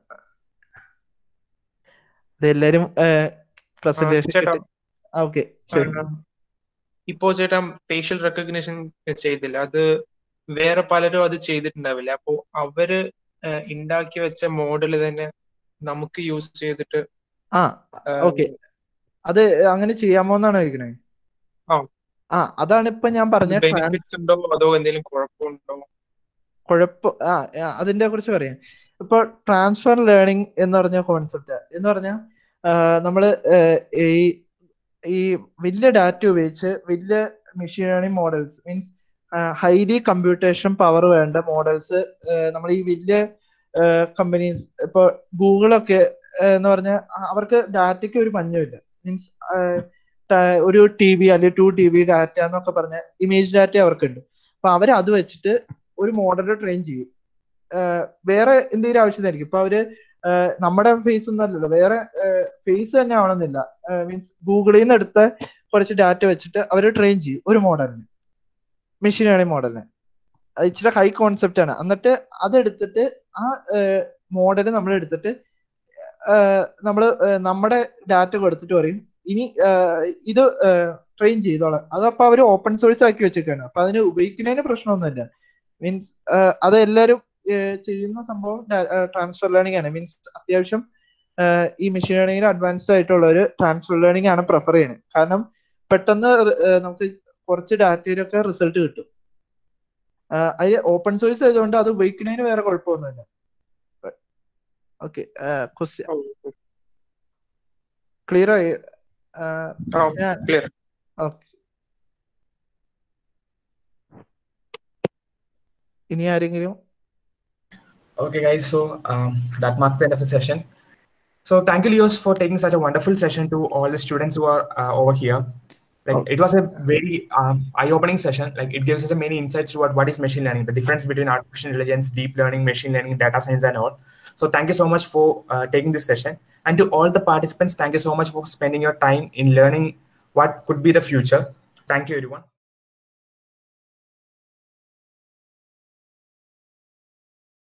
ഇതെല്ലാരും പ്രസന്റേഷൻ. ഓക്കെ, ഇപ്പോ ചേട്ടാ ഫേഷ്യൽ റെക്കഗ്നിഷൻ ചെയ്തില്ല, അത് വേറെ പലരും അത് ചെയ്തിട്ടുണ്ടാവില്ല. അപ്പോ അവര് ഉണ്ടാക്കി വെച്ച മോഡൽ തന്നെ നമുക്ക് യൂസ് ചെയ്തിട്ട് ആ ഓക്കെ, അത് അങ്ങനെ ചെയ്യാമോ എന്നാണ് ചോദിക്കണേ? ആ ആ അതാണ് ഇപ്പൊ ഞാൻ പറഞ്ഞ ബെനിഫിറ്റ്സ് ഉണ്ടോ അതോ എന്തെങ്കിലും കുഴപ്പമുണ്ടോ? കുഴപ്പം ആ അതിന്റെ കുറിച്ച് പറയാം. ഇപ്പൊ ട്രാൻസ്ഫർ ലേണിംഗ് എന്ന് പറഞ്ഞ കോൺസെപ്റ്റ് എന്ന് പറഞ്ഞാൽ നമ്മള് ഈ ഈ വലിയ ഡാറ്റ ഉപയോഗിച്ച് വലിയ machine learning models means highly computation power വേണ്ട മോഡൽസ് നമ്മൾ ഈ വലിയ കമ്പനീസ് ഇപ്പൊ ഗൂഗിളൊക്കെ എന്ന് പറഞ്ഞാൽ അവർക്ക് ഡാറ്റയ്ക്ക് ഒരു പഞ്ഞമില്ല. മീൻസ് ഒരു ടി ബി അല്ലെങ്കിൽ ടു ടി ബി ഡാറ്റ എന്നൊക്കെ പറഞ്ഞ ഇമേജ് ഡാറ്റ അവർക്കുണ്ട്. അപ്പൊ അവർ അത് വെച്ചിട്ട് ഒരു മോഡൽ ട്രെയിൻ ചെയ്യും. വേറെ എന്തെങ്കിലും ആവശ്യമായിരിക്കും. ഇപ്പൊ അവര് നമ്മുടെ ഫേസ് ഒന്നും അല്ലല്ലോ, വേറെ ഫേസ് തന്നെ ആവണമെന്നില്ല. മീൻസ് ഗൂഗിളിൽ നിന്ന് എടുത്ത കുറച്ച് ഡാറ്റ വെച്ചിട്ട് അവർ ട്രെയിൻ ചെയ്യും ഒരു മോഡലിന്, മെഷീൻ ലേണിംഗ് മോഡലിന്. അത് ഇച്ചിരി ഹൈ കോൺസെപ്റ്റ് ആണ്. എന്നിട്ട് അതെടുത്തിട്ട് ആ മോഡൽ നമ്മൾ എടുത്തിട്ട് നമ്മൾ നമ്മുടെ ഡാറ്റ കൊടുത്തിട്ട് പറയും ഇനി ഇത് ട്രെയിൻ ചെയ്തോളാം. അതപ്പോ അവർ ഓപ്പൺ സോഴ്സ് ആക്കി വെച്ചിട്ടാണ്. അപ്പൊ അതിന് ഉപയോഗിക്കുന്നതിന് പ്രശ്നമൊന്നുമില്ല. മീൻസ് അത് എല്ലാവരും ചെയ്യുന്ന സംഭവം ട്രാൻസ്ഫർ ലേണിംഗ് ആണ്. മീൻസ് അത്യാവശ്യം ഈ മെഷീൻ ലേണിംഗിൽ അഡ്വാൻസ്ഡ് ആയിട്ടുള്ള ഒരു ട്രാൻസ്ഫർ ലേണിംഗ് ആണ് പ്രിഫർ ചെയ്യുന്നത്. കാരണം പെട്ടെന്ന് നമുക്ക് കുറച്ച് ഡാറ്റയിലൊക്കെ റിസൾട്ട് കിട്ടും. അതിൽ ഓപ്പൺ സോഴ്സ് ആയതുകൊണ്ട് അത് ഉപയോഗിക്കുന്നതിന് വേറെ കുഴപ്പമൊന്നുമില്ല. ഓക്കെ, ക്വസ്റ്റ്യൻ ക്ലിയർ ആയി? ഓക്കെ, ഇനി ആരെങ്കിലും? Okay, guys. So um, that marks the end of the session. So thank you, Leos, for taking such a wonderful session to all the students who are uh, over here. Like okay. It was a very um, eye-opening session. Like it gives us a many insights toward what is machine learning, the difference between artificial intelligence, deep learning, machine learning, data science, and all. So thank you so much for uh, taking this session. And to all the participants, thank you so much for spending your time in learning what could be the future. Thank you, everyone.